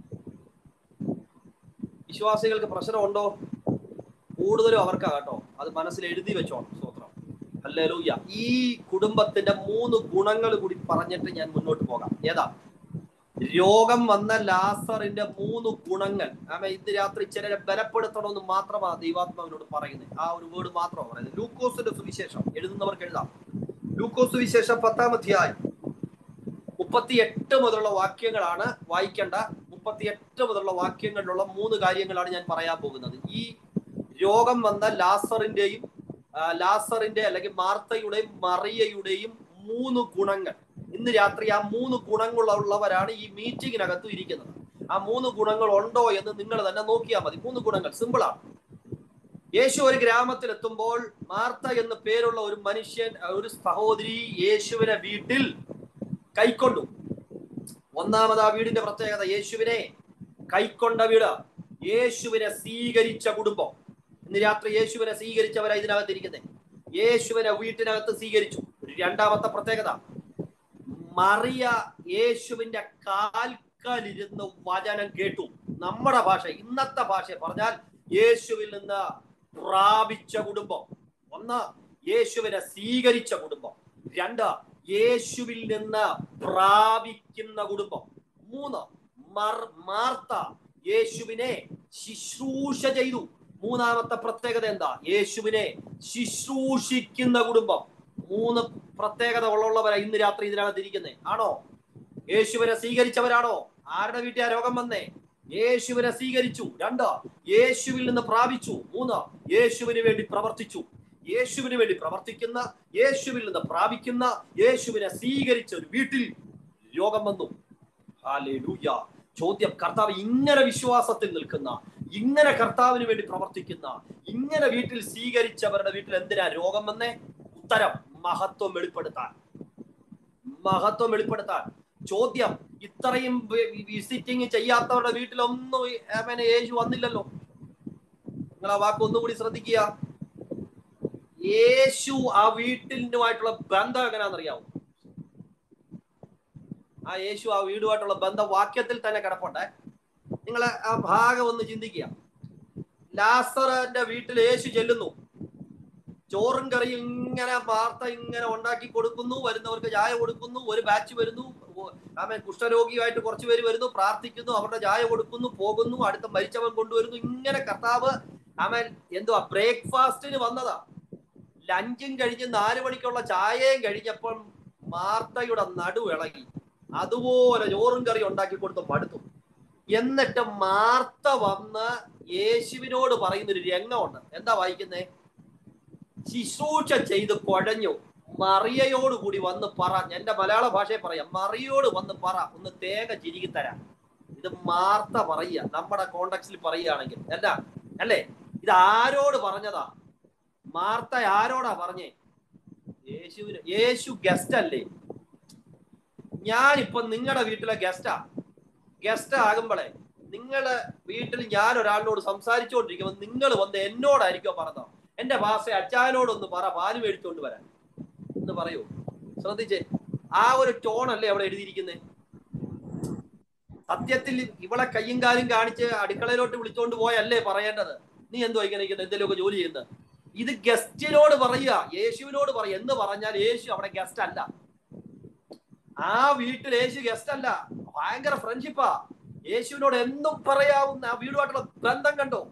വിശ്വാസികൾക്ക് പ്രഷരം ഉണ്ടോ? കൂടുതലും അവർക്കാ കേട്ടോ. അത് മനസ്സിൽ എഴുതി വെച്ചോണം. സ്തോത്രം. ഹല്ലേലൂയ. ഈ കുടുംബത്തിന്റെ മൂന്ന് ഗുണങ്ങൾ കൂടി പറഞ്ഞിട്ട് ഞാൻ മുന്നോട്ട് പോകാം. ഏതാ? രോഗം വന്ന ലാസറിന്റെ മൂന്ന് ഗുണങ്ങൾ. ആമേ ഇന്ന് രാത്രി ചിലരെ ബലപ്പെടുത്തണമെന്ന് മാത്രമാണ് ദൈവാത്മാവിനോട് പറയുന്നത്. ആ ഒരു വേർഡ് മാത്രമാണ് പറയുന്നത്. ലൂക്കോസിന്റെ സുവിശേഷം എഴുതുന്നവർക്ക് എഴുതാം. ലൂക്കോസ് സുവിശേഷം പത്താം അധ്യായം മുപ്പത്തി എട്ട് മുതലുള്ള വാക്യങ്ങളാണ് വായിക്കേണ്ട. മുപ്പത്തി എട്ട് മുതലുള്ള വാക്യങ്ങളിലുള്ള മൂന്ന് കാര്യങ്ങളാണ് ഞാൻ പറയാൻ പോകുന്നത്. ഈ രോഗം വന്ന ലാസറിന്റെയും ലാസറിന്റെ അല്ലെങ്കിൽ മാർത്തയുടെയും മറിയയുടെയും മൂന്ന് ഗുണങ്ങൾ. ഇന്ന് രാത്രി ആ മൂന്ന് ഗുണങ്ങളുള്ളവരാണ് ഈ മീറ്റിങ്ങിനകത്ത് ഇരിക്കുന്നത്. ആ മൂന്ന് ഗുണങ്ങൾ ഉണ്ടോ എന്ന് നിങ്ങൾ തന്നെ നോക്കിയാൽ മതി. മൂന്ന് ഗുണങ്ങൾ സിമ്പിളാണ്. യേശു ഒരു ഗ്രാമത്തിൽ എത്തുമ്പോൾ മാർത്ത എന്ന് പേരുള്ള ഒരു മനുഷ്യൻ, ഒരു സഹോദരി യേശുവിനെ വീട്ടിൽ കൈക്കൊണ്ടു. ഒന്നാമത് ആ വീടിന്റെ പ്രത്യേകത, യേശുവിനെ കൈക്കൊണ്ട വീട്, യേശുവിനെ സ്വീകരിച്ച കുടുംബം. ഇന്ന് രാത്രി യേശുവിനെ സ്വീകരിച്ചവരാ ഇതിനകത്ത് ഇരിക്കുന്നത്. യേശുവിനെ വീട്ടിനകത്ത് സ്വീകരിച്ചു. രണ്ടാമത്തെ പ്രത്യേകത, മറിയ യേശുവിന്റെ കാൽക്കലിരുന്ന് വചനം കേട്ടു. നമ്മുടെ ഭാഷ, ഇന്നത്തെ ഭാഷ പറഞ്ഞാൽ യേശുവിൽ നിന്ന് പ്രാപിച്ച കുടുംബം. ഒന്ന്, യേശുവിനെ സ്വീകരിച്ച കുടുംബം. രണ്ട്, യേശുവിൽ നിന്ന് പ്രാപിക്കുന്ന കുടുംബം. മൂന്ന്, മാർത്ത യേശുവിനെ ശുശ്രൂഷ ചെയ്തു. മൂന്നാമത്തെ പ്രത്യേകത എന്താ? യേശുവിനെ ശുശ്രൂഷിക്കുന്ന കുടുംബം. മൂന്ന് പ്രത്യേകത ഉള്ളവരാ ഇന്ന് രാത്രി ഇതിനകത്ത് ഇരിക്കുന്നേ. ആണോ? യേശുവിനെ സ്വീകരിച്ചവരാണോ? ആരുടെ വീട്ടിൽ രോഗം വന്നേ? യേശുവിനെ സ്വീകരിച്ചു. രണ്ട്, യേശുവിൽ നിന്ന് പ്രാപിച്ചു. മൂന്ന്, യേശുവിന് വേണ്ടി പ്രവർത്തിച്ചു. യേശുവിന് വേണ്ടി പ്രവർത്തിക്കുന്ന, യേശുവിൽ നിന്ന് പ്രാപിക്കുന്ന, യേശുവിനെ സ്വീകരിച്ച ഒരു വീട്ടിൽ രോഗം വന്നു. ഹല്ലേലൂയ. ചോദ്യം, കർത്താവ് ഇങ്ങനെ വിശ്വാസത്തിൽ നിൽക്കുന്ന, ഇങ്ങനെ കർത്താവിന് വേണ്ടി പ്രവർത്തിക്കുന്ന, ഇങ്ങനെ വീട്ടിൽ സ്വീകരിച്ചവരുടെ വീട്ടിൽ എന്തിനാ രോഗം വന്നേ? ഉത്തരം, മഹത്വം വെളിപ്പെടുത്താൻ. മഹത്വം വെളിപ്പെടുത്താൻ. ചോദ്യം, ഇത്രയും വിസിറ്റിംഗ് ചെയ്യാത്തവരുടെ വീട്ടിലൊന്നും യേശു വന്നില്ലല്ലോ. നിങ്ങൾ ആ വാക്ക് ഒന്നുകൂടി ശ്രദ്ധിക്കുക. യേശു ആ വീട്ടിലുമായിട്ടുള്ള ബന്ധം എങ്ങനെയാണെന്നറിയാവോ? ആ യേശു ആ വീടുമായിട്ടുള്ള ബന്ധം വാക്യത്തിൽ തന്നെ കിടപ്പുണ്ടേ. നിങ്ങൾ ആ ഭാഗം ഒന്ന് ചിന്തിക്കുക. ലാസറിന്റെ വീട്ടിൽ യേശു ചെല്ലുന്നു. ചോറും കറിയും ഇങ്ങനെ വാർത്ത ഇങ്ങനെ ഉണ്ടാക്കി കൊടുക്കുന്നു. വരുന്നവർക്ക് ചായ കൊടുക്കുന്നു. ഒരു ബാച്ച് വരുന്നു. ആമേൻ. കുഷ്ഠരോഗിയായിട്ട് കുറച്ച് പേര് വരുന്നു, പ്രാർത്ഥിക്കുന്നു, അവരുടെ ചായ കൊടുക്കുന്നു, പോകുന്നു. അടുത്ത മരിച്ചവൻ കൊണ്ടുവരുന്നു. ഇങ്ങനെ കർത്താവ് ആമേൻ എന്തുവാ ബ്രേക്ക്ഫാസ്റ്റിന് വന്നതാ. ലഞ്ചും കഴിഞ്ഞ് നാലു മണിക്കുള്ള ചായയും കഴിഞ്ഞപ്പോൾ മാർത്തയുടെ നടു ഇളകി. അതുപോലെ ചോറും കറി ഉണ്ടാക്കി കൊടുത്ത് മടുത്തു. എന്നിട്ട് മാർത്ത വന്ന് യേശുവിനോട് പറയുന്നൊരു രംഗമുണ്ട്. എന്താ വായിക്കുന്നേ? ശുശ്രൂഷ ചെയ്ത് കുഴഞ്ഞു. മറിയയോട് കൂടി വന്ന് പറ. എന്റെ മലയാള ഭാഷയിൽ പറയാം, മറിയോട് വന്ന് പറ, ഒന്ന് തേങ്ങ ചിരികി തരാം. ഇത് മാർത്ത പറയുക, നമ്മുടെ കോണ്ടക്സിൽ പറയുകയാണെങ്കിൽ അല്ല അല്ലേ? ഇത് ആരോട് പറഞ്ഞതാ? മാർത്ത ആരോടാ പറഞ്ഞേ? യേശുവിന്. യേശു ഗസ്റ്റ് അല്ലേ? ഞാനിപ്പൊ നിങ്ങളുടെ വീട്ടിലെ ഗസ്റ്റാ. ഗസ്റ്റ് ആകുമ്പോളെ നിങ്ങളുടെ വീട്ടിൽ ഞാൻ ഒരാളിനോട് സംസാരിച്ചുകൊണ്ടിരിക്കുമ്പോൾ നിങ്ങൾ വന്ന് എന്നോടായിരിക്കോ പറഞ്ഞോ? എന്റെ ഭാഷ അച്ചായനോടൊന്ന് പറ, പാല് മേടിച്ചോണ്ട് വരാൻ എന്ന് പറയൂ. ശ്രദ്ധിച്ചേ, ആ ഒരു ടോണല്ലേ അവിടെ എഴുതിയിരിക്കുന്നത്. സത്യത്തിൽ ഇവളെ കയ്യും കാലും കാണിച്ച് അടുക്കളയിലോട്ട് വിളിച്ചോണ്ട് പോയല്ലേ പറയേണ്ടത്? നീ എന്തോ ഇങ്ങനെ എന്തെങ്കിലുമൊക്കെ ജോലി ചെയ്യുന്നത്. ഇത് ഗസ്റ്റിനോട് പറയുക, യേശുവിനോട് പറയുക. എന്ന് പറഞ്ഞാൽ യേശു അവിടെ ഗസ്റ്റ് അല്ല. ആ വീട്ടിൽ യേശു ഗസ്റ്റ് അല്ല, ഭയങ്കര ഫ്രണ്ട്ഷിപ്പാ. യേശുവിനോട് എന്തും പറയാവുന്ന ആ വീടുമായിട്ടുള്ള ബന്ധം കണ്ടോ?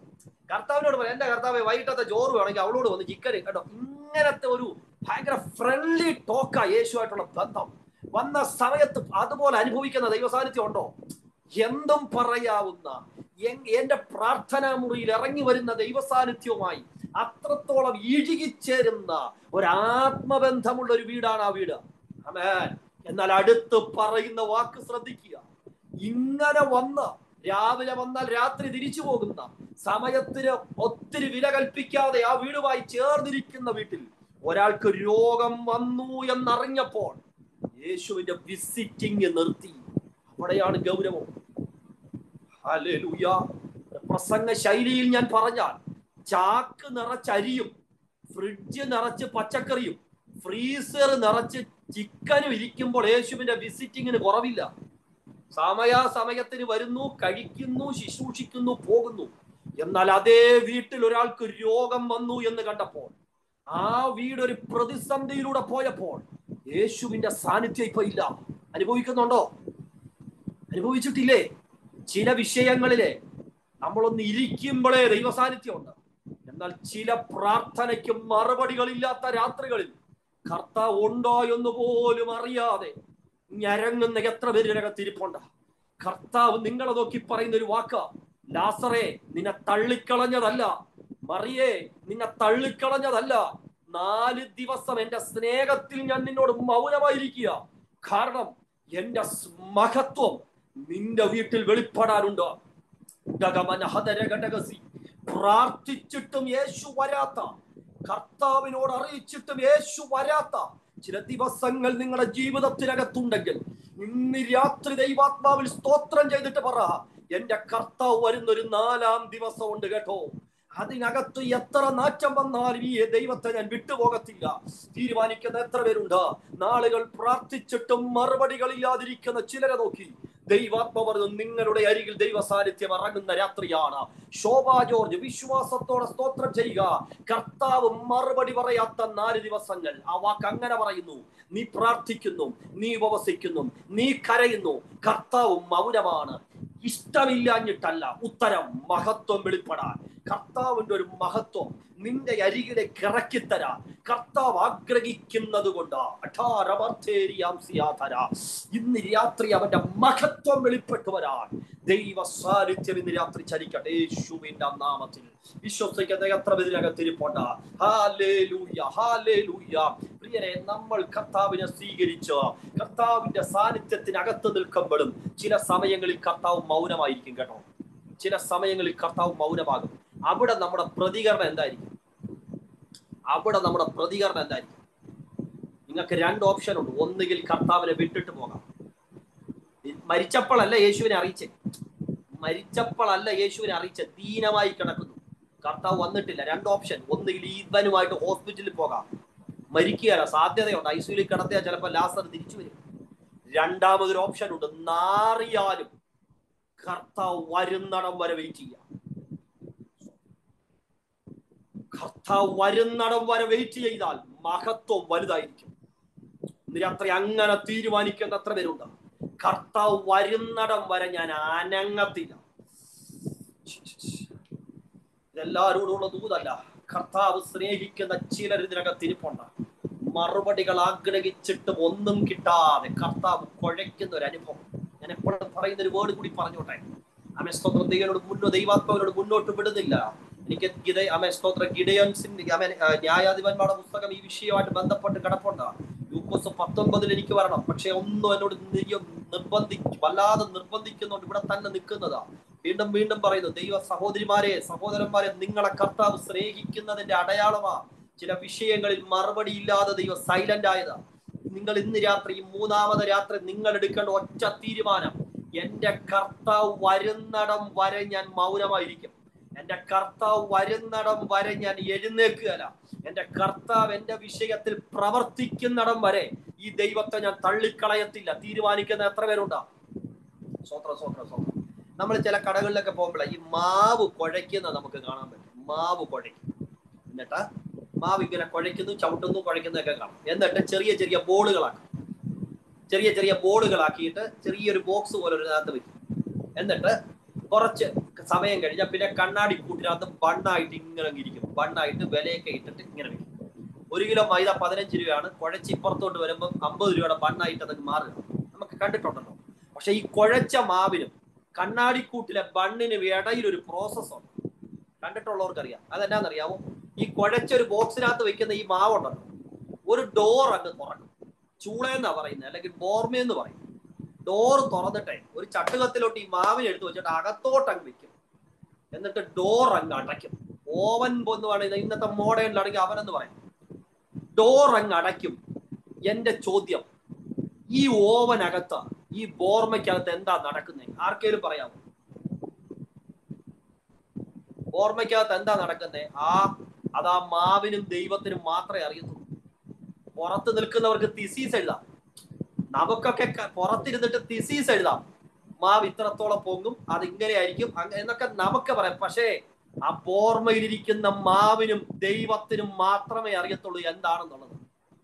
കർത്താവിനോട് പറയാം, എന്റെ കർത്താവ് വൈകിട്ടത്തെ ചോറ് വേണമെങ്കിൽ അവളോട് വന്ന് ചിക്കൻ കേട്ടോ. ഇങ്ങനത്തെ ഒരു ഭയങ്കര ഫ്രണ്ട്ലി ടോക്കാ യേശുവായിട്ടുള്ള ബന്ധം. വന്ന സമയത്ത് അതുപോലെ അനുഭവിക്കുന്ന ദൈവസാന്നിധ്യം ഉണ്ടോ? എന്തും പറയാവുന്ന, എന്റെ പ്രാർത്ഥനാ മുറിയിൽ ഇറങ്ങി വരുന്ന ദൈവസാന്നിധ്യവുമായി അത്രത്തോളം ഇഴുകിച്ചേരുന്ന ഒരാത്മബന്ധമുള്ള ഒരു വീടാണ് ആ വീട്. ആമേൻ. എന്നാൽ അടുത്ത് പറയുന്ന വാക്ക് ശ്രദ്ധിക്കുക. ഇങ്ങനെ വന്ന് രാവിലെ വന്നാൽ രാത്രി തിരിച്ചു പോകുന്ന, സമയത്തിന് ഒത്തിരി വില കൽപ്പിക്കാതെ ആ വീടുമായി ചേർന്നിരിക്കുന്ന വീട്ടിൽ ഒരാൾക്ക് രോഗം വന്നു എന്നറിഞ്ഞപ്പോൾ യേശുവിന്റെ വിസിറ്റിംഗ് നിർത്തി. അവിടെയാണ് ഗൗരവം. ഹല്ലേലൂയ. പ്രസംഗ ശൈലിയിൽ ഞാൻ പറഞ്ഞാൽ, ചാക്ക് നിറച്ച് അരിയും, ഫ്രിഡ്ജ് നിറച്ച് പച്ചക്കറിയും, ഫ്രീസർ നിറച്ച് ചിക്കനും ഇരിക്കുമ്പോൾ യേശുവിന്റെ വിസിറ്റിങ്ങിന് കുറവില്ല. സമയാസമയത്തിന് വരുന്നു, കഴിക്കുന്നു, ശുശ്രൂഷിക്കുന്നു, പോകുന്നു. എന്നാൽ അതേ വീട്ടിൽ ഒരാൾക്ക് രോഗം വന്നു എന്ന് കണ്ടപ്പോൾ, ആ വീട് ഒരു പ്രതിസന്ധിയിലൂടെ പോയപ്പോൾ യേശുവിന്റെ സാന്നിധ്യം ഇപ്പൊ ഇല്ല. അനുഭവിക്കുന്നുണ്ടോ? അനുഭവിച്ചിട്ടില്ലേ? ചില വിഷയങ്ങളിലെ നമ്മളൊന്ന് ഇരിക്കുമ്പോഴേ ദൈവ സാന്നിധ്യം ഉണ്ട്. എന്നാൽ ചില പ്രാർത്ഥനയ്ക്ക് മറുപടികളില്ലാത്ത രാത്രികളിൽ കർത്താവ് ഉണ്ടോ എന്ന് പോലും അറിയാതെ ഞരങ്ങുന്ന എത്ര പേരിനകത്തിരിപ്പുണ്ട്. കർത്താവ് നിങ്ങളെ നോക്കി പറയുന്ന ഒരു വാക്കാ, ലാസറേ നിന്നെ തള്ളിക്കളഞ്ഞതല്ല, മറിയേ നിന്നെ തള്ളിക്കളഞ്ഞതല്ല, നാല് ദിവസം എന്റെ സ്നേഹത്തിൽ ഞാൻ നിന്നോട് മൗനമായിരിക്കുക. കാരണം എന്റെ മഹത്വം നിന്റെ വീട്ടിൽ വെളിപ്പെടാനുണ്ട്. പ്രാർത്ഥിച്ചിട്ടും യേശു വരാത്ത, കർത്താവിനോട് അറിയിച്ചിട്ടും യേശു വരാത്ത ചില ദിവസങ്ങൾ നിങ്ങളുടെ ജീവിതത്തിനകത്തുണ്ടെങ്കിൽ ഇന്ന് രാത്രി ദൈവാത്മാവിൽ സ്തോത്രം ചെയ്തിട്ട് പറ, എന്റെ കർത്താവ് വരുന്നൊരു നാലാം ദിവസം ഉണ്ട് കേട്ടോ. അതിനകത്ത് എത്ര നാറ്റം വന്നാലും ഈ ദൈവത്തെ ഞാൻ വിട്ടുപോകത്തില്ല. തീരുമാനിക്കുന്ന എത്ര പേരുണ്ട്? നാളുകൾ പ്രാർത്ഥിച്ചിട്ടും മറുപടികളില്ലാതിരിക്കുന്ന ചിലരെ നോക്കി ദൈവാത്മ പറഞ്ഞു, നിങ്ങളുടെ അരികിൽ ദൈവ സാന്നിധ്യം ഇറങ്ങുന്ന രാത്രിയാണ്. ശോഭാ ജോർജ് വിശ്വാസത്തോടെ സ്തോത്രം ചെയ്യുക. കർത്താവ് മറുപടി പറയാത്ത നാല് ദിവസങ്ങൾ. ആ വാക്ക് അങ്ങനെ പറയുന്നു. നീ പ്രാർത്ഥിക്കുന്നു, നീ ഉപവസിക്കുന്നു, നീ കരയുന്നു, കർത്താവ് മൗനമാണ്. ഇഷ്ടമില്ലാഞ്ഞിട്ടല്ല, ഉത്തരം മഹത്വം വെളിപ്പെടാൻ, കർത്താവിന്റെ ഒരു മഹത്വം നിന്റെ അരികിലേക്ക് ഇറക്കിത്തരാൻ കർത്താവ് ആഗ്രഹിക്കുന്നത് കൊണ്ട് ഇന്ന് രാത്രി അവന്റെ മഹത്വം വെളിപ്പെട്ടു വരാൻ ദൈവ സാന്നിധ്യം ഇന്ന് രാത്രി ചലിക്കട്ടെ യേശുവിന്റെ നാമത്തിൽ. വിശ്വസിക്കുന്ന എത്ര ഇതിനകത്തിരിപ്പുണ്ട്. Hallelujah, hallelujah. പ്രിയരെ, നമ്മൾ കർത്താവിനെ സ്വീകരിച്ച് കർത്താവിന്റെ സാന്നിധ്യത്തിനകത്ത് നിൽക്കുമ്പോഴും ചില സമയങ്ങളിൽ കർത്താവ് മൗനമായിരിക്കും കേട്ടോ. ചില സമയങ്ങളിൽ കർത്താവ് മൗനമാകും. അവിടെ നമ്മുടെ പ്രതികരണം എന്തായിരിക്കും? അവിടെ നമ്മുടെ പ്രതികരണം എന്തായിരിക്കും? നിങ്ങൾക്ക് രണ്ട് ഓപ്ഷൻ ഉണ്ട്. ഒന്നുകിൽ കർത്താവിനെ വിട്ടിട്ട് പോകാം. മരിച്ചപ്പോഴല്ല യേശുവിനെ അറിയിച്ചേ, മരിച്ചപ്പോഴല്ല യേശുവിനെ അറിയിച്ച, ദീനമായി കിടക്കുന്നു, കർത്താവ് വന്നിട്ടില്ല. രണ്ട് ഓപ്ഷൻ. ഒന്നുകിൽ ഇവനുമായിട്ട് ഹോസ്പിറ്റലിൽ പോകാം, മരിക്കുകയല്ല, സാധ്യതയുണ്ട്, ഐസിയുയിൽ കിടത്തിയാൽ ചിലപ്പോൾ ലാസർ തിരിച്ചു വരും. രണ്ടാമതൊരു ഓപ്ഷൻ ഉണ്ട്, നാറിയാലും കർത്താവ് വരുന്നിടം വരെ വെയിറ്റ് ചെയ്യാം. കർത്താവ് വരുന്നിടം വരെ വെയിറ്റ് ചെയ്താൽ മഹത്വം വലുതായിരിക്കും. ഇന്ന് രാത്രി അങ്ങനെ തീരുമാനിക്കുന്ന എത്ര പേരുണ്ട്? കർത്താവ് വരുന്നിടം വരെ ഞാൻ അനങ്ങത്തില്ല. ഇതെല്ലാവരോടുള്ള ദൂതല്ല. കർത്താവ് സ്നേഹിക്കുന്ന ചിലർ ഇതിനകത്ത് ഇരിപ്പുണ്ട്. മറുപടികൾ ആഗ്രഹിച്ചിട്ടും ഒന്നും കിട്ടാതെ കർത്താവ് കുഴയ്ക്കുന്ന ഒരു അനുഭവം. ഞാൻ എപ്പോഴും പറയുന്ന ഒരു വേർഡ് കൂടി പറഞ്ഞോട്ടെ. ആമേ സ്തോത്രം. ദൈവനോട് മുന്നോ ദൈവാത്മാവിനോട് മുന്നോട്ട് വിടുന്നില്ല. എനിക്ക് ഗിദെ ആമേ സ്തോത്രം ഗിഡെയോൻസിന്റെ ആമേ ന്യായാധിപന്മാരുടെ പുസ്തകം ഈ വിഷയമായിട്ട് ബന്ധപ്പെട്ട് കിടപ്പുണ്ട്. ലൂക്കോസ് പത്തൊൻപതിൽ എനിക്ക് വരണം, പക്ഷെ ഒന്നും എന്നോട് നിർബന്ധി വല്ലാതെ നിർബന്ധിക്കുന്നുണ്ട് ഇവിടെ തന്നെ നിൽക്കുന്നതാ. വീണ്ടും വീണ്ടും പറയുന്നു, ദൈവ സഹോദരിമാരെ സഹോദരന്മാരെ, നിങ്ങളെ കർത്താവ് സ്നേഹിക്കുന്നതിന്റെ അടയാളമാ ചില വിഷയങ്ങളിൽ മറുപടി ഇല്ലാതെ ദൈവം സൈലന്റ് ആയതാ. നിങ്ങൾ ഇന്ന് രാത്രി, മൂന്നാമത് രാത്രി നിങ്ങൾ എടുക്കേണ്ട ഒറ്റ തീരുമാനം, എന്റെ കർത്താവ് വരുന്നിടം വരെ ഞാൻ മൗനമായിരിക്കും. എന്റെ കർത്താവ് വരുന്നിടം വരെ ഞാൻ എഴുന്നേൽക്കുകയല്ല. എന്റെ കർത്താവ് എന്റെ വിഷയത്തിൽ പ്രവർത്തിക്കുന്നിടം വരെ ഈ ദൈവത്തെ ഞാൻ തള്ളിക്കളയത്തില്ല. തീരുമാനിക്കുന്ന എത്ര പേരുണ്ടാ? സ്വത്രം സ്വത്രം സ്വത്രം. നമ്മൾ ചില കടകളിലൊക്കെ പോകുമ്പോഴേ ഈ മാവ് കുഴയ്ക്കുന്ന നമുക്ക് കാണാൻ പറ്റും. മാവ് കുഴയ്ക്കും, എന്നിട്ടാ മാവ് ഇങ്ങനെ കുഴയ്ക്കുന്നു, ചവിട്ടുന്നു, കുഴയ്ക്കുന്നതൊക്കെ കാണാം. എന്നിട്ട് ചെറിയ ചെറിയ ബോളുകളാക്കും. ചെറിയ ചെറിയ ബോളുകളാക്കിയിട്ട് ചെറിയൊരു ബോക്സ് പോലെ ഒരു അതിനകത്ത് വെക്കും. എന്നിട്ട് കുറച്ച് സമയം കഴിഞ്ഞാൽ പിന്നെ കണ്ണാടി കൂട്ടിനകത്ത് ബണ്ണായിട്ട് ഇങ്ങനെ ഇരിക്കും. ബണ്ണായിട്ട് വിലയൊക്കെ ഇട്ടിട്ട് ഇങ്ങനെ വെക്കും. ഒരു കിലോ മൈദ പതിനഞ്ച് രൂപയാണ്, കുഴച്ച് ഇപ്പുറത്തോട്ട് വരുമ്പോൾ അമ്പത് രൂപയുടെ ബണ്ണായിട്ട് അതൊക്കെ മാറുക നമുക്ക് കണ്ടിട്ടുണ്ടല്ലോ. പക്ഷെ ഈ കുഴച്ച മാവിനും കണ്ണാടിക്കൂട്ടിലെ ബണ്ണിനും ഇടയിൽ ഒരു പ്രോസസ് ഉണ്ട്, കണ്ടിട്ടുള്ളവർക്കറിയാം. അതെന്നാന്നറിയാമോ? ഈ കുഴച്ചൊരു ബോക്സിനകത്ത് വെക്കുന്ന ഈ മാവുണ്ടല്ലോ, ഒരു ഡോർ അങ്ങ് തുറക്കും. ചൂളയെന്നാ പറയുന്നത്, അല്ലെങ്കിൽ ബോർമയെന്ന് പറയും. ഡോറ് തുറന്നിട്ടെ ഒരു ചട്ടുകത്തിലോട്ട് ഈ മാവിനെ എടുത്ത് വെച്ചിട്ട് അകത്തോട്ട് അങ്ങ് വെക്കും. എന്നിട്ട് ഡോർ അങ്ങ് അടയ്ക്കും. ഓവൻ എന്ന് പറയുന്നത് ഇന്നത്തെ മോഡേണിലാണെങ്കിൽ അവനെന്ന് പറയും. ഡോർ അങ്ങ് അടയ്ക്കും. എന്റെ ചോദ്യം, ഈ ഓവനകത്ത് ഈ ബോർമയ്ക്കകത്ത് എന്താ നടക്കുന്നത്? ആർക്കേലും പറയാമോ? ബോർമയ്ക്കകത്ത് എന്താ നടക്കുന്നത്? ആ അതാ മാവിനും ദൈവത്തിനും മാത്രമേ അറിയത്തുള്ളൂ. പുറത്ത് നിൽക്കുന്നവർക്ക് തിസീസ് എഴുതാം, നമുക്കൊക്കെ പുറത്തിരുന്നിട്ട് തിസീസ് എഴുതാം. മാവ് ഇത്രത്തോളം പൊങ്ങും, അത് ഇങ്ങനെ ആയിരിക്കും എന്നൊക്കെ നമുക്ക് പറയാം. പക്ഷേ ആ ബോർമയിലിരിക്കുന്ന മാവിനും ദൈവത്തിനും മാത്രമേ അറിയത്തുള്ളൂ എന്താണെന്നുള്ളത്.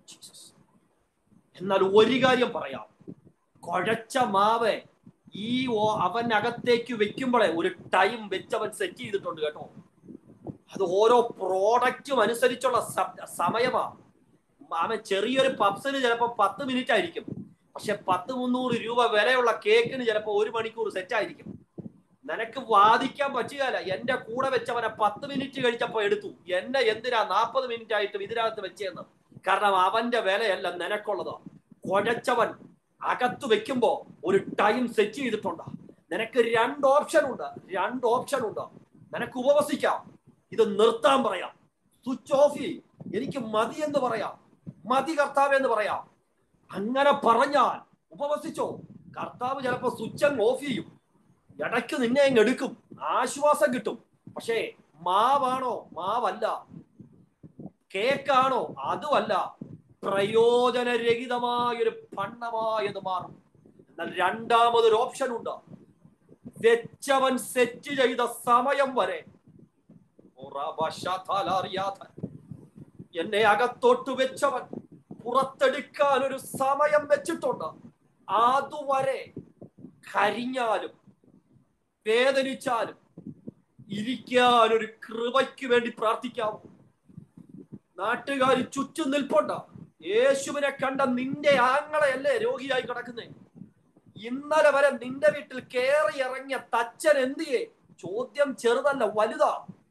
എന്നാൽ ഒരു കാര്യം പറയാം, കുഴച്ച മാവ് ഈ അവനകത്തേക്ക് വെക്കുമ്പോഴേ ഒരു ടൈം വെച്ചവൻ സെറ്റ് ചെയ്തിട്ടുണ്ട് കേട്ടോ. അത് ഓരോ പ്രോഡക്റ്റും അനുസരിച്ചുള്ള സമയമാണ്. അവൻ ചെറിയൊരു പപ്സിന് ചിലപ്പോൾ പത്ത് മിനിറ്റ് ആയിരിക്കും, പക്ഷെ പത്ത് മുന്നൂറ് രൂപ വിലയുള്ള കേക്കിന് ചിലപ്പോൾ ഒരു മണിക്കൂർ സെറ്റ് ആയിരിക്കും. നിനക്ക് വാദിക്കാൻ പറ്റുകയല്ല. എന്റെ കൂടെ വെച്ചവനെ പത്ത് മിനിറ്റ് കഴിച്ചപ്പോ എടുത്തു, എന്നെ എന്തിനാ നാൽപ്പത് മിനിറ്റ് ആയിട്ടും ഇതിനകത്ത് വെച്ചേന്ന്. കാരണം അവന്റെ വിലയല്ല നിനക്കുള്ളത്. കുഴച്ചവൻ അകത്ത് വെക്കുമ്പോ ഒരു ടൈം സെറ്റ് ചെയ്തിട്ടുണ്ട്. നിനക്ക് രണ്ട് ഓപ്ഷൻ ഉണ്ട്, രണ്ട് ഓപ്ഷൻ ഉണ്ട്. നിനക്ക് ഉപവസിക്കാം, ഇത് നിർത്താൻ പറയാം, സ്വിച്ച് ഓഫ് ചെയ്യും, എനിക്ക് മതി എന്ന് പറയാം, മതി കർത്താവ് എന്ന് പറയാം. അങ്ങനെ പറഞ്ഞാൽ ഉപവസിച്ചോ, കർത്താവ് ചിലപ്പോ സ്വിച്ച് അങ്ങ് ഓഫ് ചെയ്യും, ഇടയ്ക്ക് നിന്നെ അങ്ങ് എടുക്കും, ആശ്വാസം കിട്ടും. പക്ഷേ മാവാണോ? മാവല്ല. കേക്കാണോ? അതുമല്ല. പ്രയോജനരഹിതമായൊരു പണ്ണമായത് മാറും. എന്നാൽ രണ്ടാമതൊരു ഓപ്ഷൻ ഉണ്ട്. വെച്ചവൻ സെറ്റ് ചെയ്ത സമയം വരെ എന്നെ അകത്തോട്ട് വെച്ചവൻ പുറത്തെടുക്കാൻ ഒരു സമയം വെച്ചിട്ടുണ്ട്. അതുവരെ കരിഞ്ഞാലും വേദനിച്ചാലും ഇരിക്കാൻ ഒരു കൃപയ്ക്ക് വേണ്ടി പ്രാർത്ഥിക്കാമോ? നാട്ടുകാർ ചുറ്റും നിൽപ്പുണ്ട്. യേശുവിനെ കണ്ട നിന്റെ ആങ്ങളെയല്ലേ രോഗിയായി കിടക്കുന്നേ? ഇന്നലെ വരെ നിന്റെ വീട്ടിൽ കയറി ഇറങ്ങിയ തച്ചൻ എന്തിയെ? ചോദ്യം ചെറുതല്ല, വലുതാ.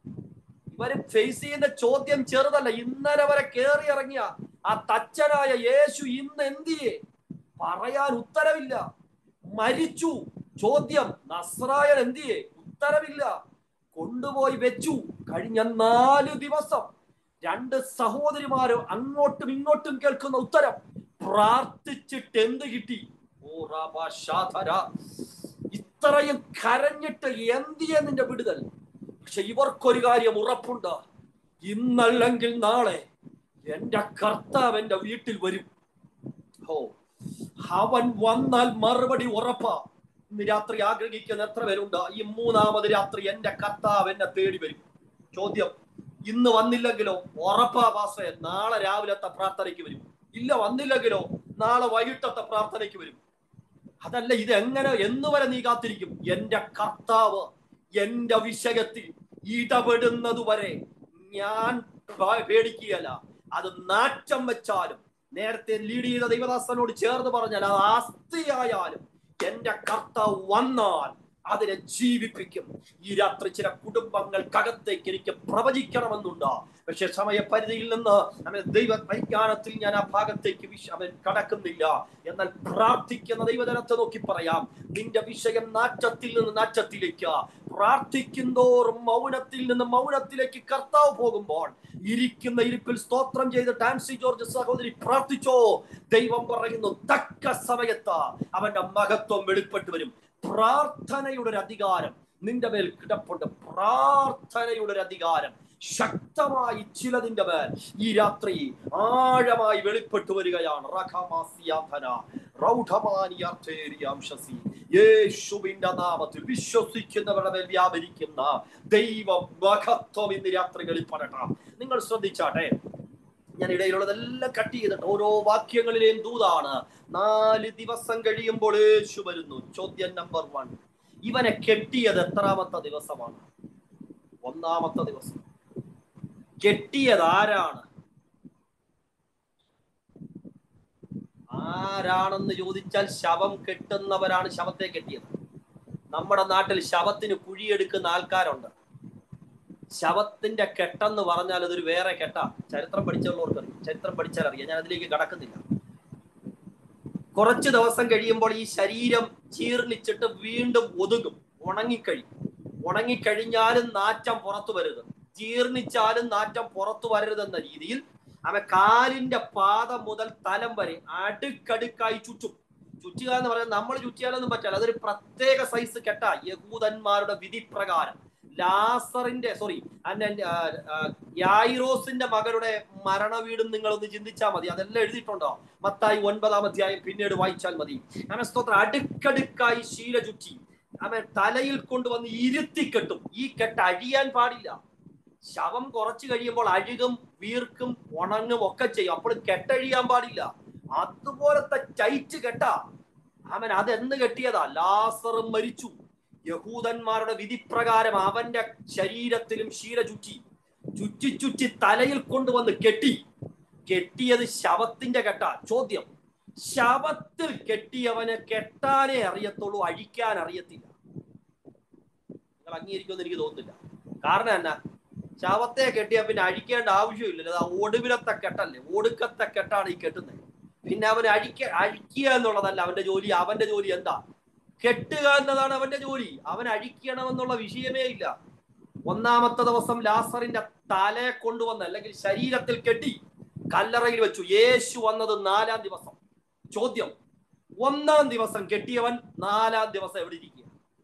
ഇവര് ഫേസ് ചെയ്യുന്ന ചോദ്യം ചെറുതല്ല. ഇന്നലെ വരെ കയറി ഇറങ്ങിയ ആ തച്ചനായ യേശു ഇന്ന് എന്തിയെ? പറയാൻ ഉത്തരവില്ല. മരിച്ചു. ചോദ്യം, നസ്രായൻ എന്തിയെ? ഉത്തരവില്ല. കൊണ്ടുപോയി വെച്ചു. കഴിഞ്ഞ നാല് ദിവസം രണ്ട് സഹോദരിമാരും അങ്ങോട്ടും ഇങ്ങോട്ടും കേൾക്കുന്ന ഉത്തരം, പ്രാർത്ഥിച്ചിട്ട് എന്ത് കിട്ടി? ഓ റാബാശാധര, ഇത്രയും കരഞ്ഞിട്ട് എന്തിയെ നിന്റെ വിടുതൽ? പക്ഷെ ഇവർക്കൊരു കാര്യം ഉറപ്പുണ്ട്, ഇന്നല്ലെങ്കിൽ നാളെ എന്റെ കർത്താവ് എന്റെ വീട്ടിൽ വരും. ഓ, അവൻ വന്നാൽ മറുപടി ഉറപ്പാ. ഇന്ന് രാത്രി ആഗ്രഹിക്കുന്ന എത്ര പേരുണ്ട്? ഈ മൂന്നാമത് രാത്രി എന്റെ കർത്താവ് എന്നെ തേടി വരും. ചോദ്യം, ഇന്ന് വന്നില്ലെങ്കിലോ? ഉറപ്പാ പാസ്റ്ററെ, നാളെ രാവിലത്തെ പ്രാർത്ഥനയ്ക്ക് വരും. ഇല്ല, വന്നില്ലെങ്കിലോ? നാളെ വൈകിട്ടത്തെ പ്രാർത്ഥനയ്ക്ക് വരും. അതല്ല, ഇത് എങ്ങനെ എന്ന് വരെ നീ കാത്തിരിക്കും? എന്റെ കർത്താവ് എന്റെ വിഷയത്തിൽ ഇടപെടുന്നത് വരെ ഞാൻ പേടിക്കുകയല്ല. അത് നാറ്റം വെച്ചാലും, നേരത്തെ ലീഡ് ചെയ്ത ദൈവദാസനോട് ചേർന്ന് പറഞ്ഞാൽ അത് ആസ്തിയായാലും, എന്റെ കർത്താവ് വന്നാൽ അതിനെ ജീവിപ്പിക്കും. ഈ രാത്രി ചില കുടുംബങ്ങൾക്കകത്തേക്ക് എനിക്ക് പ്രവചിക്കണമെന്നുണ്ട്. പക്ഷെ സമയപരിധിയിൽ നിന്ന് നമ്മൾ ദൈവ പരിജ്ഞാനത്തിൽ ഞാൻ ആ ഭാഗത്തേക്ക് അവൻ കടക്കുന്നില്ല. എന്നാൽ പ്രാർത്ഥിക്കുന്ന ദൈവജനത്തെ നോക്കി പറയാം, നിന്റെ വിഷയം നാറ്റത്തിൽ നിന്ന് നാറ്റത്തിലേക്ക്, പ്രാർത്ഥിക്കുന്തോറും മൗനത്തിൽ നിന്ന് മൗനത്തിലേക്ക് കർത്താവ് പോകുമ്പോൾ ഇരിക്കുന്ന ഇരിപ്പിൽ സ്തോത്രം ചെയ്ത് ടാൻസി ജോർജ് സഹോദരി പ്രാർത്ഥിച്ചോ. ദൈവം പറയുന്നു, തക്ക സമയത്ത് അവന്റെ മഹത്വം വെളിപ്പെട്ട് വരും. പ്രാർത്ഥനയുടെ ഒരു അധികാരം നിന്റെ മേൽ കിടപ്പുണ്ട്. പ്രാർത്ഥനയുടെ ഒരു അധികാരം ശക്തമായി ചിലതിന്റെ മേൽ ഈ രാത്രി ആഴമായി വെളിപ്പെട്ടു വരികയാണ്. യേശുവിന്റെ നാമത്തിൽ വിശ്വസിക്കുന്നവരുടെ മേൽ വ്യാപരിക്കുന്ന ദൈവ മഹത്വം ഇന്ന് രാത്രി വെളിപ്പെടട്ടെ. നിങ്ങൾ ശ്രദ്ധിച്ചാട്ടെ, ഞാൻ ഇടയിലുള്ളതെല്ലാം കട്ട് ചെയ്തിട്ട് ഓരോ വാക്യങ്ങളിലെയും ദൂതാണ്. നാല് ദിവസം കഴിയുമ്പോൾ യേശു വരുന്നു. ചോദ്യം നമ്പർ വൺ, ഇവനെ കെട്ടിയത് എത്രാമത്തെ ദിവസമാണ്? ഒന്നാമത്തെ ദിവസം. കെട്ടിയത് ആരാണ്? ആരാണെന്ന് ചോദിച്ചാൽ ശവം കെട്ടുന്നവരാണ് ശവത്തെ കെട്ടിയത്. നമ്മുടെ നാട്ടിൽ ശവത്തിന് കുഴിയെടുക്കുന്ന ആൾക്കാരുണ്ട്. ശവത്തിന്റെ കെട്ടെന്ന് പറഞ്ഞാൽ അതൊരു വേറെ കെട്ടാ. ചരിത്രം പഠിച്ചുള്ളവർക്കറിയാം, ചരിത്രം പഠിച്ചാൽ അറിയാം. ഞാൻ അതിലേക്ക് കടക്കുന്നില്ല. കുറച്ചു ദിവസം കഴിയുമ്പോൾ ഈ ശരീരം ചീർണിച്ചിട്ട് വീണ്ടും ഒതുങ്ങും, ഉണങ്ങിക്കഴിയും. ഉണങ്ങിക്കഴിഞ്ഞാലും നാറ്റം പുറത്തു വരരുത്, ജീർണിച്ചാലും നാറ്റം പുറത്തു വരരുതെന്ന രീതിയിൽ അവൻ കാലിന്റെ പാദം മുതൽ തലം വരെ അടുക്കടുക്കായി ചുറ്റും. ചുറ്റുക എന്ന് പറഞ്ഞാൽ നമ്മൾ ചുറ്റിയാലൊന്നും പറ്റില്ല, അതൊരു പ്രത്യേക സൈസ് കെട്ട. യഹൂദന്മാരുടെ വിധി പ്രകാരം ലാസറിന്റെ സോറി യായിറോസിന്റെ മകളുടെ മരണ വീടും നിങ്ങളൊന്ന് ചിന്തിച്ചാൽ മതി. അതെല്ലാം എഴുതിയിട്ടുണ്ടോ മത്തായി ഒൻപതാം അധ്യായം, പിന്നീട് വായിച്ചാൽ മതി. അവൻ സ്തോത്രം അടുക്കടുക്കായി ശീല ചുറ്റി അവൻ തലയിൽ കൊണ്ടുവന്ന് ഇരുത്തിക്കെട്ടും. ഈ കെട്ട് അഴിയാൻ പാടില്ല. ശവം കുറച്ചു കഴിയുമ്പോൾ അഴുകും, വീർക്കും, ഉണങ്ങും ഒക്കെ ചെയ്യും. അപ്പോൾ കെട്ടഴിയാൻ പാടില്ല. അതുപോലത്തെ ചൈറ്റ് കെട്ടാ. അവൻ അതെന്ന് കെട്ടിയതാ? ലാസർ മരിച്ചു. യഹൂദന്മാരുടെ വിധിപ്രകാരം അവന്റെ ശരീരത്തിലും ശീല ചുറ്റി ചുറ്റി ചുറ്റി തലയിൽ കൊണ്ടുവന്ന് കെട്ടി. കെട്ടിയത് ശവത്തിന്റെ കെട്ടാ. ചോദ്യം, ശവത്തിൽ കെട്ടിയവന് കെട്ടാനേ അറിയത്തുള്ളൂ, അഴിക്കാൻ അറിയത്തില്ല. നിങ്ങൾ അംഗീകരിക്കുമെന്ന് എനിക്ക് തോന്നുന്നില്ല. കാരണം എന്നാ? ശവത്തെ കെട്ടിയ പിന്നെ അഴിക്കേണ്ട ആവശ്യമില്ലല്ലോ. അത് ഒടുവിലത്തെ കെട്ടല്ലേ, ഒടുക്കത്തെ കെട്ടാണ് ഈ കെട്ടുന്നത്. പിന്നെ അവന് അഴിക്ക അഴിക്കുക എന്നുള്ളതല്ല അവന്റെ ജോലി. അവന്റെ ജോലി എന്താ? കെട്ടുക എന്നതാണ് അവന്റെ ജോലി. അവൻ അഴിക്കണമെന്നുള്ള വിഷയമേ ഇല്ല. ഒന്നാമത്തെ ദിവസം ലാസറിന്റെ തലയെ കൊണ്ടുവന്ന് അല്ലെങ്കിൽ ശരീരത്തിൽ കെട്ടി കല്ലറയിൽ വെച്ചു. യേശു വന്നത് നാലാം ദിവസം. ചോദ്യം, ഒന്നാം ദിവസം കെട്ടിയവൻ നാലാം ദിവസം എവിടെ ഇരിക്കുക?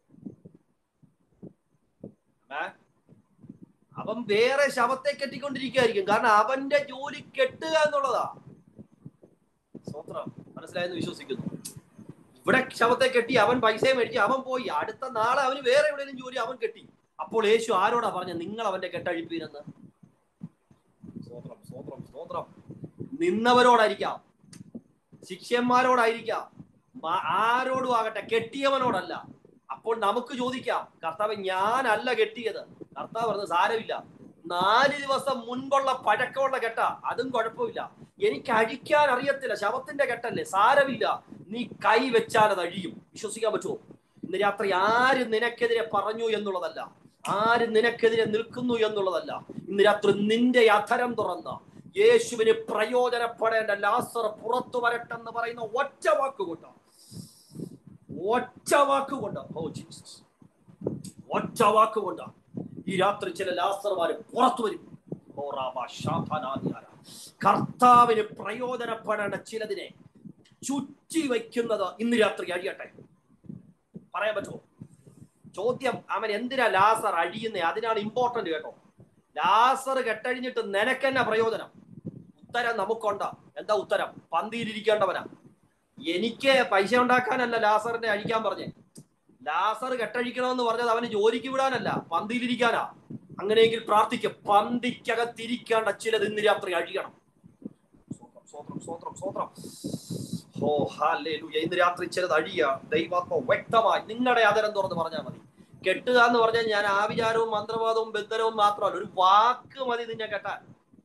അവൻ വേറെ ശവത്തെ കെട്ടിക്കൊണ്ടിരിക്കുകയായിരിക്കും. കാരണം അവന്റെ ജോലി കെട്ടുക എന്നുള്ളതാ. സ്വത്രം മനസ്സിലായെന്ന് വിശ്വസിക്കുന്നു. ഇവിടെ ശവത്തെ കെട്ടി അവൻ പൈസ മേടിച്ച് അവൻ പോയി. അടുത്ത നാളെ അവന് വേറെ എവിടെയെങ്കിലും ജോലി അവൻ കെട്ടി. അപ്പോൾ യേശു ആരോടാ പറഞ്ഞ നിങ്ങൾ അവന്റെ കെട്ടഴിപ്പീരെന്ന്? സ്വത്രം സ്വത്രം സ്വത്രം നിന്നവരോടായിരിക്കാം, ശിഷ്യന്മാരോടായിരിക്കാം, ആരോടും ആകട്ടെ, കെട്ടിയവനോടല്ല. അപ്പോൾ നമുക്ക് ചോദിക്കാം, കർത്താവ് ഞാനല്ല കെട്ടിയത്. കർത്താവ് പറഞ്ഞത് സാരമില്ല, നാല് ദിവസം മുൻപുള്ള പഴക്കമുള്ള കെട്ട, അതും കുഴപ്പമില്ല. എനിക്ക് അഴിക്കാൻ അറിയത്തില്ല, ശവത്തിന്റെ കെട്ടല്ലേ, സാരമില്ല, നീ കൈ വെച്ചാൽ അത് അഴിയും. വിശ്വസിക്കാൻ പറ്റുമോ? ഇന്ന് രാത്രി ആര് നിനക്കെതിരെ പറഞ്ഞു എന്നുള്ളതല്ല, ആര് നിനക്കെതിരെ നിൽക്കുന്നു എന്നുള്ളതല്ല. ഇന്ന് രാത്രി നിന്റെ അധരം തുറന്ന യേശുവിന് പ്രയോജനപ്പെടേണ്ട ലാസർ പുറത്തു വരട്ടെന്ന് പറയുന്ന ഒറ്റ വാക്കുകൊണ്ട്, ഒറ്റ വാക്കുകൊണ്ട്, ഓ ജീസസ്, ഒറ്റ വാക്കുകൊണ്ട് ഈ രാത്രി ചില ലാസർമാര് പുറത്തു വരും. കർത്താവിന് പ്രയോജനപ്പെടേണ്ട ചിലതിനെ ചുറ്റി വയ്ക്കുന്നത് ഇന്ന് രാത്രി അഴിയട്ടെ. പറയാൻ പറ്റുമോ? ചോദ്യം, അവൻ എന്തിനാ ലാസർ അഴിയുന്നേ? അതിനാണ് ഇമ്പോർട്ടന്റ് കേട്ടോ. ലാസർ കെട്ടഴിഞ്ഞിട്ട് നിനക്കെന്നെ പ്രയോജനം? ഉത്തരം നമുക്കുണ്ട. എന്താ ഉത്തരം? പന്തിയിലിരിക്കേണ്ടവനാ. എനിക്ക് പൈസ ഉണ്ടാക്കാനല്ല ലാസറിനെ അഴിക്കാൻ പറഞ്ഞേ. ലാസർ കെട്ടഴിക്കണമെന്ന് പറഞ്ഞത് അവന് ജോലിക്ക് വിടാനല്ല, പന്തിയിലിരിക്കാനാ. അങ്ങനെയെങ്കിൽ പ്രാർത്ഥിക്കും, പന്തിക്കകത്തിരിക്കേണ്ട ചിലത് ഇന്ന് രാത്രി അഴിയണം. സ്വത്രം സ്വത്രം സ്വത്രം ഓ ഹല്ലേലൂയ. ഇന്ന് രാത്രി ചിലത് അഴിയ ദൈവാത്മ വ്യക്തമായി നിങ്ങളുടെ ആദരം തുറന്ന് പറഞ്ഞാൽ മതി. കെട്ടുക എന്ന് പറഞ്ഞാൽ ഞാൻ ആവിചാരവും മന്ത്രവാദവും ബന്ധനവും മാത്രമല്ല, ഒരു വാക്ക് മതി നിന്നെ കെട്ടാൻ.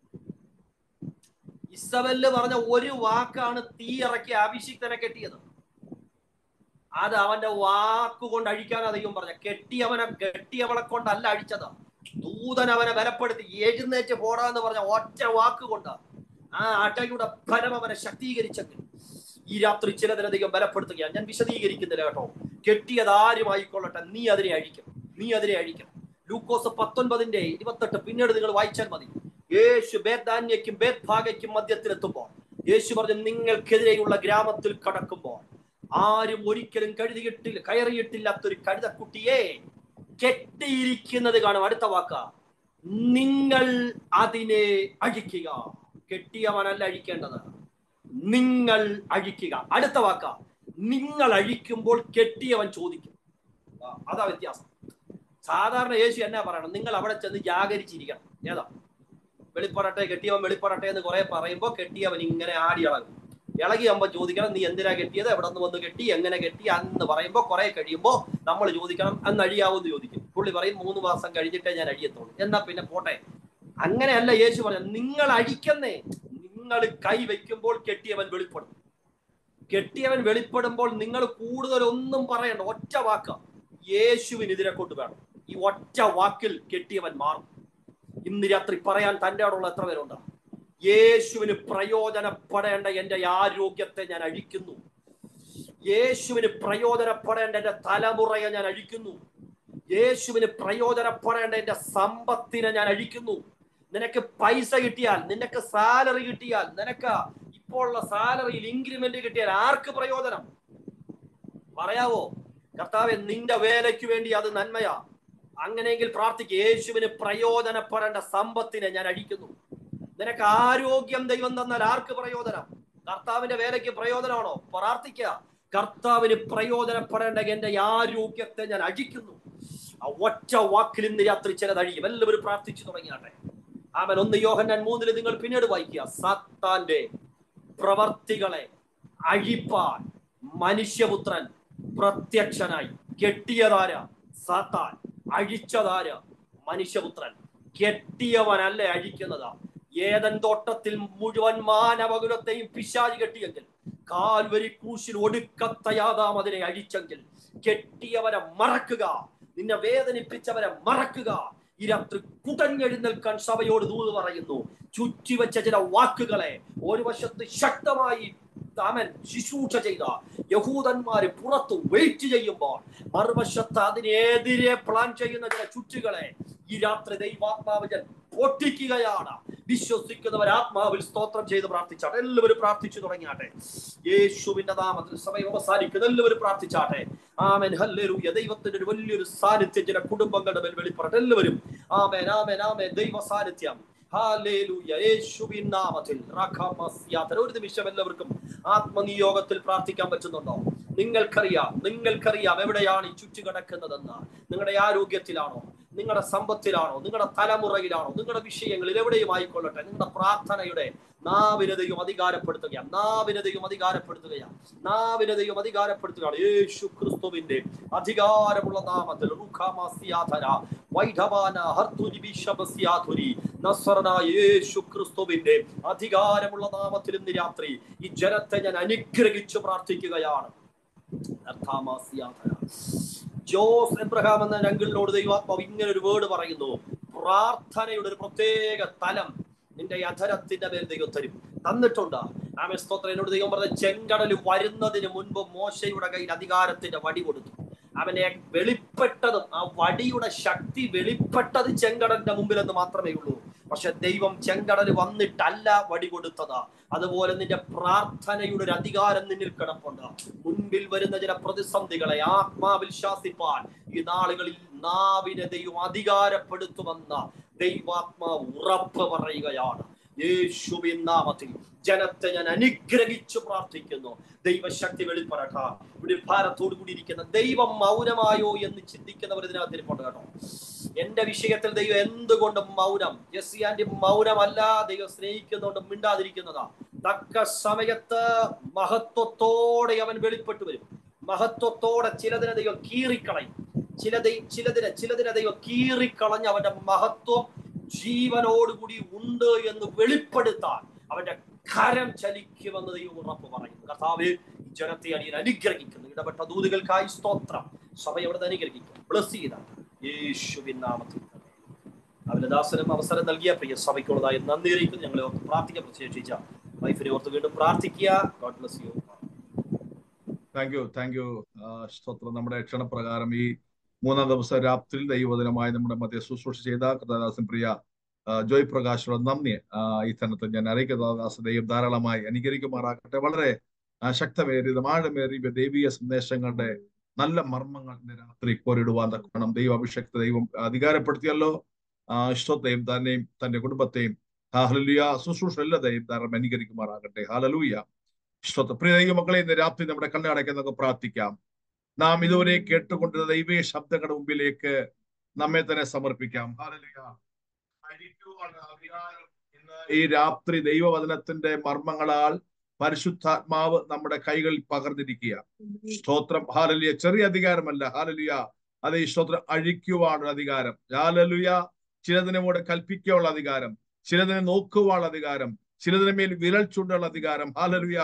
ഇസബെല് പറഞ്ഞ ഒരു വാക്കാണ് തീ ഇറക്കി അഭിഷിക്തനെ കെട്ടിയത്. അത് അവന്റെ വാക്കുകൊണ്ട് അഴിക്കാനാ ദൈവം പറഞ്ഞ. കെട്ടിയവനെ കെട്ടിയവളെ കൊണ്ടല്ല അഴിച്ചത്. ദൂതൻ അവനെ ബലപ്പെടുത്തി എഴുന്നേറ്റ് പോടാന്ന് പറഞ്ഞ ഒറ്റ വാക്കുകൊണ്ട് ആ അടയുടെ ഫലം അവനെ ശക്തീകരിച്ചെങ്കിൽ ഈ രാത്രി ചിലതിനധികം ബലപ്പെടുത്തുകയാണ്. ഞാൻ വിശദീകരിക്കുന്നില്ല കേട്ടോ. കെട്ടിയത് ആരുമായിക്കൊള്ളട്ടെ, നീ അതിനെ അഴിക്കും, നീ അതിനെ അഴിക്കും. ലൂക്കോസ് പത്തൊൻപതിന്റെ ഇരുപത്തെട്ട് പിന്നീട് നിങ്ങൾ വായിച്ചാൽ മതി. യേശു ബേത്ഥാന്യയ്ക്കും ബേത്ത്ഭാഗയ്ക്കും മധ്യത്തിലെത്തുമ്പോൾ യേശു പറഞ്ഞു, നിങ്ങൾക്കെതിരെയുള്ള ഗ്രാമത്തിൽ കടക്കുമ്പോൾ ആരും ഒരിക്കലും കഴുതിയിട്ടില്ല കയറിയിട്ടില്ലാത്തൊരു കഴുതക്കുട്ടിയെ കെട്ടിയിരിക്കുന്നത് കാണും. അടുത്ത വാക്ക, നിങ്ങൾ അതിനെ അഴിക്കുക. കെട്ടിയവനല്ല അഴിക്കേണ്ടത്, നിങ്ങൾ അഴിക്കുക. അടുത്ത വാക്ക, നിങ്ങൾ അഴിക്കുമ്പോൾ കെട്ടിയവൻ ചോദിക്കും. അതാ വ്യത്യാസം. സാധാരണ യേശു എന്നാ പറയണം? നിങ്ങൾ അവിടെ ചെന്ന് ജാഗരിച്ചിരിക്കണം. ഏതാ? വെളിപ്പെടട്ടെ, കെട്ടിയവൻ വെളിപ്പെടട്ടെ എന്ന് കുറെ പറയുമ്പോ കെട്ടിയവൻ ഇങ്ങനെ ആടി ഇളകും. ഇളകിയാകുമ്പോൾ ചോദിക്കണം, നീ എന്തിനാ കെട്ടിയത്, എവിടെ നിന്ന് വന്ന് കെട്ടി, എങ്ങനെ കെട്ടി എന്ന് പറയുമ്പോൾ കുറെ കഴിയുമ്പോൾ നമ്മൾ ചോദിക്കണം, അന്ന് അഴിയാവെന്ന് ചോദിക്കും. പുള്ളി പറയും, മൂന്ന് മാസം കഴിഞ്ഞിട്ടേ ഞാൻ അഴിയത്തുള്ളൂ. എന്നാ പിന്നെ പോട്ടെ. അങ്ങനെയല്ല യേശു പറഞ്ഞു, നിങ്ങൾ അഴിക്കുന്നേ. നിങ്ങൾ കൈ വയ്ക്കുമ്പോൾ കെട്ടിയവൻ വെളിപ്പെടും. കെട്ടിയവൻ വെളിപ്പെടുമ്പോൾ നിങ്ങൾ കൂടുതൽ ഒന്നും പറയണ്ട, ഒറ്റ വാക്ക യേശുവിന് ഇതിനെ കൊണ്ട് വേണം. ഈ ഒറ്റ വാക്കിൽ കെട്ടിയവൻ മാറും. ഇന്ന് രാത്രി പറയാൻ തൻ്റെ അവിടെയുള്ള എത്ര പേരുണ്ട്? യേശുവിന് പ്രയോജനപ്പെടേണ്ട എന്റെ ആരോഗ്യത്തെ ഞാൻ അഴിക്കുന്നു. യേശുവിന് പ്രയോജനപ്പെടേണ്ട എന്റെ തലമുറയെ ഞാൻ അഴിക്കുന്നു. യേശുവിന് പ്രയോജനപ്പെടേണ്ട എന്റെ സമ്പത്തിനെ ഞാൻ അഴിക്കുന്നു. നിനക്ക് പൈസ കിട്ടിയാൽ, നിനക്ക് സാലറി കിട്ടിയാൽ, നിനക്ക് ഇപ്പോൾ ഉള്ള സാലറിയിൽ ഇൻക്രിമെന്റ് കിട്ടിയാൽ ആർക്ക് പ്രയോജനം? പറയാവോ? കർത്താവേ, നിന്റെ വേലയ്ക്ക് വേണ്ടി അത് നന്മയാ. അങ്ങനെയെങ്കിൽ പ്രാർത്ഥിക്കുക, യേശുവിന് പ്രയോജനപ്പെടേണ്ട സമ്പത്തിനെ ഞാൻ അഴിക്കുന്നു. നിനക്ക് ആരോഗ്യം ദൈവം തന്നാൽ ആർക്ക് പ്രയോജനം? കർത്താവിന്റെ വേലയ്ക്ക് പ്രയോജനമാണോ? പ്രാർത്ഥിക്കുക, കർത്താവിന് പ്രയോജനപ്പെടേണ്ട എന്റെ ആരോഗ്യത്തെ ഞാൻ അഴിക്കുന്നു. ആ ഒറ്റ വാക്കിൽ ഇന്ന് രാത്രി ചിലത് അഴിയും. എല്ലാവരും പ്രാർത്ഥിച്ചു തുടങ്ങിയാട്ടെ. ആമേൻ. ഒന്ന് യോഹന്നാൻ മൂന്നില് നിങ്ങൾ പിന്നീട് വായിക്കുക. സാത്താന്റെ പ്രവർത്തികളെ അഴിപ്പാൻ മനുഷ്യപുത്രൻ പ്രത്യക്ഷനായി. കെട്ടിയതാര? സാത്താൻ. അഴിച്ചതാര? മനുഷ്യപുത്രൻ. കെട്ടിയവനല്ലേ അഴിക്കുന്നതാ. ഏദൻ തോട്ടത്തിൽ മുഴുവൻ മാനവകുലത്തെയും പിശാച് കെട്ടിയെങ്കിൽ, കാൽവരി ക്രൂശിൽ ഒടുക്കത്തെ യാതാം അതിനെ അഴിച്ചെങ്കിൽ, കെട്ടിയവരെ മറക്കുക, നിന്നെ വേദനിപ്പിച്ചവരെ മറക്കുക. ഈ രാത്രി കുടഞ്ഞെഴുന്നേൽക്കാൻ സഭയോട് ദൂത് പറയുന്നു. ചുറ്റിവെച്ച ചില വാക്കുകളെ ഒരു വശത്ത് ശക്തമായി അവൻ ശുശ്രൂഷ ചെയ്ത യഹൂദന്മാര് പുറത്ത് വെയിറ്റ് ചെയ്യുമ്പോൾ, മറുവശത്ത് അതിനെതിരെ പ്ലാൻ ചെയ്യുന്ന ചില ചുറ്റുകളെ ഈ രാത്രി ദൈവാത്മാവൻ പൊട്ടിക്കുകയാണ്. വിശ്വസിക്കുന്നവർ ആത്മാവിൽ സ്തോത്രം ചെയ്ത് പ്രാർത്ഥിച്ചാട്ടെ. എല്ലാവരും പ്രാർത്ഥിച്ചു തുടങ്ങിയാട്ടെ. യേശുവിന്റെ നാമത്തിൽ സമയം അവസാനിക്കുന്നത്. എല്ലാവരും പ്രാർത്ഥിച്ചാട്ടെ. ആമേൻ. ഹല്ലേലൂയ. ദൈവത്തിന്റെ ഒരു വലിയൊരു സാന്നിധ്യം ചില കുടുംബങ്ങളുടെ മേൽ വെളിപ്പെടട്ടെ. എല്ലാവരും ആമേൻ, ആമേൻ, ആമേൻ. ദൈവ സാന്നിധ്യം. ഹല്ലേലൂയ. യേശുവിൻ നാമത്തിൽ ഒരു നിമിഷം എല്ലാവർക്കും ആത്മനിയോഗത്തിൽ പ്രാർത്ഥിക്കാൻ പറ്റുന്നുണ്ടോ? നിങ്ങൾക്കറിയാം, നിങ്ങൾക്കറിയാം എവിടെയാണ് ഈ ചുറ്റു കിടക്കുന്നതെന്ന്. നിങ്ങളുടെ ആരോഗ്യത്തിലാണോ, നിങ്ങളുടെ സമ്പത്തിലാണോ, നിങ്ങളുടെ തലമുറയിലാണോ, നിങ്ങളുടെ വിഷയങ്ങളിൽ എവിടെയും ആയിക്കൊള്ളട്ടെ, നിങ്ങളുടെ പ്രാർത്ഥനയുടെ നാവിനതയും അധികാരപ്പെടുത്തുകയാണ്. നാവിനതയും അധികാരപ്പെടുത്തുകയാണ്. നാവിനതയും അധികാരപ്പെടുത്തുകയാണ്. യേശു ക്രിസ്തുവിന്റെ അധികാരമുള്ള നാമത്തിൽ യേശു ക്രിസ്തുവിന്റെ അധികാരമുള്ള നാമത്തിൽ ഇന്ന് രാത്രി ഈ ജനത്തെ ഞാൻ അനുഗ്രഹിച്ചു പ്രാർത്ഥിക്കുകയാണ്. ജോസ് എബ്രഹാം എന്ന അങ്കിളിനോട് ദൈവാത്മാവ് ഇങ്ങനെ ഒരു വേർഡ് പറയുന്നു. പ്രാർത്ഥനയുടെ ഒരു പ്രത്യേക തലം നിന്റെ അധരത്തിന്റെ മേൽ ദൈവം തരും. തന്നിട്ടുണ്ട്. ആമേൻ. സ്തോത്രം. എന്നോട് ദൈവം പറഞ്ഞ, ചെങ്കടൽ വരുന്നതിന് മുൻപ് മോശയുടെ കയ്യിൽ അധികാരത്തിന്റെ വടി കൊടുത്തു. അവനെ വെളിപ്പെട്ടതും ആ വടിയുടെ ശക്തി വെളിപ്പെട്ടത് ചെങ്കടലിന്റെ മുമ്പിൽ എന്ന് മാത്രമേ ഉള്ളൂ. പക്ഷെ ദൈവം ചെങ്കടൽ വന്നിട്ടല്ല വടി കൊടുത്തത്. അതുപോലെ നിന്റെ പ്രാർത്ഥനയുടെ ഒരു അധികാരം നിന്നിൽ കിടപ്പുണ്ട്. മുൻപിൽ വരുന്ന ചില പ്രതിസന്ധികളെ ആത്മാവിൽ ശാസിപ്പാൻ ഈ നാളുകളിൽ നാവിനെ ദൈവം അധികാരപ്പെടുത്തുമെന്ന ദൈവാത്മാവ് ഉറപ്പ് പറയുകയാണ്. യേശുവിൻ നാമത്തിൽ ജനത്തെ ഞാൻ അനുഗ്രഹിച്ചു പ്രാർത്ഥിക്കുന്നു. ദൈവശക്തി വെളിപ്പെടട്ടെ. ഇവിടെ ഭാരത്തോടു കൂടി ഇരിക്കുന്ന ദൈവം മൗനമായോ എന്ന് ചിന്തിക്കുന്നവർ ഇതിനകത്ത് ഇരിപ്പുണ്ട് കേട്ടോ. എന്റെ വിഷയത്തിൽ ദൈവം എന്തുകൊണ്ടും മൗനം? ജെസ്സിയാന്റെ മൗനമല്ല, ദൈവം സ്നേഹിക്കുന്നതുകൊണ്ട് മിണ്ടാതിരിക്കുന്നതാ. തക്ക സമയത്ത് മഹത്വത്തോടെ അവൻ വെളിപ്പെട്ടു വരും. മഹത്വത്തോടെ ചിലതിനെ ദൈവം കീറിക്കളയും. ചിലത് ചിലതിനെ ചിലതിനെ ദൈവം കീറിക്കളഞ്ഞ് അവന്റെ മഹത്വം ജീവനോടുകൂടി ഉണ്ട് എന്ന് വെളിപ്പെടുത്താൻ അവന്റെ കരം ചലിക്കുമെന്ന് ദൈവം ഉറപ്പ് പറയുന്നു. കർത്താവേ, ജനത്തെ അടിയൻ അനുഗ്രഹിക്കുന്നു. ഇടപെട്ട ദൂതുകൾക്കായി സ്തോത്രം. സഭയോട് അനുഗ്രഹിക്കും. ബ്ലസ് ചെയ്താണ് യേശുവിൻ നാമത്തിൽ. അവന്റെ ദാസനും അവസരം നൽകിയ പ്രിയ സഭയ്ക്കുള്ളതായി നന്ദി അറിയിക്കുന്നു. ഞങ്ങളെ ഓർത്ത് പ്രാർത്ഥിക്കാൻ പ്രത്യേകിച്ച വൈഫിനെ ഓർത്ത് വീണ്ടും പ്രാർത്ഥിക്കുക. God bless you. Thank you thank you സ്തോത്രം. നമ്മുടെ ക്ഷണപ്രകാരം ഈ മൂന്നാം ദിവസം രാത്രിയിൽ ദൈവദിനമായി നമ്മുടെ മധ്യ ശുശ്രൂഷ ചെയ്ത കർത്താദാസൻ പ്രിയ ജോയ് പ്രകാശിനോട് നന്ദി ഈ തന്നത്തിൽ ഞാൻ അറിയിക്കുന്ന ദൈവം ധാരാളമായി അനുകരിക്കുമാറാകട്ടെ. വളരെ ശക്തമേറിയതും ആഴമേറിയ ദൈവീയ സന്ദേശങ്ങളുടെ നല്ല മർമ്മങ്ങൾ ഇന്ന് രാത്രി കോരിടുവാൻ തക്കണം ദൈവ അഭിഷേകത്തെ ദൈവം അധികാരപ്പെടുത്തിയല്ലോ. ഇഷ്ടത്തെയും തന്നെയും തന്റെ കുടുംബത്തെയും ഹല്ലേലൂയ ശുശ്രൂഷ എല്ലാ ദൈവം ധാരാളം അനുകരിക്കുമാറാകട്ടെ. ഹല്ലേലൂയ. ഇഷ്ടത്തെ പ്രിയ ദൈവമക്കളെ, ഇന്ന് രാത്രി നമ്മുടെ കണ്ണടയ്ക്കുന്നൊക്കെ പ്രാർത്ഥിക്കാം. നാം ഇതുവരെ കേട്ടുകൊണ്ടിരുന്ന ദൈവീയ ശബ്ദങ്ങളുടെ മുമ്പിലേക്ക് നമ്മെ തന്നെ സമർപ്പിക്കാം. ഹല്ലേലൂയ. ഇന്ന് ഈ രാത്രി ദൈവവചനത്തിന്റെ മർമ്മങ്ങളാൽ പരിശുദ്ധാത്മാവ് നമ്മുടെ കൈകളിൽ പകർന്നിരിക്കുക. സ്തോത്രം. ഹാലലുയ. ചെറിയ അധികാരമല്ല. ഹാലലുയ. അതേ സ്തോത്രം. അഴിക്കുവാനുള്ള അധികാരം. ഹാലലുയ. ചിലതിനെ കൂടെ കൽപ്പിക്കാനുള്ള അധികാരം, ചിലതിനെ നോക്കുവാനുള്ള അധികാരം, ചിലതിനെ മേൽ വിരൽ ചൂണ്ടുള്ള അധികാരം. ഹാലലുയ.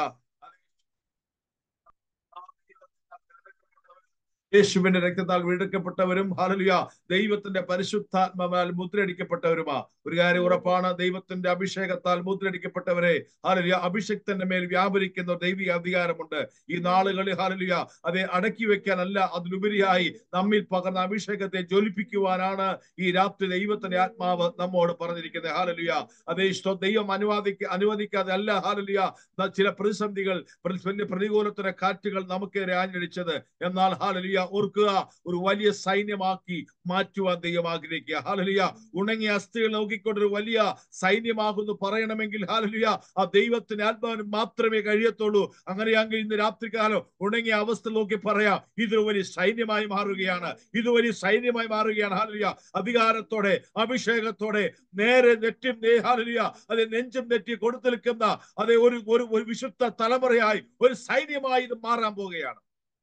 യേശുവിന്റെ രക്തത്താൽ വീണ്ടെടുക്കപ്പെട്ടവരും ഹാലലുയ ദൈവത്തിന്റെ പരിശുദ്ധാത്മാവാൽ മുദ്രയടിക്കപ്പെട്ടവരുമാ. ഒരു കാര്യം ഉറപ്പാണ്, ദൈവത്തിന്റെ അഭിഷേകത്താൽ മുദ്രയടിക്കപ്പെട്ടവരെ ഹാലലുയ അഭിഷേകത്തിന്റെ മേൽ വ്യാപരിക്കുന്ന ദൈവിക അധികാരമുണ്ട് ഈ നാളുകളിൽ. ഹാലലുയ അതെ അടക്കി വെക്കാനല്ല, അതിലുപരിയായി നമ്മിൽ പകർന്ന അഭിഷേകത്തെ ജ്വലിപ്പിക്കുവാനാണ് ഈ രാത്രി ദൈവത്തിന്റെ ആത്മാവ് നമ്മോട് പറഞ്ഞിരിക്കുന്നത്. ഹാലലുയ അതേ ഇഷ്ടം ദൈവം അനുവാദിക്ക അനുവദിക്കാതെ അല്ല ഹാലലുയ ചില പ്രതിസന്ധികൾ, വലിയ പ്രതികൂലത്തിന്റെ കാറ്റുകൾ നമുക്കേറെ ആഞ്ഞടിച്ചത്. എന്നാൽ ഹാലലുയ ഓർക്കുക, ഒരു വലിയ സൈന്യമാക്കി മാറ്റുവാൻ ദൈവം ആഗ്രഹിക്കുക. ഹാലലുയ ഉണങ്ങിയ അസ്ഥികൾ നോക്കിക്കൊണ്ടൊരു വലിയ സൈന്യമാകുന്നു പറയണമെങ്കിൽ ഹാലലുയ ആ ദൈവത്തിന് ആത്മാവിന് മാത്രമേ കഴിയത്തുള്ളൂ. അങ്ങനെയാണെങ്കിൽ ഇന്ന് രാത്രികാലം ഉണങ്ങിയ അവസ്ഥ നോക്കി പറയാം, ഇതൊരു വലിയ സൈന്യമായി മാറുകയാണ്, ഇത് വലിയ സൈന്യമായി മാറുകയാണ്. ഹാലലുയ അധികാരത്തോടെ അഭിഷേകത്തോടെ നേരെ നെറ്റും ഹാലലുയ അതെ നെഞ്ചും നെറ്റി കൊടുത്തു നിൽക്കുന്ന അതെ ഒരു ഒരു വിശുദ്ധ തലമുറയായി ഒരു സൈന്യമായി ഇത് മാറാൻ പോവുകയാണ്.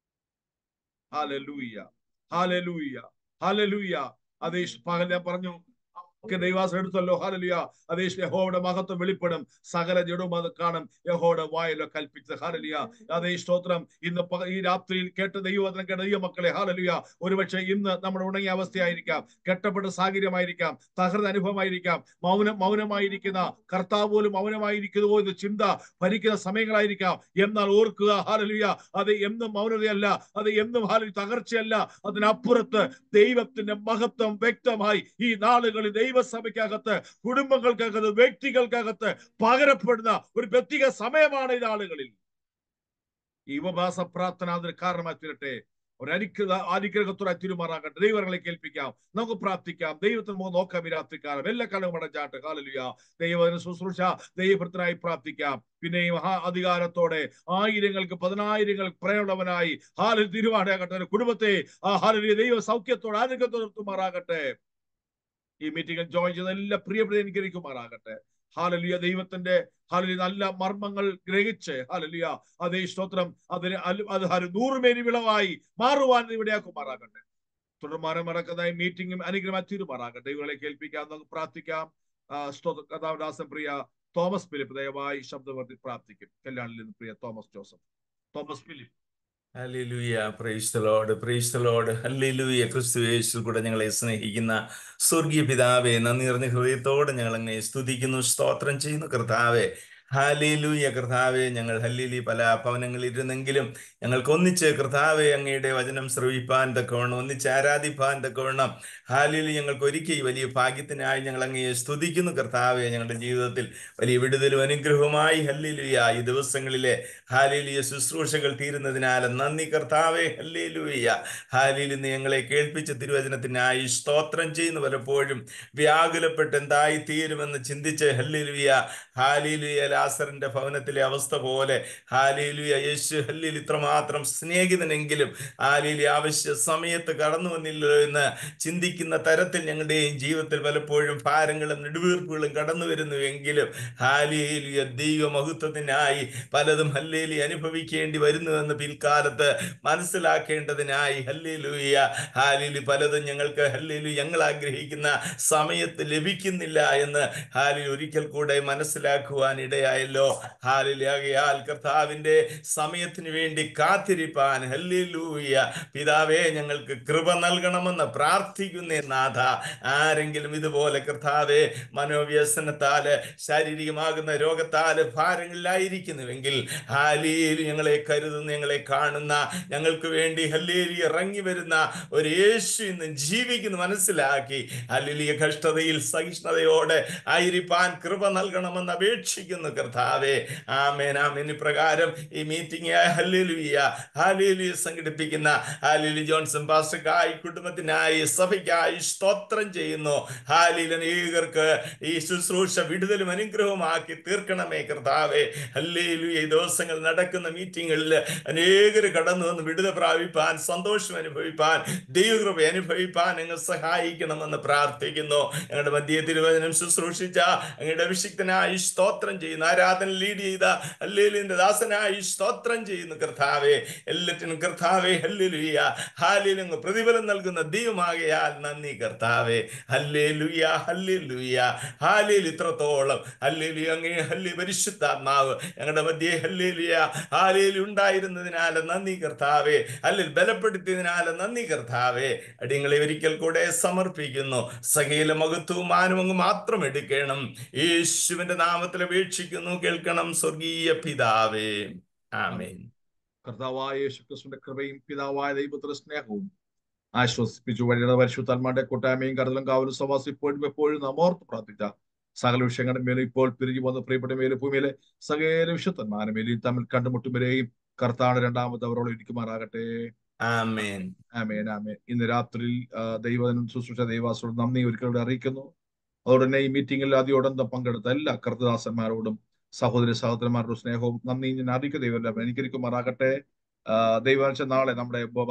ഹല്ലേലൂയ ഹല്ലേലൂയ ഹല്ലേലൂയ. അതേ പകൽ ഞാൻ പറഞ്ഞു ദൈവാസം എടുത്തല്ലോ. ഹാലലുയ അതേ യഹോവയുടെ മഹത്വം വെളിപ്പെടും, സകല ജഡവും അത് കാണും, യഹോവയുടെ വായല്ലോ കൽപ്പിച്ചത്. ഹാലലുയ അതേ സ്തോത്രം. ഇന്ന് ഈ രാത്രിയിൽ കേട്ട ദൈവവചനം കേട്ട ദൈവ മക്കളെ ഹാലലുയ ഒരുപക്ഷെ ഇന്ന് നമ്മുടെ ഉണങ്ങിയ അവസ്ഥയായിരിക്കാം, കെട്ടപ്പെട്ട സാഹചര്യമായിരിക്കാം, തകർന്ന അനുഭവമായിരിക്കാം, മൗനം മൗനമായിരിക്കുന്ന കർത്താവ് പോലും മൗനമായിരിക്കുന്നതോ എന്ന് ചിന്ത ഭരിക്കുന്ന സമയങ്ങളായിരിക്കാം. എന്നാൽ ഓർക്കുക ഹാലലുയ അത് എന്നും മൗനതയല്ല, അത് എന്നും ഹാലലു തകർച്ചയല്ല, അതിനപ്പുറത്ത് ദൈവത്തിന്റെ മഹത്വം വ്യക്തമായി ഈ നാളുകളിൽ ദൈവസഭയ്ക്കകത്ത്, കുടുംബങ്ങൾക്കകത്ത്, വ്യക്തികൾക്കകത്ത് പകരപ്പെടുന്ന ഒരു പ്രത്യേക സമയമാണ് ഈ നാളുകളിൽ. ഈ ഉപവാസ പ്രാർത്ഥന അതിന് കാരണമായി തീരട്ടെ. ഒരു അനുഗ്രഹ അനുഗ്രഹത്തോടെ തിരുമാറാകട്ടെ. ദൈവങ്ങളെ കേൾപ്പിക്കാം, നമുക്ക് പ്രാർത്ഥിക്കാം, ദൈവത്തിന് മുഖം നോക്കാം. ഈ രാത്രിക്കാലം എല്ലാ കാലവും അടച്ചാട്ട് ഹാലലുയ ദൈവത്തിന് ശുശ്രൂഷ ദൈവഭൃത്തനായി പ്രാർത്ഥിക്കാം. പിന്നെയും ആ അധികാരത്തോടെ ആയിരങ്ങൾക്ക് പതിനായിരങ്ങൾ പ്രേമുള്ളവനായി ഹാലൽ തിരുവാടയാകട്ടെ. കുടുംബത്തെ ആ ഹാലലുയ ദൈവ സൗഖ്യത്തോടെ ആരോഗ്യത്തോടെ നിർത്തുമാറാകട്ടെ. ഈ മീറ്റിംഗിൽ ജോയിൻ ചെയ്ത എല്ലാ പ്രിയപ്പെട്ട അനുഗ്രഹിക്കുമാറാകട്ടെ. ഹാലലുയ ദൈവത്തിന്റെ ഹാലലുയ നല്ല മർമ്മങ്ങൾ ഗ്രഹിച്ച് ഹാലലുയ അതേ സ്തോത്രം അതിന് അത് ഒരു നൂറുമേനി വിളവായി മാറുവാൻ ഇവിടെയാക്കുമാറാകട്ടെ. തുടർമാനം നടക്കുന്ന ഈ മീറ്റിംഗും അനുഗ്രഹമായി തീരുമാറാകട്ടെ. ദൈവങ്ങളെ കേൾപ്പിക്കാം, നമുക്ക് പ്രാർത്ഥിക്കാം. സ്തോത്ര കഥാവദാസൻ പ്രിയ തോമസ് ഫിലിപ്പ് ദയവായി ശബ്ദവർത്തി പ്രാർത്ഥിക്കും. കല്യാണിൽ നിന്ന് പ്രിയ തോമസ് ജോസഫ്. തോമസ് ഫിലിപ്പ്. ഹല്ലേലൂയ. Praise the Lord, praise the Lord. ഹല്ലേലൂയ. ക്രിസ്തു യേശുവിൽ കൂടെ ഞങ്ങളെ സ്നേഹിക്കുന്ന സ്വർഗീയ പിതാവേ, നന്ദി നിറഞ്ഞ ഹൃദയത്തോടെ ഞങ്ങൾ അങ്ങനെ സ്തുതിക്കുന്നു, സ്തോത്രം ചെയ്യുന്നു കർത്താവേ. ഹല്ലേലൂയ കർത്താവേ, ഞങ്ങൾ ഹല്ലേലൂയ പല ഭവനങ്ങളിൽ ഇരുന്നെങ്കിലും ഞങ്ങൾക്ക് ഒന്നിച്ച് കർത്താവേ അങ്ങയുടെ വചനം ശ്രവിപ്പാൻ തക്കവണ്ണം, ഒന്നിച്ച് ആരാധിപ്പാൻ തക്കവണ്ണം ഹല്ലേലൂയ ഞങ്ങൾക്ക് ഒരുക്കി വലിയ ഭാഗ്യത്തിനായി ഞങ്ങൾ അങ്ങയെ സ്തുതിക്കുന്നു കർത്താവേ. ഞങ്ങളുടെ ജീവിതത്തിൽ വലിയ വിടുതലും അനുഗ്രഹവുമായി ഹല്ലേലൂയ ഈ ദിവസങ്ങളിലെ ഹല്ലേലൂയ ശുശ്രൂഷകൾ തീരുന്നതിനാൽ നന്ദി കർത്താവേ. ഹല്ലേലൂയ ഹല്ലേലൂയ ഇന്ന് ഞങ്ങളെ കേൾപ്പിച്ച തിരുവചനത്തിനായി സ്തോത്രം ചെയ്യുന്നു. പലപ്പോഴും വ്യാകുലപ്പെട്ട് എന്തായി തീരുമെന്ന് ചിന്തിച്ച് ഹല്ലേലൂയ ഹല്ലേലൂയ ലാസറിന്റെ ഭവനത്തിലെ അവസ്ഥ പോലെ ഹല്ലേലൂയ യേശു ഹല്ലേലൂയ ഇത്രമാത്രം സ്നേഹിതനെങ്കിലും ഹല്ലേലൂയ ആവശ്യ സമയത്ത് കടന്നു വന്നില്ലല്ലോ എന്ന് ചിന്തിക്കുന്ന തരത്തിൽ ഞങ്ങളുടെയും ജീവിതത്തിൽ പലപ്പോഴും ഭാരങ്ങളും നെടുവീർപ്പുകളും കടന്നു വരുന്നുവെങ്കിലും ഹല്ലേലൂയ ദൈവമഹത്വത്തിനായി പലതും ഹല്ലേലൂയ അനുഭവിക്കേണ്ടി വരുന്നുവെന്ന് പിൽക്കാലത്ത് മനസ്സിലാക്കേണ്ടതിനായി ഹല്ലേലൂയ ഹല്ലേലൂയ പലതും ഞങ്ങൾക്ക് ഹല്ലേലൂയ ഞങ്ങൾ ആഗ്രഹിക്കുന്ന സമയത്ത് ലഭിക്കുന്നില്ല എന്ന് ഹല്ലേലൂയ ഒരിക്കൽ കൂടെ മനസ്സിലാക്കുവാൻ ഇടയായല്ലോ. ഹല്ലേലൂയ കർത്താവിന്റെ സമയത്തിന് വേണ്ടി കാത്തിരിപ്പാൻ ഹല്ലേലൂയ പിതാവേ ഞങ്ങൾക്ക് കൃപ നൽകണമെന്ന് പ്രാർത്ഥിക്കുന്നേ നാഥ. ആരെങ്കിലും ഇതുപോലെ കർത്താവേ മനോവ്യസനത്താല് ശാരീരികമാകുന്ന രോഗത്താല് ഭാരങ്ങളിലായിരിക്കുന്നുവെങ്കിൽ ഹല്ലേലൂയ ഞങ്ങളെ കരുതുന്ന, ഞങ്ങളെ കാണുന്ന, ഞങ്ങൾക്ക് വേണ്ടി ഹല്ലേലൂയ ഇറങ്ങി വരുന്ന ഒരു യേശു ഇന്ന് ജീവിക്കുന്നു മനസ്സിലാക്കി ഹല്ലേലൂയ കഷ്ടതയിൽ സഹിഷ്ണുതയോടെ ആയിരിക്കാൻ കൃപ നൽകണമെന്ന് അപേക്ഷിക്കുന്നു കർത്താവേ. ആമേൻ ആമേൻ. ഇപ്രകാരം ഈ മീറ്റിംഗ് ഹല്ലേലൂയ ഹല്ലേലൂയ സംഘടിപ്പിക്കുന്ന ഹല്ലേലൂയ ജോൺസൺ പാസ്റ്റർക്കായി, കുടുംബത്തിനായി, സഭയ്ക്കായി സ്തോത്രം ചെയ്യുന്നു. ഹല്ലേലൂയ അനേകർക്ക് ഈ ശുശ്രൂഷ വിടുതലും അനുഗ്രഹമാക്കി തീർക്കണമേ കർത്താവേ. ഹല്ലേലൂയ ഈ ദിവസങ്ങൾ നടക്കുന്ന മീറ്റിങ്ങുകളിൽ അനേകർ കടന്നു വന്ന് വിടുതൽ പ്രാപിപ്പാൻ, സന്തോഷം അനുഭവിപ്പാൻ, ദൈവകൃപ അനുഭവിപ്പാൻ നിങ്ങൾ സഹായിക്കണമെന്ന് പ്രാർത്ഥിക്കുന്നു. ഞങ്ങളുടെ മധ്യ തിരുവചനം ശുശ്രൂഷിച്ച അങ്ങയുടെ അഭിഷിക്തനായി സ്തോത്രം ചെയ്യുന്നു. ചെയ്യുന്നു. ആരാധന ലീഡ് ചെയ്ത ഹല്ലേലൂയ ദാസനായി സ്തോത്രം ചെയ്യുന്നു കർത്താവേ. എല്ലാറ്റിനും കർത്താവേ ഹല്ലേലൂയ ഹല്ലേലൂയ പ്രതിഫലം നൽകുന്ന ദൈവമാകയാൽ നന്ദി കർത്താവേ. ഹല്ലേലൂയ ഹല്ലേലൂയ ഹല്ലേലൂയ ഇത്രത്തോളം ഹല്ലേലൂയ അങ്ങേ ഹല്ലേലൂയ പരിശുദ്ധാത്മാവ് ഞങ്ങളുടെ മധ്യേ ഹല്ലേലൂയ ഹല്ലേലൂയ ഉണ്ടായിരുന്നതിനാൽ നന്ദി കർത്താവേ. ഹല്ലേലൂയ ബലപ്പെടുത്തിയതിനാൽ നന്ദി കർത്താവേ. അടിയങ്ങളെ ഒരിക്കൽ കൂടെ സമർപ്പിക്കുന്നു. സകല മഹത്വവും മാനവും മാത്രം എടുക്കണം. യേശുവിന്റെ നാമത്തിൽ അപേക്ഷിക്കുന്നു, കേൾക്കണം സ്വർഗീയ പിതാവേ. ആമേൻ. കർത്താവായ യേശുക്രിസ്തുവിന്റെ കൃപയും പിതാവായ ദൈവത്തിന്റെ സ്നേഹവും ആശ്വസിപ്പിച്ചു വഴിയുടെ പരിശുദ്ധാത്മാവിന്റെ കൂട്ടായ്മയും കരുതലും കാവലും സവാസം ഇപ്പോഴും എപ്പോഴും നാം ഓർത്ത് പ്രാർത്ഥിച്ച സകല വിഷയങ്ങളുടെ മേലും ഇപ്പോൾ പിരിഞ്ഞു വന്ന പ്രിയപ്പെട്ട മേലും ഭൂമിയിലെ സകല വിശുദ്ധന്മാരുടെ മേലും തമ്മിൽ കണ്ടുമുട്ടും വരെയും കർത്താവിന്റെ രണ്ടാമത്തെ അവരോട് ഇരിക്കുമാറാകട്ടെ. ആമേൻ. ആമേൻ ആമേൻ. ഇന്ന് രാത്രിയിൽ ദൈവനും ശുശ്രൂഷ ദൈവാസോടും നന്ദി ഒരിക്കലൂടെ അറിയിക്കുന്നു. അതോടെ തന്നെ ഈ മീറ്റിംഗിൽ അതിയോടന്തം പങ്കെടുത്ത എല്ലാ കർത്തദാസന്മാരോടും സഹോദരി സഹോദരന്മാരുടെ സ്നേഹവും നന്ദി ഞാൻ അറിയിക്കുക. ദൈവം എനിക്കിരിക്കുമാറാകട്ടെ. ദൈവാംശം നാളെ നമ്മുടെ